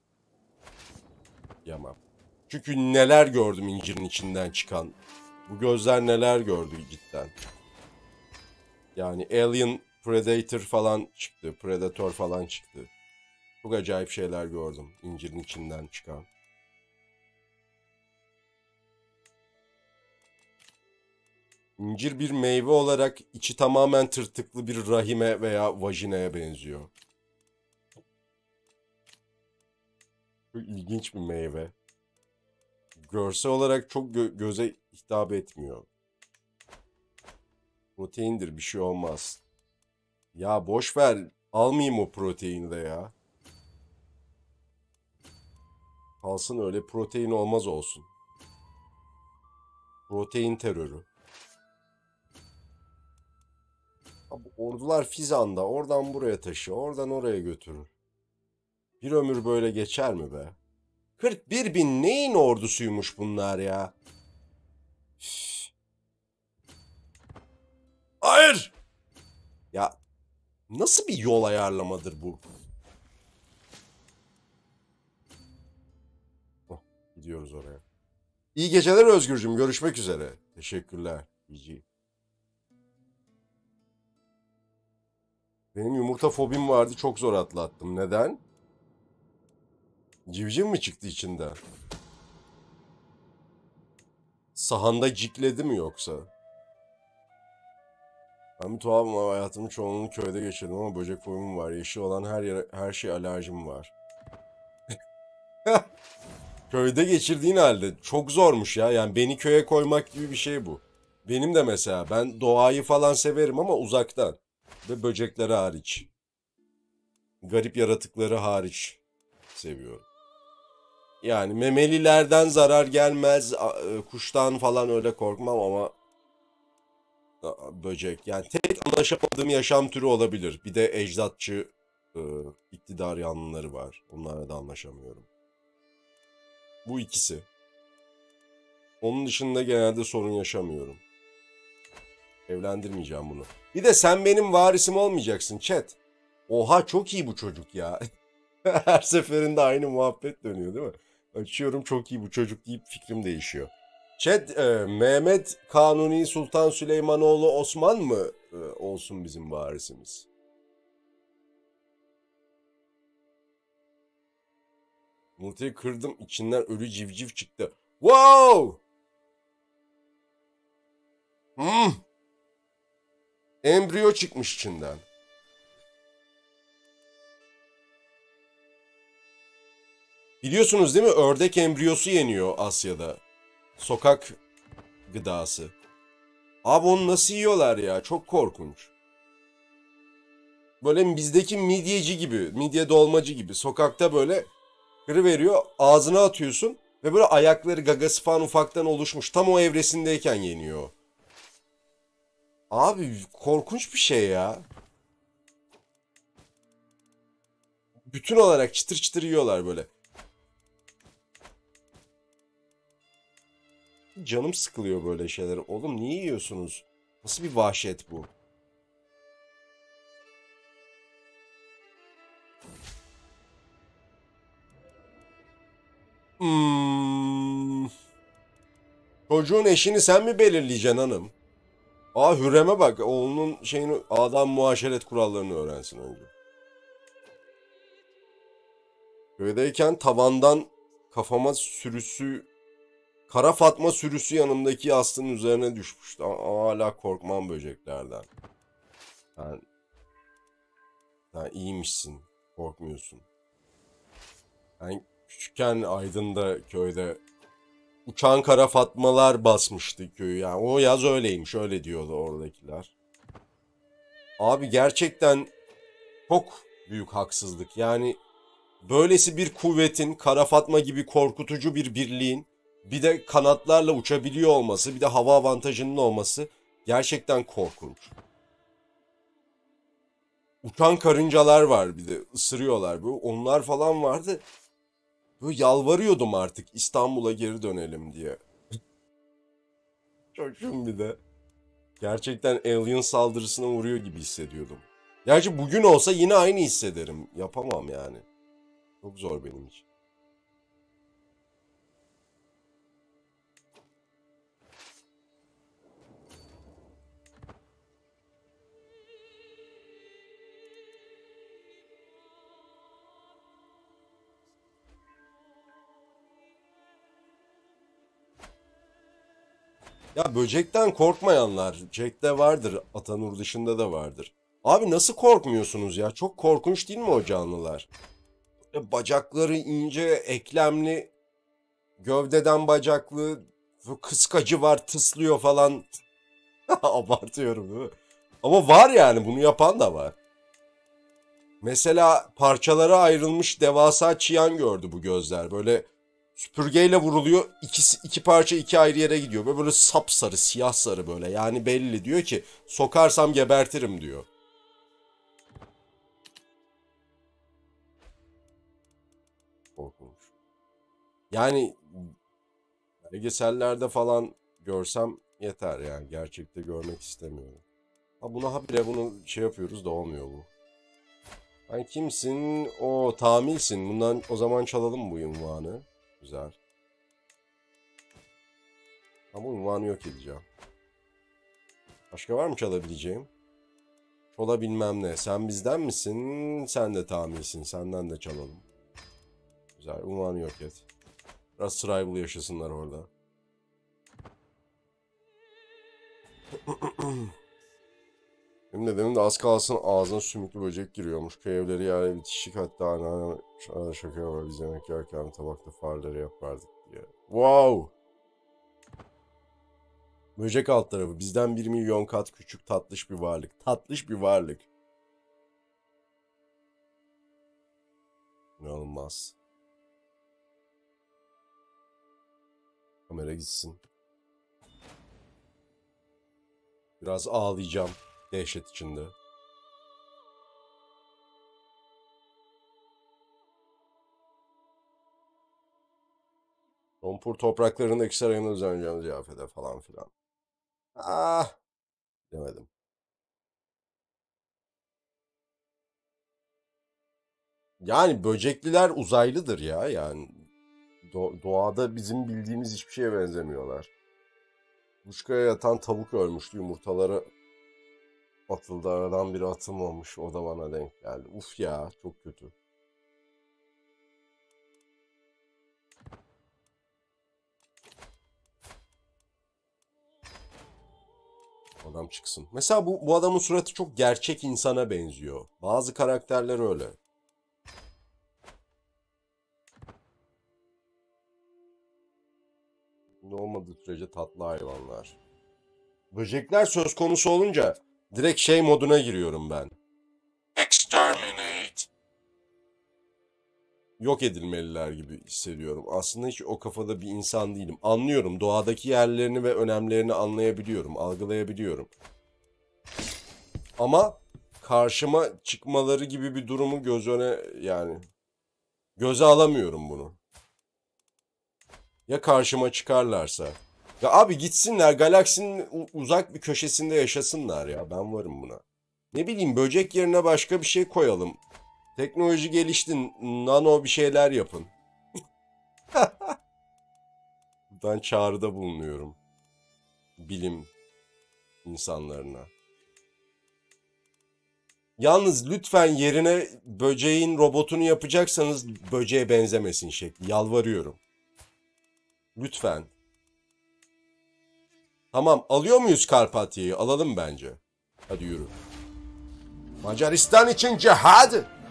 Yemem. Çünkü neler gördüm incirin içinden çıkan. Bu gözler neler gördü cidden. Yani Alien, Predator falan çıktı. Predator falan çıktı. Çok acayip şeyler gördüm incirin içinden çıkan. İncir bir meyve olarak içi tamamen tırtıklı bir rahime veya vajinaya benziyor. Çok ilginç bir meyve. Görsel olarak çok göze hitap etmiyor. Proteindir, bir şey olmaz. Ya boş ver, almayayım o proteini de ya. Kalsın öyle, protein olmaz olsun. Protein terörü. Abi, ordular Fizan'da, oradan buraya taşı, oradan oraya götürür. Bir ömür böyle geçer mi be? 41 bin neyin ordusuymuş bunlar ya? Üf. Hayır! Ya nasıl bir yol ayarlamadır bu? Oh, gidiyoruz oraya. İyi geceler Özgürcüm. Görüşmek üzere. Teşekkürler. GG. Benim yumurta fobim vardı. Çok zor atlattım. Neden? Civciv mi çıktı içinden? Sahanda cikledi mi yoksa? Ben bir tuhafım ama hayatımın çoğunluğunu köyde geçirdim ama böcek fobim var. Yeşil olan her şey alerjim var. Köyde geçirdiğin halde çok zormuş ya. Yani beni köye koymak gibi bir şey bu. Benim de mesela, ben doğayı falan severim ama uzaktan. Ve böcekleri hariç. Garip yaratıkları hariç seviyorum. Yani memelilerden zarar gelmez. Kuştan falan öyle korkmam ama böcek. Yani tek anlaşamadığım yaşam türü olabilir. Bir de ecdatçı e, iktidar yanlıları var. Onlarla da anlaşamıyorum. Bu ikisi. Onun dışında genelde sorun yaşamıyorum. Evlendirmeyeceğim bunu. Bir de sen benim varisim olmayacaksın chat. Oha, çok iyi bu çocuk ya. Her seferinde aynı muhabbet dönüyor değil mi? Açıyorum, çok iyi bu çocuk deyip fikrim değişiyor. Chat, Mehmet Kanuni Sultan Süleymanoğlu Osman mı olsun bizim varisimiz? Yumurtayı kırdım, içinden ölü civciv çıktı. Wow! Hmm. Embriyo çıkmış içinden. Biliyorsunuz değil mi? Ördek embriyosu yeniyor Asya'da. Sokak gıdası. Abi onu nasıl yiyorlar ya? Çok korkunç. Böyle bizdeki midyeci gibi, midye dolmacı gibi. Sokakta böyle kırıveriyor, ağzına atıyorsun ve böyle ayakları, gagası falan ufaktan oluşmuş. Tam o evresindeyken yeniyor. Abi korkunç bir şey ya. Bütün olarak çıtır çıtır yiyorlar böyle. Canım sıkılıyor böyle şeyler. Oğlum niye yiyorsunuz? Nasıl bir vahşet bu? Hmm. Çocuğun eşini sen mi belirleyeceksin hanım? Aa, Hürrem'e bak. Oğlunun şeyini, adam muaşeret kurallarını öğrensin önce. Köydeyken tavandan kafama sürüsü, kara fatma sürüsü yanımdaki yastığın üzerine düşmüştü. Hala korkmam böceklerden. Sen, sen iyiymişsin. Korkmuyorsun. Ben küçükken Aydın'da köyde uçan kara fatmalar basmıştı köyü. Yani o yaz öyleymiş. Öyle diyordu oradakiler. Abi gerçekten çok büyük haksızlık. Yani böylesi bir kuvvetin, Kara Fatma gibi korkutucu bir birliğin bir de kanatlarla uçabiliyor olması, bir de hava avantajının olması gerçekten korkunç. Uçan karıncalar var, bir de ısırıyorlar. Bu onlar falan vardı. Böyle yalvarıyordum artık İstanbul'a geri dönelim diye. Çocuğum bir de. Gerçekten alien saldırısına uğruyor gibi hissediyordum. Gerçi bugün olsa yine aynı hissederim. Yapamam yani. Çok zor benim için. Ya böcekten korkmayanlar Jack'te vardır, Atanur dışında da vardır. Abi nasıl korkmuyorsunuz ya? Çok korkunç değil mi o canlılar? Bacakları ince, eklemli, gövdeden bacaklı, kıskacı var, tıslıyor falan. Abartıyorum değil mi? Ama var yani, bunu yapan da var. Mesela parçalara ayrılmış devasa çiyan gördü bu gözler. Böyle süpürgeyle vuruluyor. İki parça iki ayrı yere gidiyor. Böyle sapsarı, siyah sarı böyle. Yani belli, diyor ki sokarsam gebertirim diyor. Korkunç. Yani belgesellerde falan görsem yeter yani. Gerçekte görmek istemiyorum. Ha, buna habire bunu şey yapıyoruz da olmuyor bu. Sen kimsin? O Tamilsin. Bundan o zaman çalalım bu unvanı. Güzel. Ama unvanı yok edeceğim. Başka var mı çalabileceğim? Çola bilmem ne. Sen bizden misin? Sen de Tamilsin. Senden de çalalım. Güzel. Unvanı yok et. Biraz survival yaşasınlar orada. Benim de az kalsın ağzına sümüklü böcek giriyormuş. Köy evleri yani bitişik, hatta anneannem şaka var. Biz yemek yerken tabakta farları yapardık diye. Wow! Böcek alt tarafı. Bizden 1 milyon kat küçük, tatlış bir varlık. Tatlış bir varlık. İnanılmaz. Kamera gitsin. Biraz ağlayacağım. Dehşet içinde. Rompur topraklarındaki sarayına düzenleyeceğim ziyafete falan filan. Ah! Demedim. Yani böcekliler uzaylıdır ya. Yani doğada bizim bildiğimiz hiçbir şeye benzemiyorlar. Kuşkaya yatan tavuk ölmüştü. Yumurtaları atıldı. Aradan biri atılmamış. O da bana denk geldi. Uf ya, çok kötü. Adam çıksın. Mesela bu adamın suratı çok gerçek insana benziyor. Bazı karakterler öyle. Ne olmadığı sürece tatlı hayvanlar. Böcekler söz konusu olunca direkt şey moduna giriyorum ben. Exterminate. Yok edilmeliler gibi hissediyorum. Aslında hiç o kafada bir insan değilim. Anlıyorum. Doğadaki yerlerini ve önemlerini anlayabiliyorum. Algılayabiliyorum. Ama karşıma çıkmaları gibi bir durumu göz öne, yani göze alamıyorum bunu. Ya karşıma çıkarlarsa? Ya abi gitsinler galaksinin uzak bir köşesinde yaşasınlar ya. Ben varım buna. Ne bileyim, böcek yerine başka bir şey koyalım. Teknoloji gelişti. Nano bir şeyler yapın. Ben çağrıda bulunuyorum. Bilim insanlarına. Yalnız lütfen yerine böceğin robotunu yapacaksanız böceğe benzemesin şekli. Yalvarıyorum. Lütfen. Tamam, alıyor muyuz Karpatya'yı? Alalım bence. Hadi yürü. Macaristan için cihad!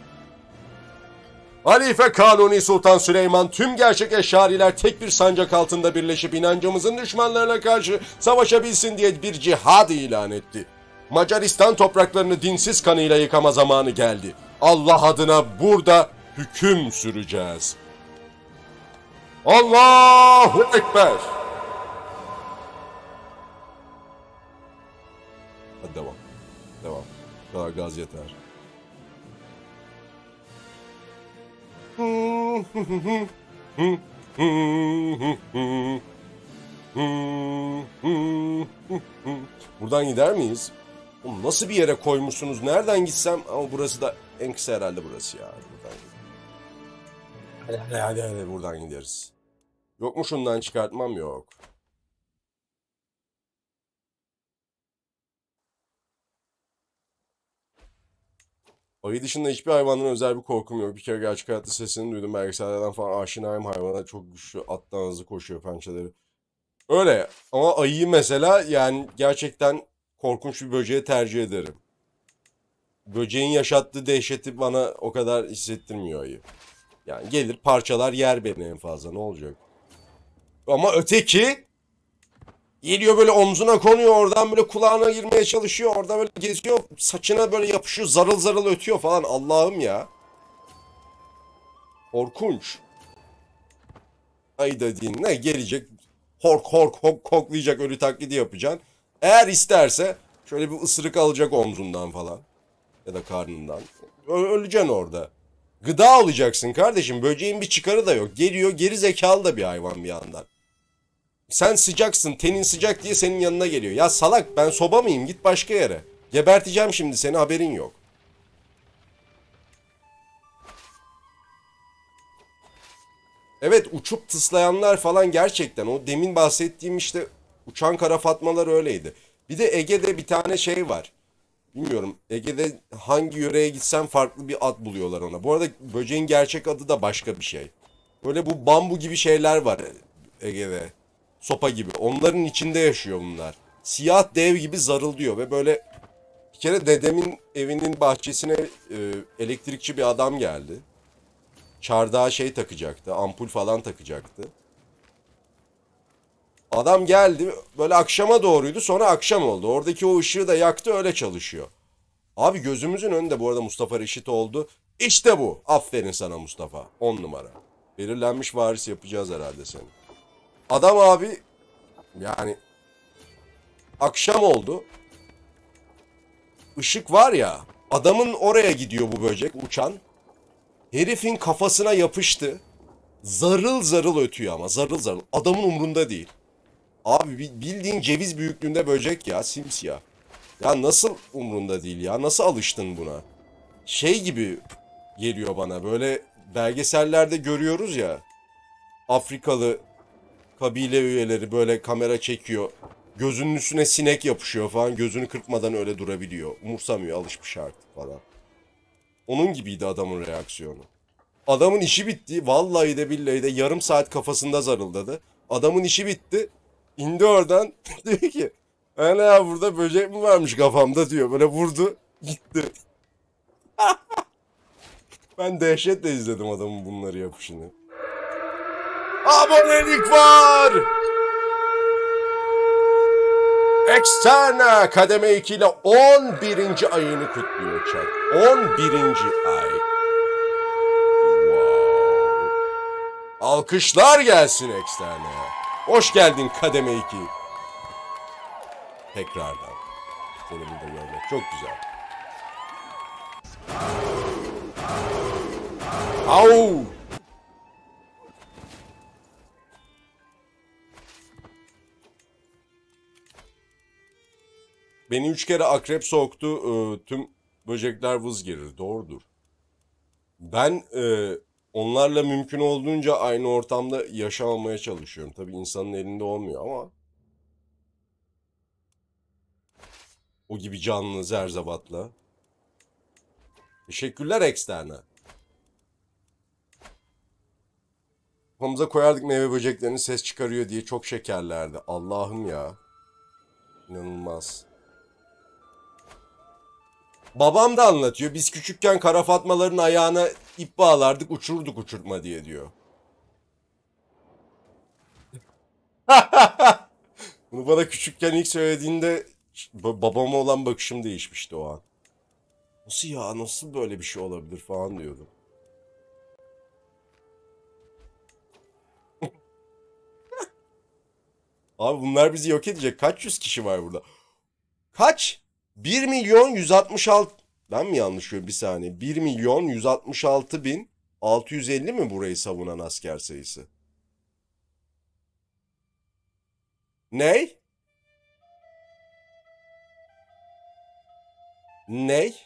Halife Kanuni Sultan Süleyman tüm gerçek eşariler tek bir sancak altında birleşip inancımızın düşmanlarına karşı savaşabilsin diye bir cihad ilan etti. Macaristan topraklarını dinsiz kanıyla yıkama zamanı geldi. Allah adına burada hüküm süreceğiz. Allahu Ekber! Hadi devam. Devam. Bu kadar gaz yeter. Buradan gider miyiz? Oğlum nasıl bir yere koymuşsunuz? Nereden gitsem? Ama burası da en kısa herhalde burası ya. Hadi buradan gideriz. Yok mu şundan çıkartmam? Yok. Ayı dışında hiçbir hayvandan özel bir korkum yok. Bir kere gerçek hayatta sesini duydum. Belgesellerden falan aşinayım, hayvana çok güçlü. Attan hızlı koşuyor pençeleri. Öyle ama ayıyı mesela yani gerçekten korkunç bir böceği tercih ederim. Böceğin yaşattığı dehşeti bana o kadar hissettirmiyor ayı. Yani gelir parçalar yer beni en fazla, ne olacak? Ama öteki geliyor böyle omzuna konuyor, oradan böyle kulağına girmeye çalışıyor, orada böyle geziyor, saçına böyle yapışıyor, zarıl zarıl ötüyor falan. Allah'ım ya. Korkunç. Ayı dediğin ne gelecek, hork hork hork koklayacak, ölü taklidi yapacaksın. Eğer isterse şöyle bir ısırık alacak omzundan falan ya da karnından. Öleceksin orada. Gıda alacaksın kardeşim. Böceğin bir çıkarı da yok. Geliyor, geri zekalı da bir hayvan bir yandan. Sen sıcaksın, tenin sıcak diye senin yanına geliyor. Ya salak, ben soba mıyım? Git başka yere. Geberteceğim şimdi seni, haberin yok. Evet, uçup tıslayanlar falan gerçekten. O demin bahsettiğim işte uçan kara fatmalar öyleydi. Bir de Ege'de bir tane şey var. Bilmiyorum, Ege'de hangi yöreye gitsen farklı bir ad buluyorlar ona. Bu arada böceğin gerçek adı da başka bir şey. Böyle bu bambu gibi şeyler var Ege'de. Sopa gibi. Onların içinde yaşıyor bunlar. Siyah dev gibi zarıldıyor ve böyle bir kere dedemin evinin bahçesine elektrikçi bir adam geldi. Çardağa şey takacaktı, ampul falan takacaktı. Adam geldi, böyle akşama doğruydu, sonra akşam oldu. Oradaki o ışığı da yaktı, öyle çalışıyor. Abi gözümüzün önünde bu arada Mustafa Reşit oldu. İşte bu. Aferin sana Mustafa. 10 numara. Belirlenmiş varis yapacağız herhalde seni. Adam abi yani akşam oldu. Işık var ya, adamın oraya gidiyor bu böcek uçan. Herifin kafasına yapıştı. Zarıl zarıl ötüyor ama zarıl zarıl. Adamın umrunda değil. Abi bildiğin ceviz büyüklüğünde böcek ya, simsiyah. Ya nasıl umrunda değil ya? Nasıl alıştın buna? Şey gibi geliyor bana, böyle belgesellerde görüyoruz ya. Afrikalı kabile üyeleri böyle kamera çekiyor. Gözünün üstüne sinek yapışıyor falan. Gözünü kırpmadan öyle durabiliyor. Umursamıyor, alışmış artık falan. Onun gibiydi adamın reaksiyonu. Adamın işi bitti. Vallahi de billahi de yarım saat kafasında zarıldadı. Adamın işi bitti. İndi oradan. Diyor ki ana burada böcek mi varmış kafamda diyor. Böyle vurdu. Gitti. Ben dehşetle izledim adamın bunları yapışını. Abonelik var. Externa kademe 2 ile 11. ayını kutluyor chat. 11. ay. Wow. Alkışlar gelsin Externa'ya. Hoş geldin kademe 2. Tekrardan. Seni burada görmek çok güzel. Au! Beni 3 kere akrep soktu. Tüm böcekler vız gelir. Doğrudur. Ben onlarla mümkün olduğunca aynı ortamda yaşamamaya çalışıyorum. Tabii insanın elinde olmuyor ama o gibi canlı zerzavatla. Teşekkürler eksterna. Kafamıza koyardık meyve böceklerinin ses çıkarıyor diye, çok şekerlerdi. Allah'ım ya. İnanılmaz. Babam da anlatıyor. Biz küçükken kara fatmaların ayağına ip bağlardık, uçururduk uçurtma diye diyor. Bunu bana küçükken ilk söylediğinde babama olan bakışım değişmişti o an. Nasıl ya, nasıl böyle bir şey olabilir falan diyordum. Abi bunlar bizi yok edecek. Kaç yüz kişi var burada? Kaç? 1.166... Ben mi yanlış görüyorum? Bir saniye. 1.166.650 mi burayı savunan asker sayısı? Ney? Ney?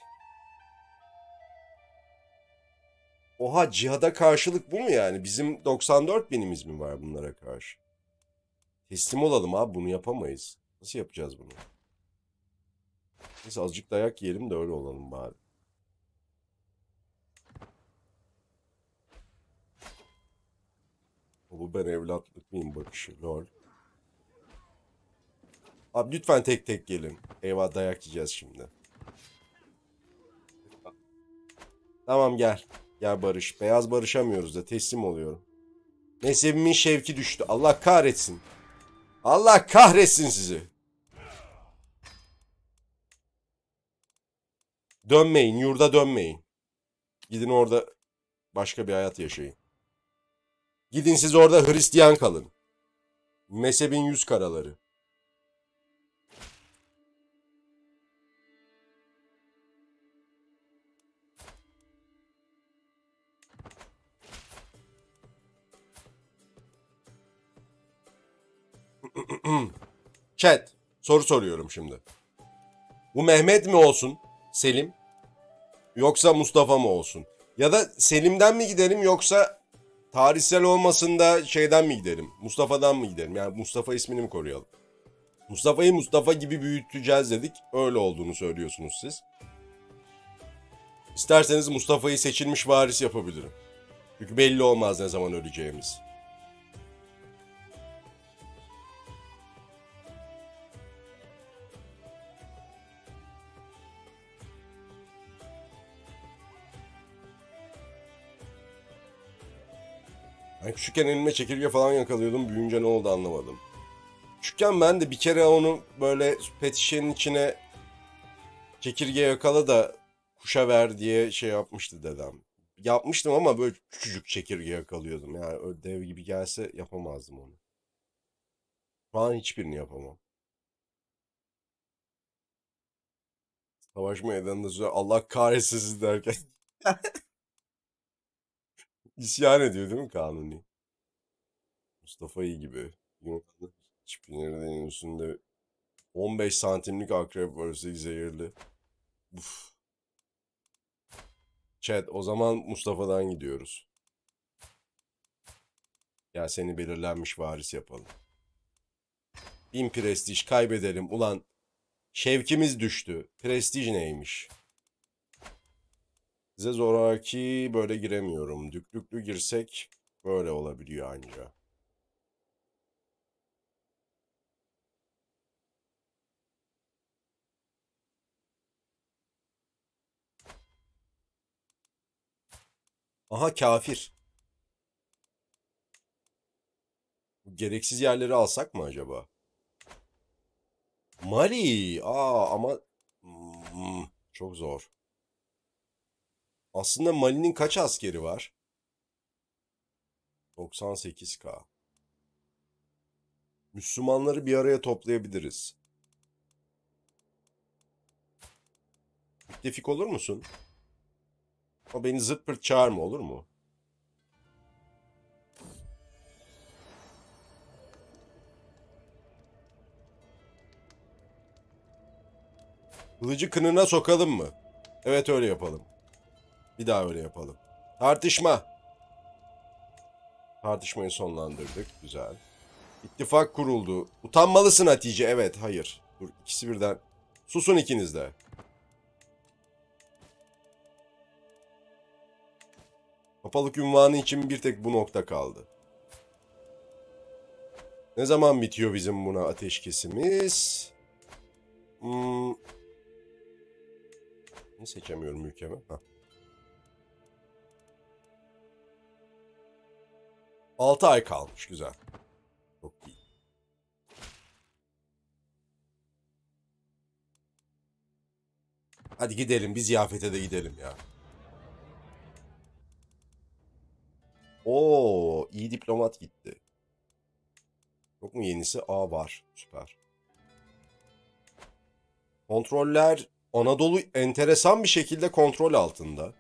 Oha, cihada karşılık bu mu yani? Bizim 94 binimiz mi var bunlara karşı? Teslim olalım abi, bunu yapamayız. Nasıl yapacağız bunu? Neyse azıcık dayak yiyelim de öyle olalım bari. Bu ben evlatlık mıyım bakışı, lol. Abi lütfen tek tek gelin. Eyvah, dayak yiyeceğiz şimdi. Tamam gel. Gel barış. Beyaz barışamıyoruz da teslim oluyorum. Mezhebimin şevki düştü. Allah kahretsin. Allah kahretsin sizi. Dönmeyin. Yurda dönmeyin. Gidin orada başka bir hayat yaşayın. Gidin siz orada Hristiyan kalın. Mezhebin yüz karaları. Chat. Soru soruyorum şimdi. Bu Mehmet mi olsun? Selim? Yoksa Mustafa mı olsun? Ya da Selim'den mi gidelim yoksa tarihsel olmasın da şeyden mi gidelim? Mustafa'dan mı gidelim? Yani Mustafa ismini mi koruyalım? Mustafa'yı Mustafa gibi büyüteceğiz dedik. Öyle olduğunu söylüyorsunuz siz. İsterseniz Mustafa'yı seçilmiş varis yapabilirim. Çünkü belli olmaz ne zaman öleceğimiz. Ben küçükken elime çekirge falan yakalıyordum. Büyüyünce ne oldu anlamadım. Küçükken ben de bir kere onu böyle pet şişenin içine çekirge yakala da kuşa ver diye şey yapmıştı dedem. Yapmıştım ama böyle küçücük çekirge yakalıyordum. Yani öyle dev gibi gelse yapamazdım onu. Şu an hiçbirini yapamam. Savaş meydanında süre Allah kahretsin sizi derken isyan ediyor değil mi Kanuni? Mustafa iyi gibi. Yumurtalı çiftliğinin üstünde 15 santimlik akrep var, üstelik zehirli. Uf. Chat, o zaman Mustafa'dan gidiyoruz. Ya seni belirlenmiş varis yapalım. 1000 prestij kaybedelim. Ulan şevkimiz düştü. Prestij neymiş? Size zoraki böyle giremiyorum. Düklüklü girsek böyle olabiliyor anca. Aha kafir. Gereksiz yerleri alsak mı acaba? Mali. Ama çok zor. Aslında Mali'nin kaç askeri var? 98K. Müslümanları bir araya toplayabiliriz. Müttefik olur musun? O beni zırt pırt çağırma, olur mu? Kılıcı kınına sokalım mı? Evet öyle yapalım. Bir daha öyle yapalım. Tartışma. Tartışmayı sonlandırdık. Güzel. İttifak kuruldu. Utanmalısın Hatice. Evet, hayır. Dur, ikisi birden. Susun ikiniz de. Papalık unvanı için bir tek bu nokta kaldı. Ne zaman bitiyor bizim buna ateşkesimiz? Ne seçemiyorum ülkemi? Heh. 6 ay kalmış. Güzel. Çok iyi. Hadi gidelim. Bir ziyafete de gidelim ya. Oo, iyi diplomat gitti. Yok mu yenisi? Aa, var. Süper. Kontroller Anadolu enteresan bir şekilde kontrol altında.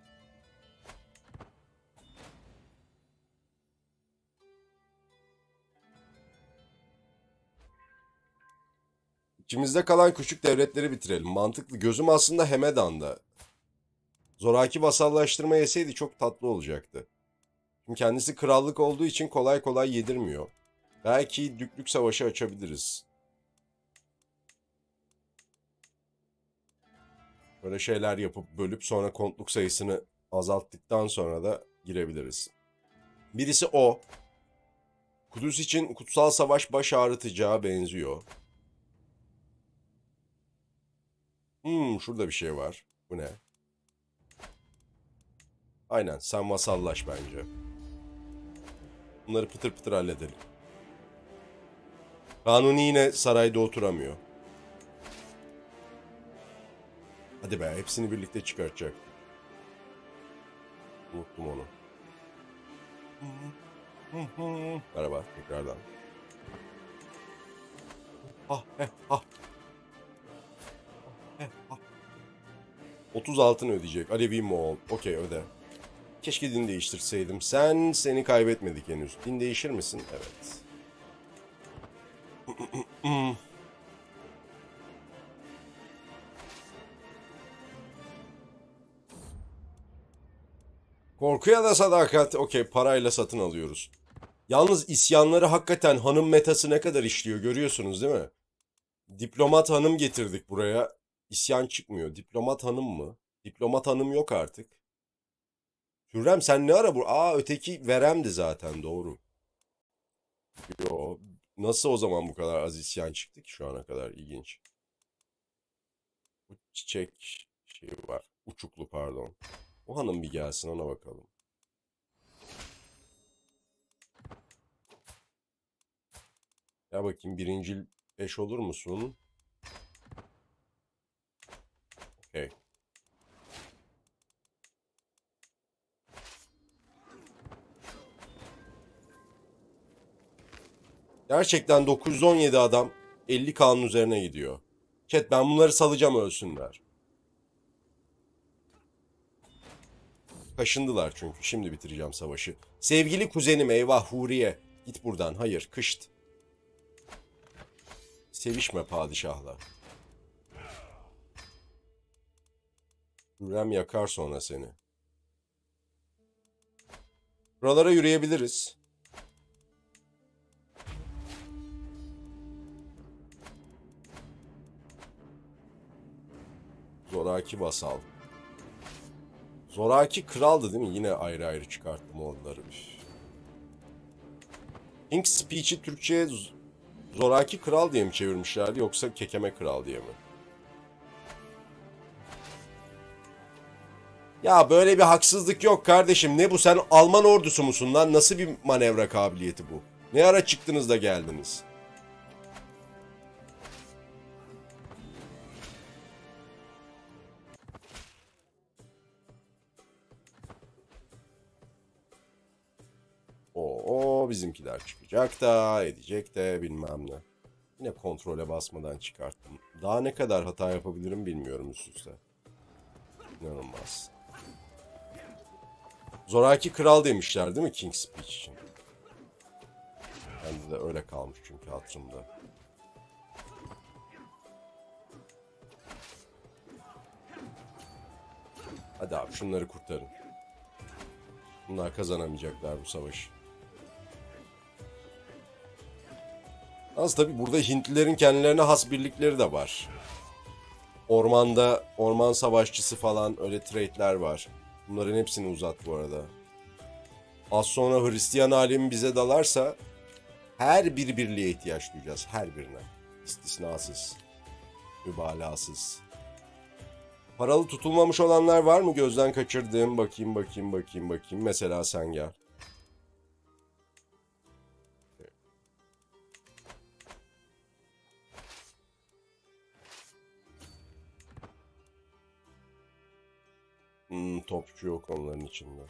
İçimizde kalan küçük devletleri bitirelim. Mantıklı. Gözüm aslında Hemedan'da. Zoraki vasallaştırma yeseydi çok tatlı olacaktı. Şimdi kendisi krallık olduğu için kolay kolay yedirmiyor. Belki düklük savaşı açabiliriz. Böyle şeyler yapıp bölüp sonra kontluk sayısını azalttıktan sonra da girebiliriz. Birisi o. Kudüs için kutsal savaş baş ağrıtacağı benziyor. Şurada bir şey var. Bu ne? Aynen, sen vasallaş bence. Bunları pıtır pıtır halledelim. Kanuni yine sarayda oturamıyor. Hadi be, hepsini birlikte çıkartacak. Unuttum onu. Merhaba tekrardan. Ah, 30 altın ödeyecek. Alevi Moğol. Okey, öde. Keşke din değiştirseydim. Seni kaybetmedik henüz. Din değişir misin? Evet. Korkuya da sadakat. Okey, parayla satın alıyoruz. Yalnız isyanları hakikaten hanım metası ne kadar işliyor görüyorsunuz değil mi? Diplomat hanım getirdik buraya. İsyan çıkmıyor. Diplomat hanım mı? Diplomat hanım yok artık. Hürrem sen ne ara bu? Aa, öteki veremdi zaten, doğru. Yo, nasıl o zaman bu kadar az isyan çıktı ki şu ana kadar, ilginç. Bu çiçek şey var. Uçuklu pardon. O hanım bir gelsin, ona bakalım. Ya bakayım, birincil 5 olur musun? Okey. Gerçekten 917 adam 50K'nın üzerine gidiyor. Chat, ben bunları salacağım ölsünler. Kaşındılar çünkü. Şimdi bitireceğim savaşı. Sevgili kuzenim, eyvah Huriye. Git buradan. Hayır, kışt. Sevişme padişahla. Hürrem yakar sonra seni. Buralara yürüyebiliriz. Zoraki vasal. Zoraki kraldı değil mi? Yine ayrı ayrı çıkarttım onları. King's Speech'i Türkçe'ye Zoraki kral diye mi çevirmişlerdi yoksa Kekeme kral diye mi? Ya böyle bir haksızlık yok kardeşim. Ne bu, sen Alman ordusu musun lan? Nasıl bir manevra kabiliyeti bu? Ne ara çıktınız da geldiniz? O bizimkiler çıkacak da edecek de bilmem ne. Yine kontrole basmadan çıkarttım. Daha ne kadar hata yapabilirim bilmiyorum üst üste. İnanılmaz. Zoraki kral demişler değil mi King's Speech için? Bende de öyle kalmış çünkü hatırımda. Hadi abi şunları kurtarın. Bunlar kazanamayacaklar bu savaşı. Az tabii burada Hintlilerin kendilerine has birlikleri de var. Ormanda orman savaşçısı falan öyle trade'ler var. Bunların hepsini uzat bu arada. Az sonra Hristiyan alemi bize dalarsa her bir birliğe ihtiyaç duyacağız. Her birine. İstisnasız. Mübalağasız. Paralı tutulmamış olanlar var mı? Gözden kaçırdığım. Bakayım. Mesela sen gel. Topçu yok onların içinde.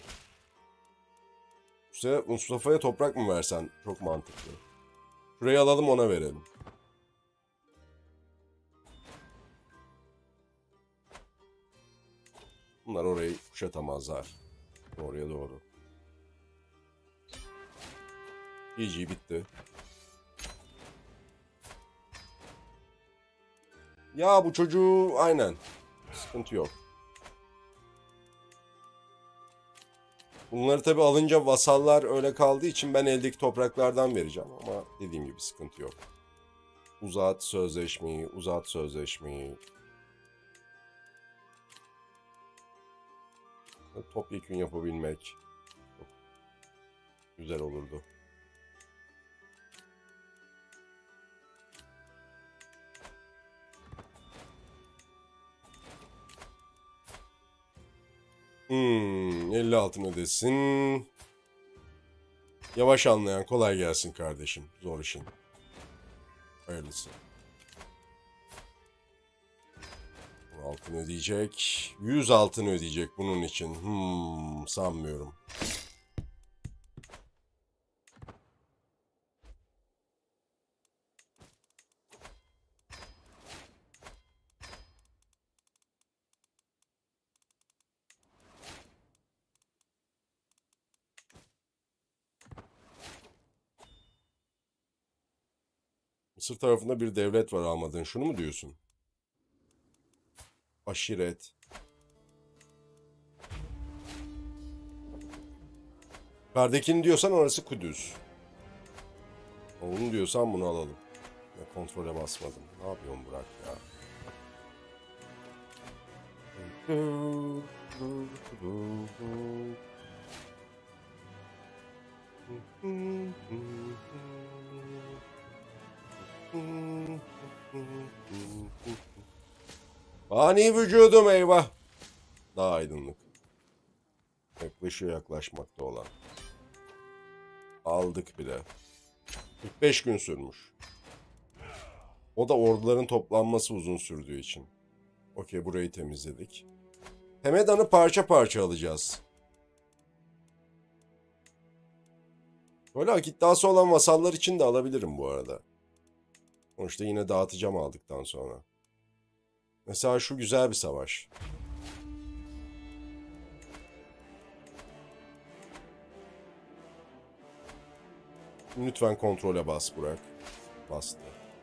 Mustafa'ya toprak mı versen? Çok mantıklı. Şurayı alalım ona verelim. Bunlar orayı kuşatamazlar. Oraya doğru. GG bitti. Ya bu çocuğu aynen. Sıkıntı yok. Bunları tabi alınca vasallar öyle kaldığı için ben eldeki topraklardan vereceğim. Ama dediğim gibi sıkıntı yok. Uzat sözleşmeyi. Topyekün yapabilmek çok güzel olurdu. Hmm, 50 altın ödesin. Yavaş anlayan kolay gelsin kardeşim. Zor işin. Hayırlısı. Altın ödeyecek. 100 altın ödeyecek bunun için. Sanmıyorum. Mısır tarafında bir devlet var almadığın. Şunu mu diyorsun? Aşiret. Yukarıdakini diyorsan orası Kudüs. Onu diyorsan bunu alalım. Ya kontrole basmadım. Ne yapıyorsun Burak ya? Ani vücudum eyvah. Daha aydınlık. Yaklaşmakta olan. Aldık bile. 45 gün sürmüş. O da orduların toplanması uzun sürdüğü için. Okey, burayı temizledik. Hemedan'ı parça parça alacağız. Böyle hak iddiası olan vasallar için de alabilirim bu arada. Sonuçta yine dağıtacağım aldıktan sonra. Mesela şu güzel bir savaş. Lütfen kontrole bas Burak. Bastı.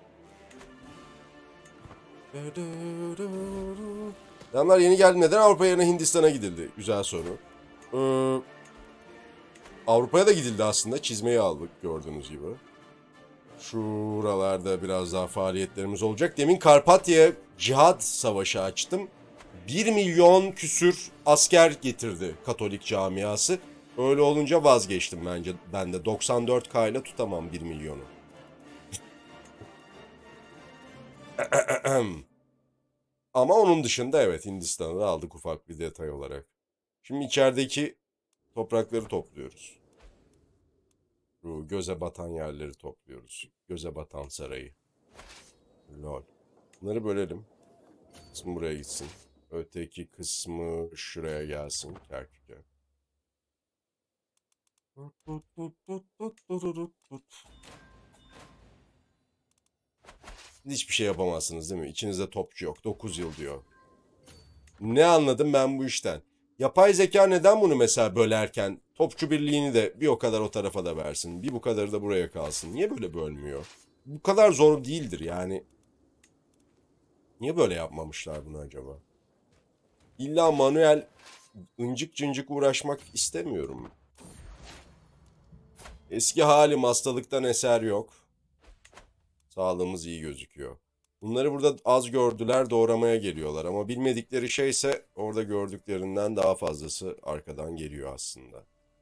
Adamlar yeni geldi. Neden Avrupa yerine Hindistan'a gidildi? Güzel soru. Avrupa'ya da gidildi aslında. Çizmeyi aldık gördüğünüz gibi. Şuralarda biraz daha faaliyetlerimiz olacak. Demin Karpatya Cihad Savaşı açtım. 1 milyon küsür asker getirdi Katolik camiası. Öyle olunca vazgeçtim bence. Ben de 94K ile tutamam 1 milyonu. Ama onun dışında evet Hindistan'ı da aldık ufak bir detay olarak. Şimdi içerideki toprakları topluyoruz. Bu göze batan yerleri topluyoruz. Göze batan sarayı. Lol. Bunları bölelim. Kısmı buraya gitsin. Öteki kısmı şuraya gelsin. Kerkük'e. Hiçbir şey yapamazsınız değil mi? İçinizde topçu yok. 9 yıl diyor. Ne anladım ben bu işten? Yapay zeka neden bunu mesela bölerken topçu birliğini de bir o kadar o tarafa da versin. Bir bu kadarı da buraya kalsın. Niye böyle bölmüyor? Bu kadar zor değildir yani. Niye böyle yapmamışlar bunu acaba? İlla manuel ıncık cıncık uğraşmak istemiyorum. Eski halim, hastalıktan eser yok. Sağlığımız iyi gözüküyor. Bunları burada az gördüler, doğramaya geliyorlar. Ama bilmedikleri şeyse orada gördüklerinden daha fazlası arkadan geliyor aslında.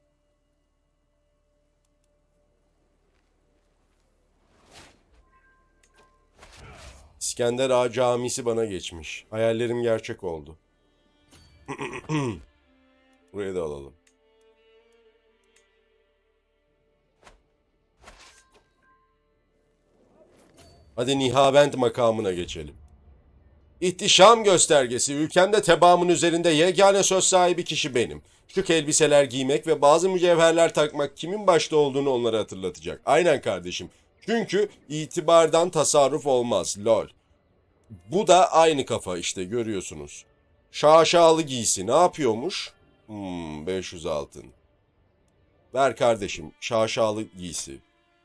İskender Ağa Camisi bana geçmiş. Hayallerim gerçek oldu. Burayı da alalım. Hadi Nihavend makamına geçelim. İhtişam göstergesi. Ülkemde tebaamın üzerinde yegane söz sahibi kişi benim. Şık elbiseler giymek ve bazı mücevherler takmak kimin başta olduğunu onlara hatırlatacak. Aynen kardeşim. Çünkü itibardan tasarruf olmaz. Lol. Bu da aynı kafa işte görüyorsunuz. Şaşalı giysi ne yapıyormuş? 500 altın. Ver kardeşim şaşalı giysi.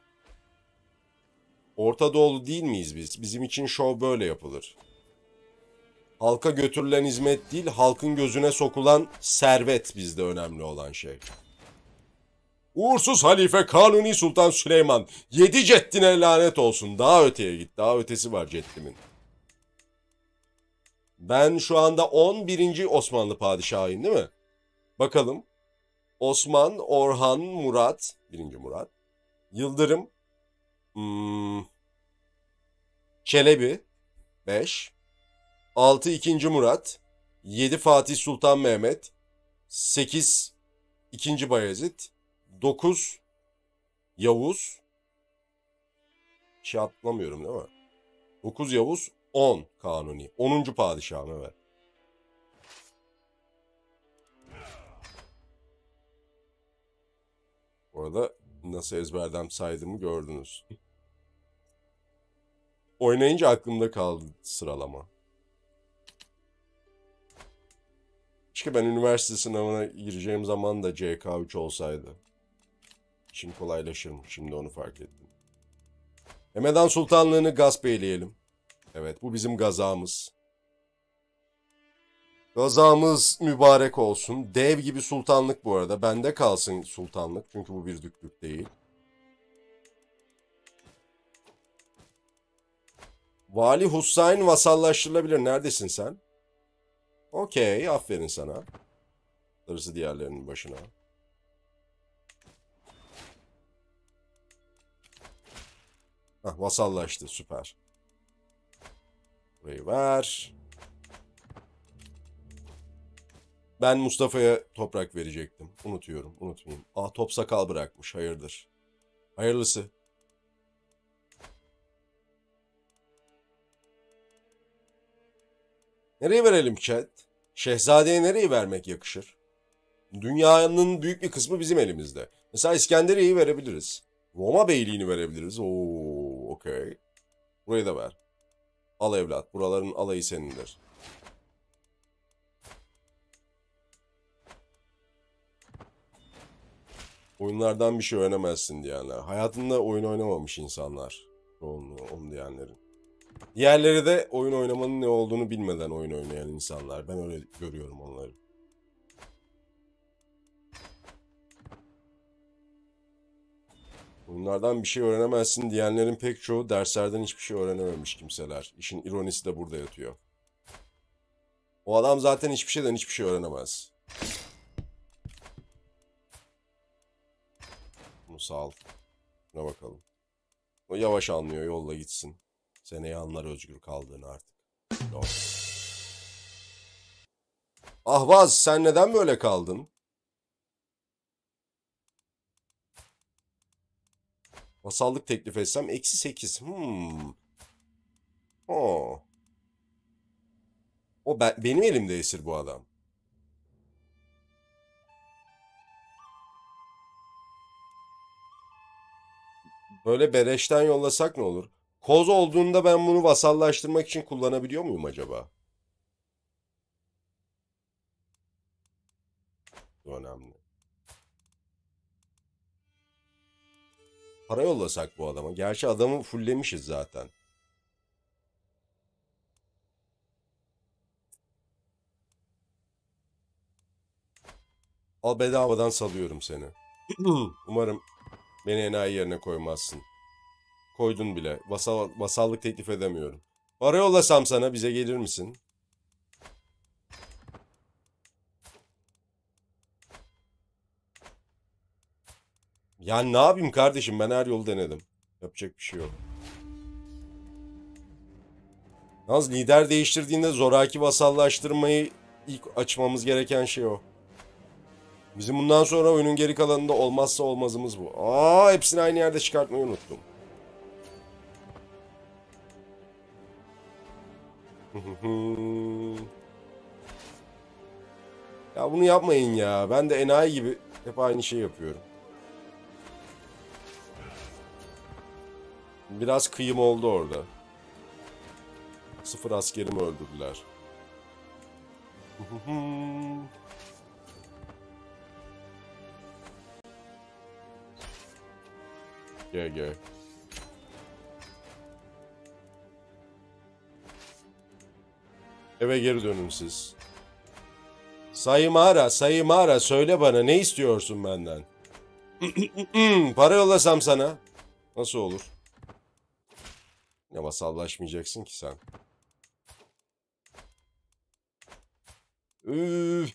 Orta Doğulu değil miyiz biz? Bizim için şov böyle yapılır. Halka götürülen hizmet değil, halkın gözüne sokulan servet bizde önemli olan şey. Uğursuz halife Kanuni Sultan Süleyman, 7 ceddine lanet olsun. Daha öteye git, daha ötesi var ceddimin. Ben şu anda 11. Osmanlı padişahıyım değil mi? Bakalım. Osman, Orhan, Murat, 1. Murat, Yıldırım, Çelebi, 5, 6 2. Murat, 7 Fatih Sultan Mehmet, 8 2. Bayezid, 9 Yavuz, şey atlamıyorum değil mi? 9 Yavuz, 10 Kanuni. 10. padişahım evet. Bu arada nasıl ezberden saydığımı gördünüz. Oynayınca aklımda kaldı sıralama. Keşke ben üniversite sınavına gireceğim zaman da CK3 olsaydı. İşim kolaylaşırmış. Şimdi onu fark ettim. Hemedan Sultanlığını gasp eyleyelim. Evet bu bizim gazamız. Gazamız mübarek olsun. Dev gibi sultanlık bu arada. Bende kalsın sultanlık. Çünkü bu bir düklük değil. Vali Hussein vasallaştırılabilir. Neredesin sen? Okey. Aferin sana. Darısı diğerlerinin başına. Hah, vasallaştı. Süper. Burayı ver. Ben Mustafa'ya toprak verecektim. Unutuyorum. Unutmayayım. Top sakal bırakmış. Hayırdır. Hayırlısı. Nereye verelim chat? Şehzadeye nereye vermek yakışır? Dünyanın büyük bir kısmı bizim elimizde. Mesela İskenderiye'yi verebiliriz. Roma Beyliğini verebiliriz. Oo, okey. Burayı da ver. Al evlat. Buraların alayı senindir. Oyunlardan bir şey öğrenemezsin diyenler. Hayatında oyun oynamamış insanlar. Onu diyenlerin. Diğerleri de oyun oynamanın ne olduğunu bilmeden oyun oynayan insanlar. Ben öyle görüyorum onları. Oyunlardan bir şey öğrenemezsin diyenlerin pek çoğu derslerden hiçbir şey öğrenememiş kimseler. İşin ironisi de burada yatıyor. O adam zaten hiçbir şeyden hiçbir şey öğrenemez. Bunu sağ ol. Buna bakalım. O yavaş anlıyor, yolla gitsin. Seneye anlar özgür kaldığını artık. Yok. Ahvaz sen neden böyle kaldın? Vasallık teklif etsem -8. Oh. Benim elimde esir bu adam. Böyle beleşten yollasak ne olur? Koz olduğunda ben bunu vasallaştırmak için kullanabiliyor muyum acaba? Bu önemli. Para yollasak bu adama. Gerçi adamı fulllemişiz zaten. Al bedavadan salıyorum seni. Umarım beni enayi yerine koymazsın. koydun bile. Vasallık teklif edemiyorum. Para yollasam sana, bize gelir misin? Yani ne yapayım kardeşim, ben her yolu denedim. Yapacak bir şey yok. Yalnız lider değiştirdiğinde zoraki vasallaştırmayı ilk açmamız gereken şey o. Bizim bundan sonra oyunun geri kalanında olmazsa olmazımız bu. Hepsini aynı yerde çıkartmayı unuttum. Ya bunu yapmayın ya. Ben de enayi gibi hep aynı şeyi yapıyorum. Biraz kıyım oldu orada. 0 askerimi öldürdüler. GG. Eve geri dönün siz. Sayımara, Sayımara, söyle bana, ne istiyorsun benden? Para yollasam sana. Nasıl olur? Ya vasallaşmayacaksın ki sen. Üf.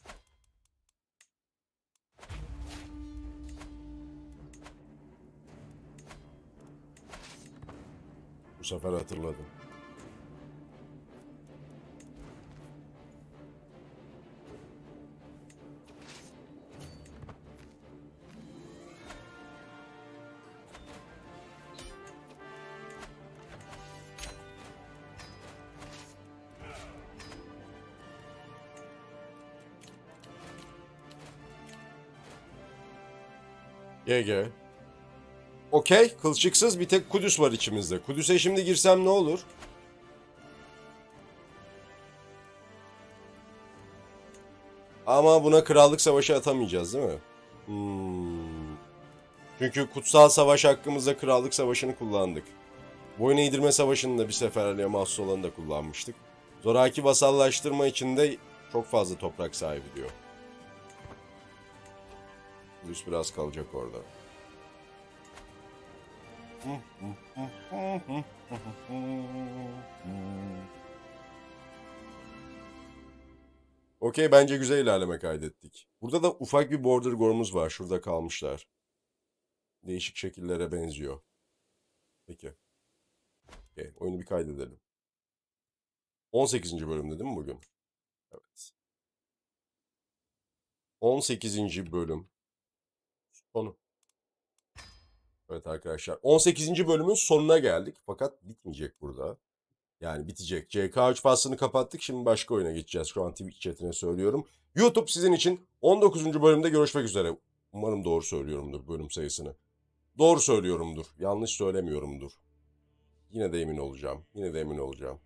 Bu sefer hatırladım. GG. Okey, kılçıksız bir tek Kudüs var içimizde. Kudüs'e şimdi girsem ne olur? Ama buna krallık savaşı atamayacağız değil mi? Çünkü kutsal savaş hakkımızda krallık savaşını kullandık. Boyun eğdirme savaşını da bir seferliğe mahsus olanı da kullanmıştık. Zoraki vasallaştırma için de çok fazla toprak sahibi diyor. Kudüs biraz kalacak orada. Okey, bence güzel ilerleme kaydettik. Burada da ufak bir border gore'umuz var. Şurada kalmışlar. Değişik şekillere benziyor. Peki. Okay, oyunu bir kaydedelim. 18. bölümde değil mi bugün? Evet. 18. bölüm. Sonu. Evet arkadaşlar. 18. bölümün sonuna geldik. Fakat bitmeyecek burada. Yani bitecek. CK3 faslını kapattık. Şimdi başka oyuna geçeceğiz. Şu an Twitch chatine söylüyorum. YouTube sizin için 19. bölümde görüşmek üzere. Umarım doğru söylüyorumdur bölüm sayısını. Doğru söylüyorumdur. Yanlış söylemiyorumdur. Yine de emin olacağım. Yine de emin olacağım.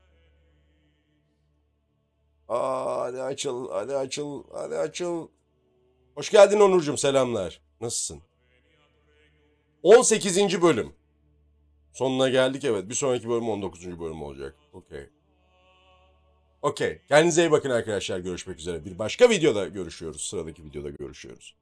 Hadi açıl, hadi açıl, hadi açıl. Hoş geldin Onurcuğum, selamlar. Nasılsın? 18. bölüm. Sonuna geldik, evet. Bir sonraki bölüm 19. bölüm olacak. Okey. Okey. Kendinize iyi bakın arkadaşlar. Görüşmek üzere. Bir başka videoda görüşüyoruz. Sıradaki videoda görüşüyoruz.